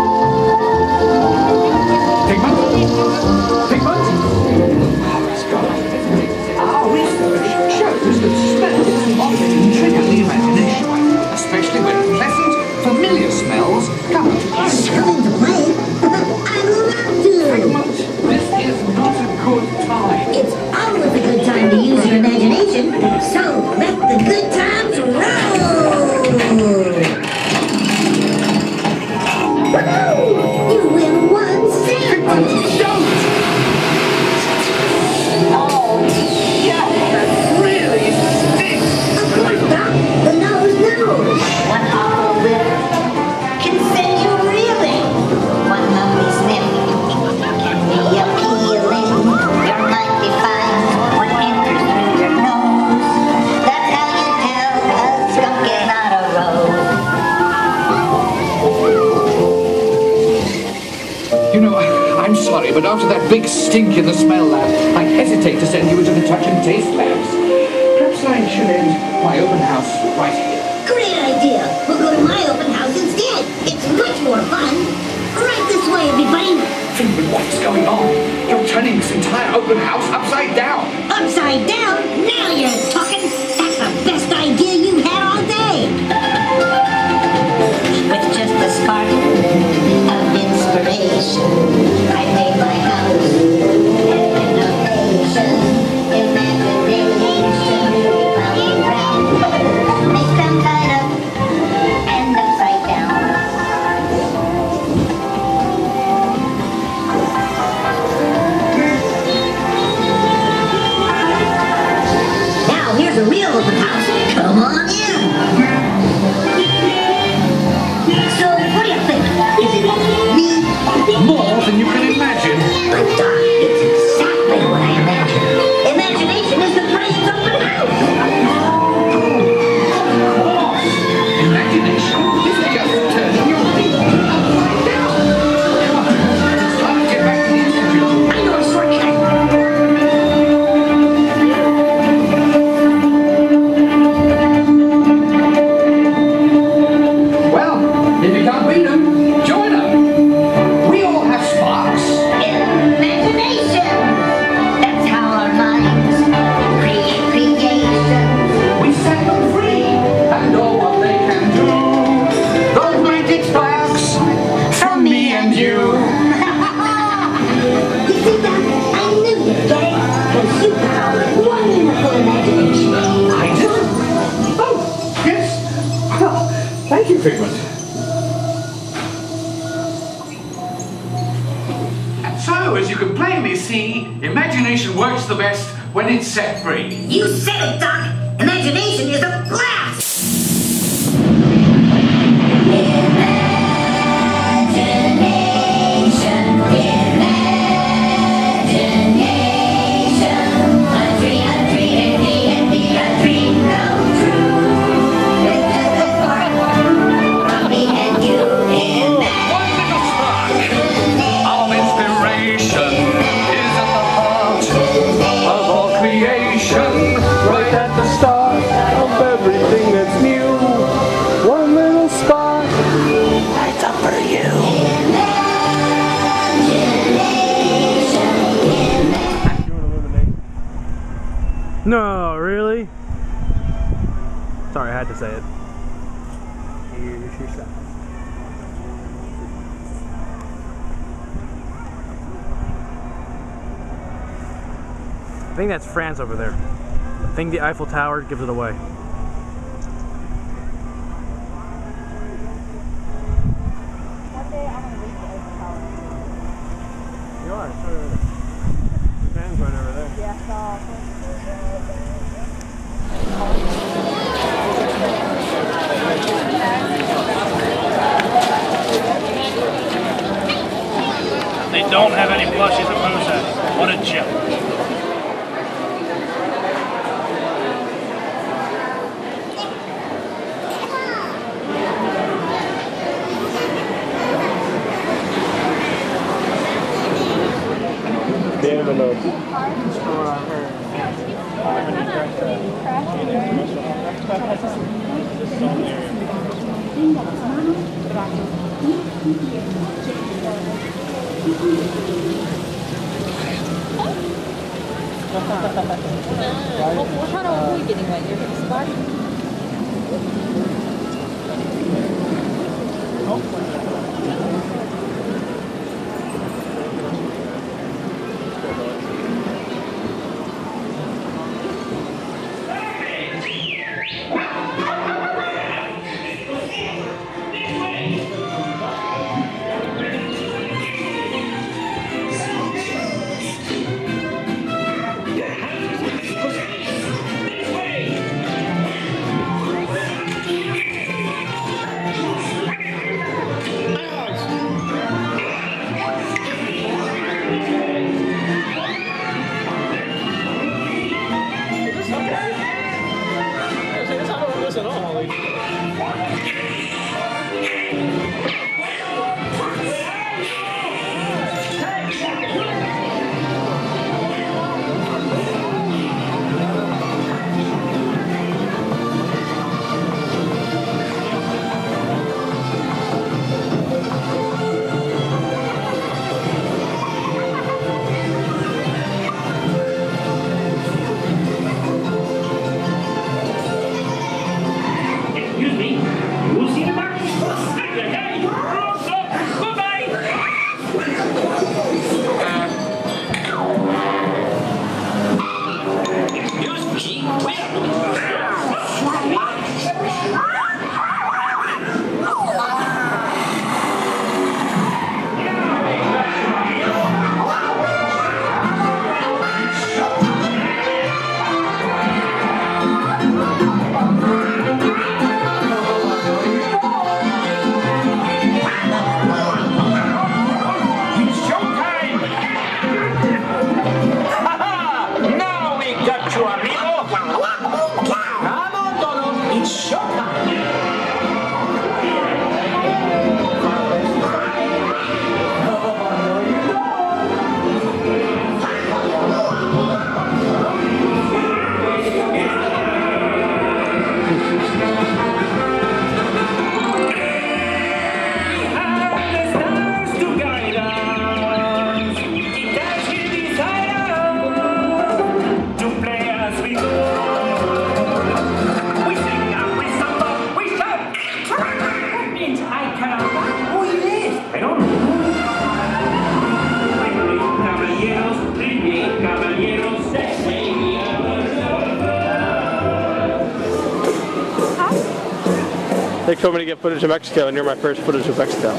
[SPEAKER 23] Pigment? Pigment? Oh, it's gone. Our research shows that smells often trigger the imagination, especially when pleasant, familiar smells come into play.
[SPEAKER 24] Come into play? I love to.
[SPEAKER 23] Pigment, this is not a good time.
[SPEAKER 24] It's always a good time to use your imagination, so let the good times roll! Woo! You win one cent!
[SPEAKER 23] Don't! Oh, yeah, that really stinks!
[SPEAKER 24] Of course, Doc. The nose knows. One awful whiff can send you reeling. One lovely sniff can be appealing. Your mind defines what enters through your nose. That's how you tell a skunk is not a rose.
[SPEAKER 23] You know, I'm sorry, but after that big stink in the smell lab, I hesitate to send you into the touch and taste labs. Perhaps I should end my open house right here.
[SPEAKER 24] Great idea. We'll go to my open house instead. It's much more fun. Right this way, everybody.
[SPEAKER 23] Figment, what's going on? You're turning this entire open house upside down.
[SPEAKER 24] Upside down? Now you're talking. That's the best idea you've had all day. With just a spark of inspiration, I made my house an innovation. Imagination really found around. Make them light up and upside down. Now here's a real open house. Come on in. So what do you think? Is it me?
[SPEAKER 23] More than you can imagine.
[SPEAKER 24] But Doc, it's exactly what I imagined. Imagination is the brain's open house.
[SPEAKER 23] Imagination is just turning your thinking upside down. Come on, it's time to get back to the institute.
[SPEAKER 24] I know a shortcut.
[SPEAKER 23] Well, if you can't beat them, join them. We all have sparks.
[SPEAKER 24] Imagination. That's how our minds create creations.
[SPEAKER 23] We set them free and all what they can do. Those magic sparks from me and you.
[SPEAKER 24] You see, Doc, I knew you'd get it. Because you have wonderful imagination.
[SPEAKER 23] I do? Oh, yes. Well, thank you, Figment. And so, as you can plainly see, imagination works the best when it's set free.
[SPEAKER 24] You said it, Doc. Imagination is a blast. Imagination, imagination. A dream, a dream, a dream, a dream come true. With just a spark from me and you.
[SPEAKER 23] One little spark of inspiration is at the heart of all creation.
[SPEAKER 1] Right at the start of everything that's new. One little spark. Lights up for you. No, really? Sorry, I had to say it. Here's your size. I think that's France over there. I think the Eiffel Tower gives it away. You are, sure. Van's right over there.
[SPEAKER 15] Yeah,
[SPEAKER 8] They don't have any plushies at Moose. What a joke.
[SPEAKER 1] Damn enough.
[SPEAKER 15] What, what kind of are we getting right here? This body?
[SPEAKER 17] su amigo. Come on, Donald, it's showtime.
[SPEAKER 1] They told me to get footage of Mexico, and you're my first footage of Mexico.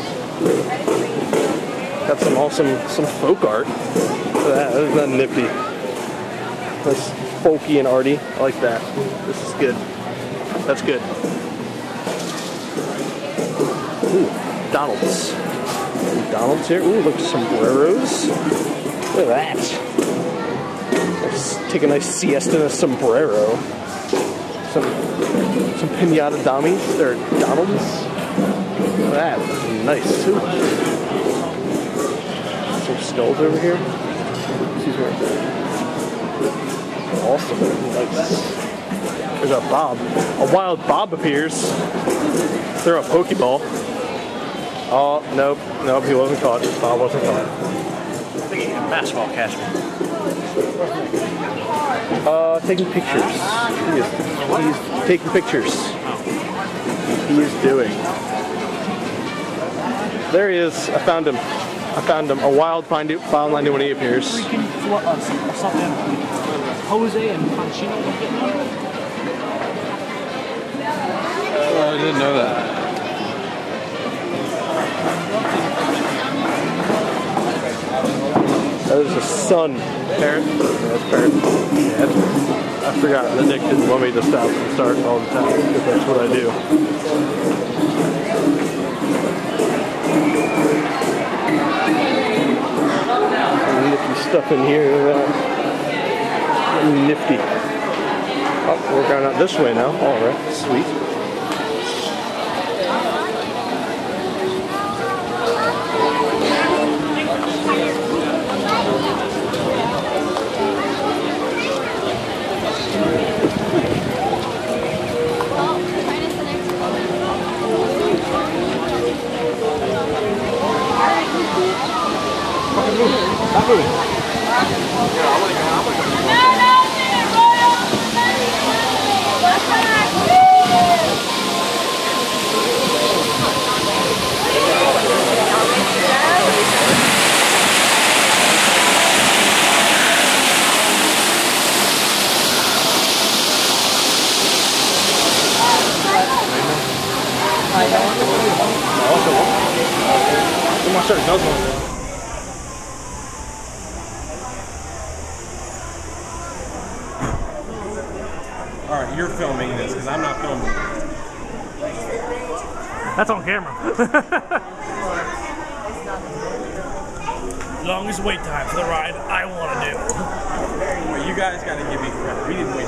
[SPEAKER 1] Got some awesome, some folk art. Look at that, isn't that nifty? That's folky and arty. I like that. This is good. That's good. Ooh, Donald's. Donald's here. Ooh, look, sombreros. Look at that. Let's take a nice siesta in a sombrero. Some, some pinata dummies. They're Donald's. Look at that. That's nice too. Some skulls over here. Excuse me. Awesome. Nice. There's a Bob. A wild Bob appears. Throw a Pokeball. Oh, nope. Nope, he wasn't caught. Bob wasn't caught. I think he's a basketball catcher. Uh, taking pictures. He is, he's taking pictures. He is doing. There he is. I found him. I found him. A wild find found landing when he appears.
[SPEAKER 8] Freaking uh, something. Jose and Panchino.
[SPEAKER 2] Oh, I didn't know that.
[SPEAKER 1] That is a sun. Parrot? Yeah, that's parrot. Yeah, that's, I forgot. The Nick didn't want me to stop and start all the time, because that's what I do. Some nifty stuff in here. Uh, nifty. Oh, we're going out this way now. Alright, sweet.
[SPEAKER 8] Stop moving. My shirt does one.
[SPEAKER 2] Alright, you're filming this because I'm not filming it.
[SPEAKER 8] That's on camera. Longest wait time for the ride I want to do.
[SPEAKER 2] Well, you guys got to give me credit. We didn't wait.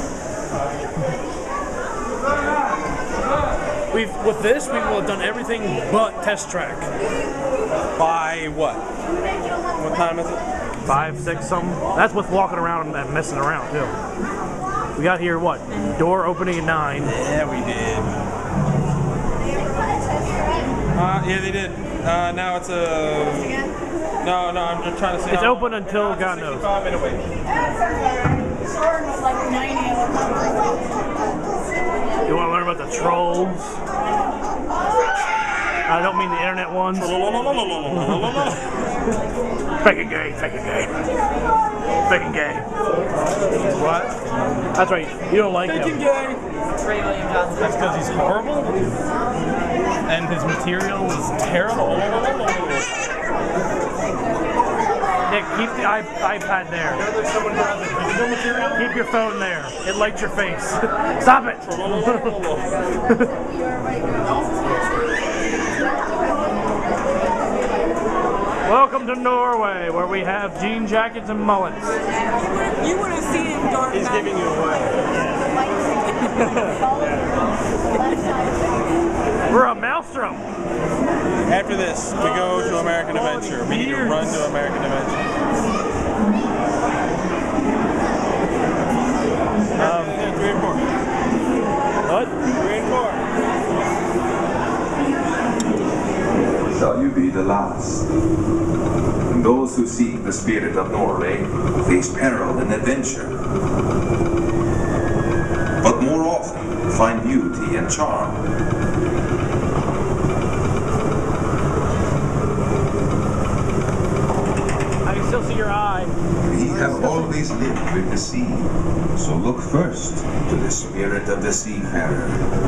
[SPEAKER 8] We've with this we will have done everything but test track.
[SPEAKER 2] By what? What time is it?
[SPEAKER 8] Five, six, something. That's with walking around and messing around too. We got here what? Door opening at nine.
[SPEAKER 2] Yeah, we did. Uh, yeah, they did. Uh, now it's a. No, no, I'm just trying to say.
[SPEAKER 8] It's open until God knows.
[SPEAKER 2] sixty-five minute wait.
[SPEAKER 8] You want to learn about the trolls? I don't mean the internet ones. Fucking gay, fucking gay. Fucking gay. What? That's right, you don't like him.
[SPEAKER 2] Gay. That's because he's horrible and his material is terrible.
[SPEAKER 8] Nick, keep the iP iPad there. Keep your phone there. It lights your face. Stop it! Welcome to Norway, where we have jean jackets and mullets.
[SPEAKER 15] You would have seen dark
[SPEAKER 9] He's giving you away.
[SPEAKER 8] We're a maelstrom.
[SPEAKER 9] After this, we go to American Adventure. We need to run to American Adventure. Um, three and four.
[SPEAKER 8] What?
[SPEAKER 9] Three and four.
[SPEAKER 6] Shall you be the last? And those who seek the spirit of Norway face peril and adventure, but more often find beauty and charm.
[SPEAKER 8] I can still see your eye.
[SPEAKER 6] We have always lived with the sea, so look first to the spirit of the seafarer.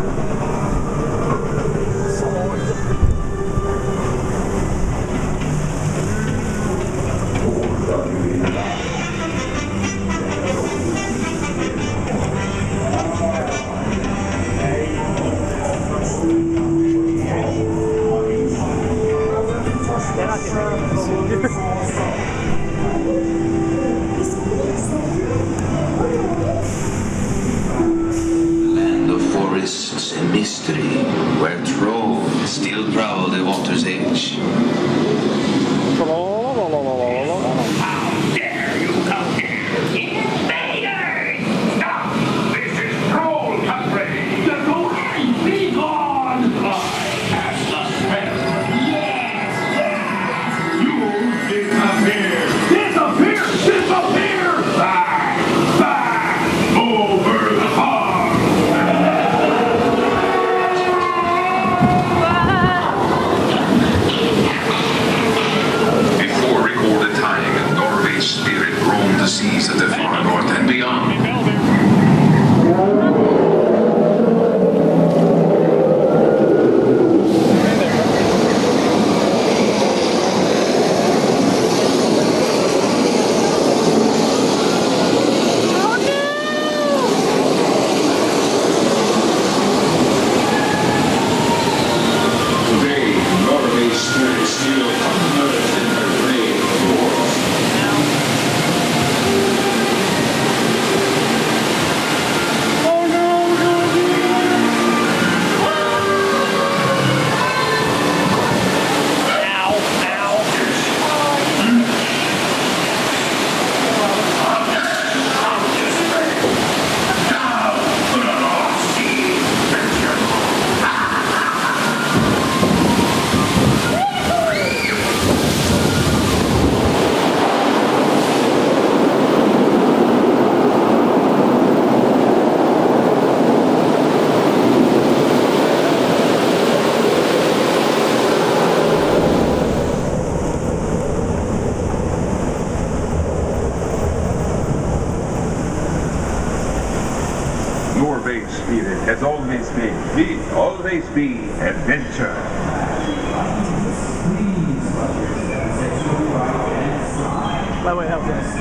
[SPEAKER 21] Land of forests and mystery, where trolls still prowl the water's edge.
[SPEAKER 3] How dare you come here? Invaders! Stop! This is troll country! The Gorai, be gone! I cast the spell. Yes! Yes! You disappear! Disappear! Disappear! Back! Back! Over the pond!
[SPEAKER 21] Before recorded time, Norway's spirit roamed the seas of the far north and beyond.
[SPEAKER 3] Today, Norway's spirit still unearthed in her grave wars.
[SPEAKER 6] Norway's spirit has always been, will always be adventure.
[SPEAKER 8] That way helps us.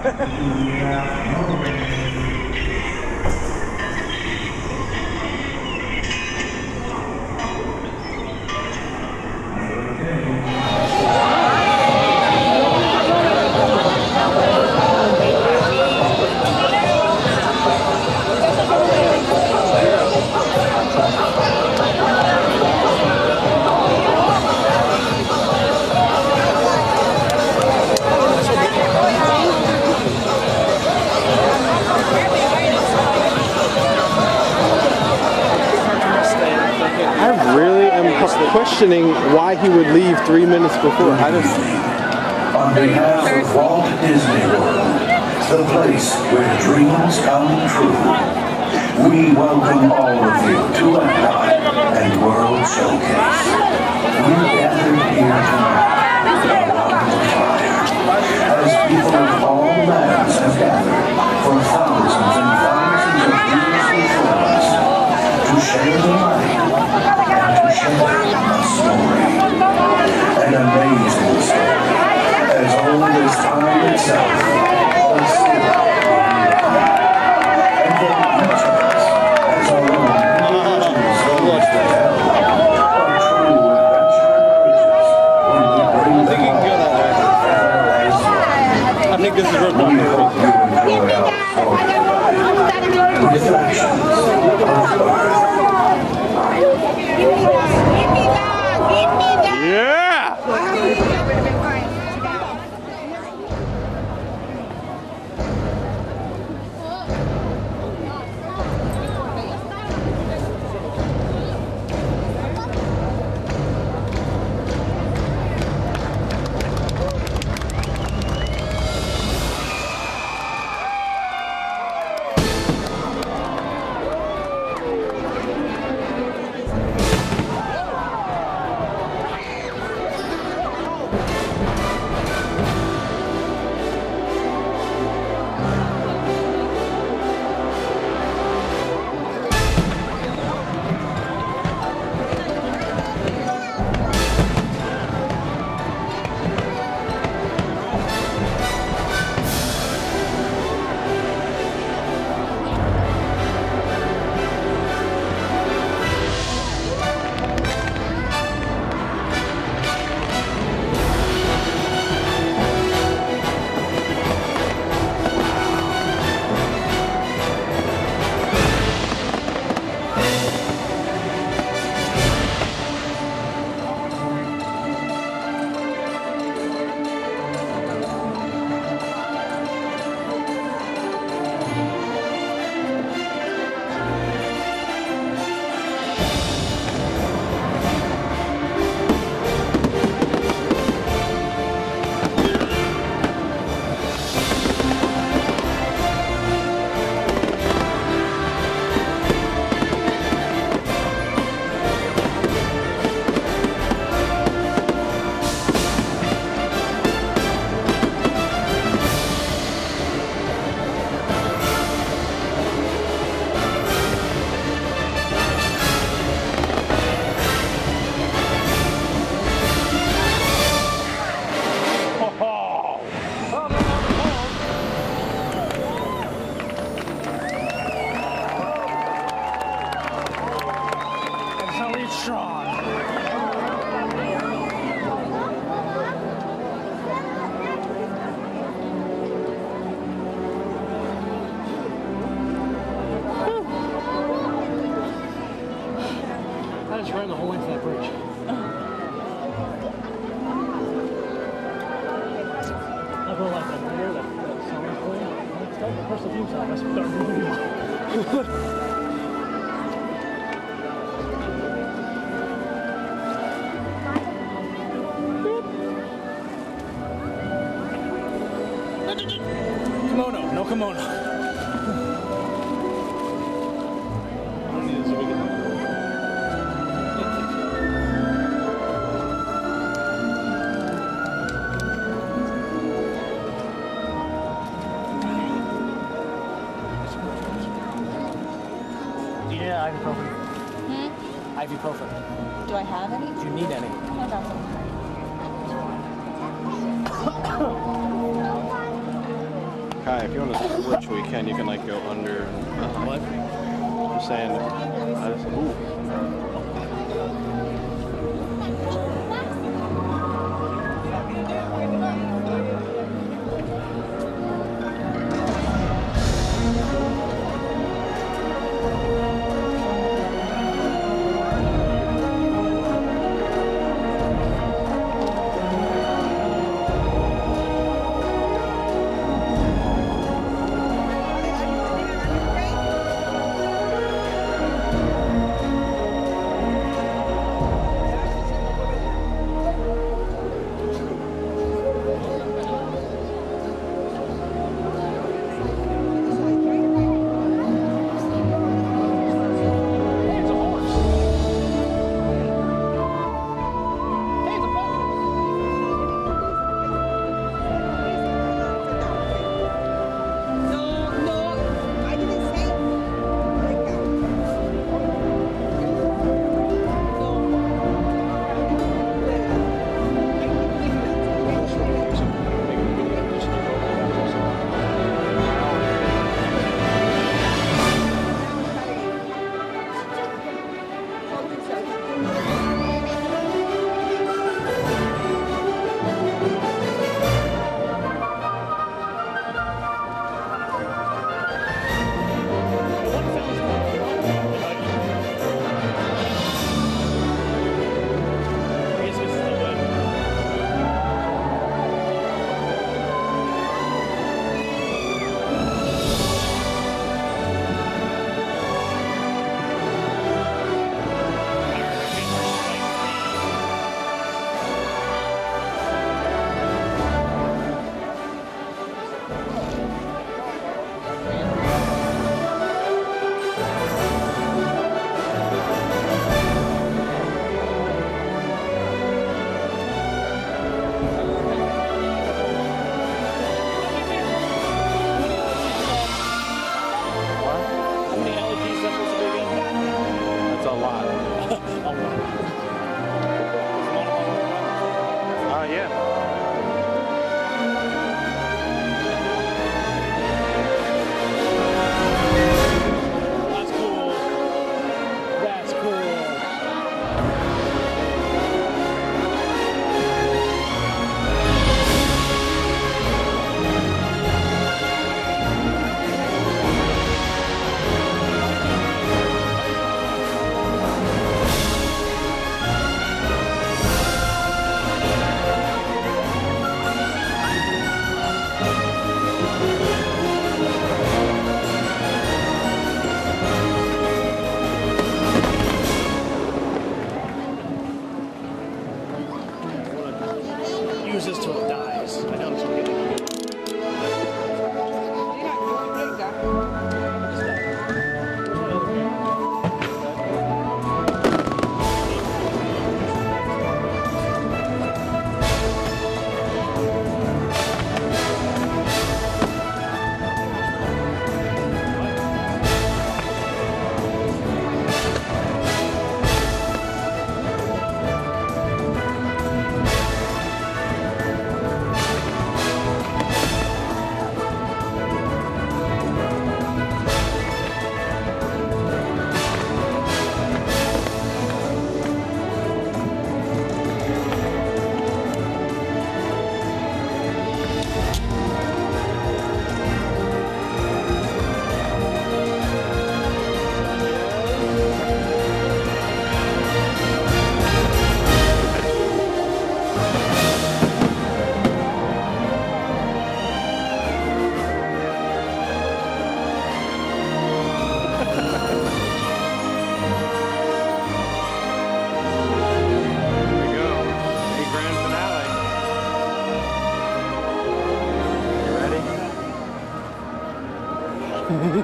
[SPEAKER 2] I really am questioning why he would leave three minutes before. I just.
[SPEAKER 12] On behalf of Walt Disney World, the place where dreams come true, we welcome all of you to Epcot and World Showcase. We're gathered here tonight around the fire, as people of all lands have gathered for thousands and thousands of years before us to share the light and to share a story, an amazing story, as old as time itself, but still and for each of us has our own individual stories to tell, our true adventure emerges when we bring them all together as one.
[SPEAKER 2] I think this is
[SPEAKER 12] We hope you enjoy our
[SPEAKER 8] ran the whole length of that bridge. I go like that here, that, that sound thing. It's starting to press the fumes out. I start moving. Kimono, no kimono. Yeah, ibuprofen.
[SPEAKER 15] Hmm?
[SPEAKER 8] Ibuprofen.
[SPEAKER 15] Do I have any?
[SPEAKER 8] Do you need any?
[SPEAKER 15] I got some.
[SPEAKER 9] Kai, if you want to switch, we can. You can like go under. Uh,
[SPEAKER 8] what?
[SPEAKER 9] I'm saying. I just, ooh.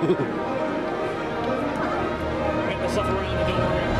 [SPEAKER 8] myself around and don't worry.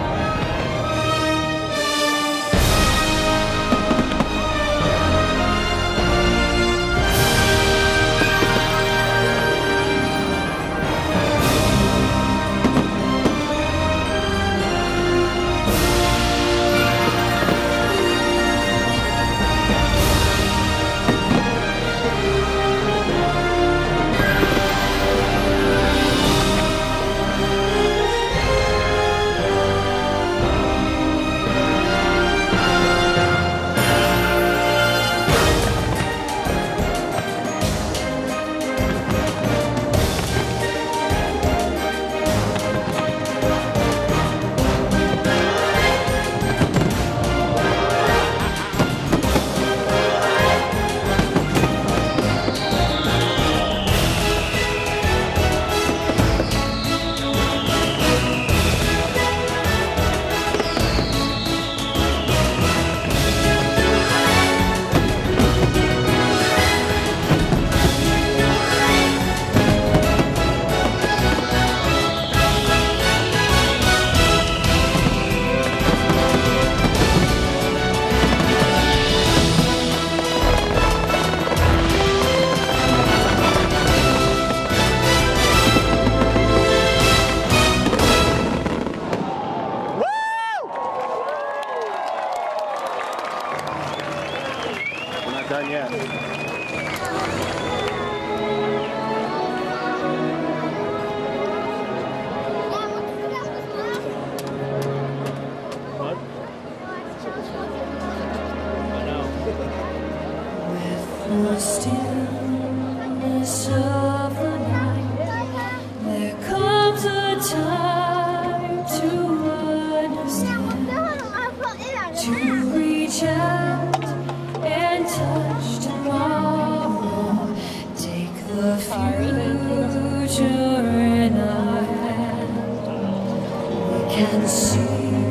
[SPEAKER 1] Done yet.
[SPEAKER 7] The stillness of the night, there comes a time to understand, to reach out and touch tomorrow, take the future in our hand. We can see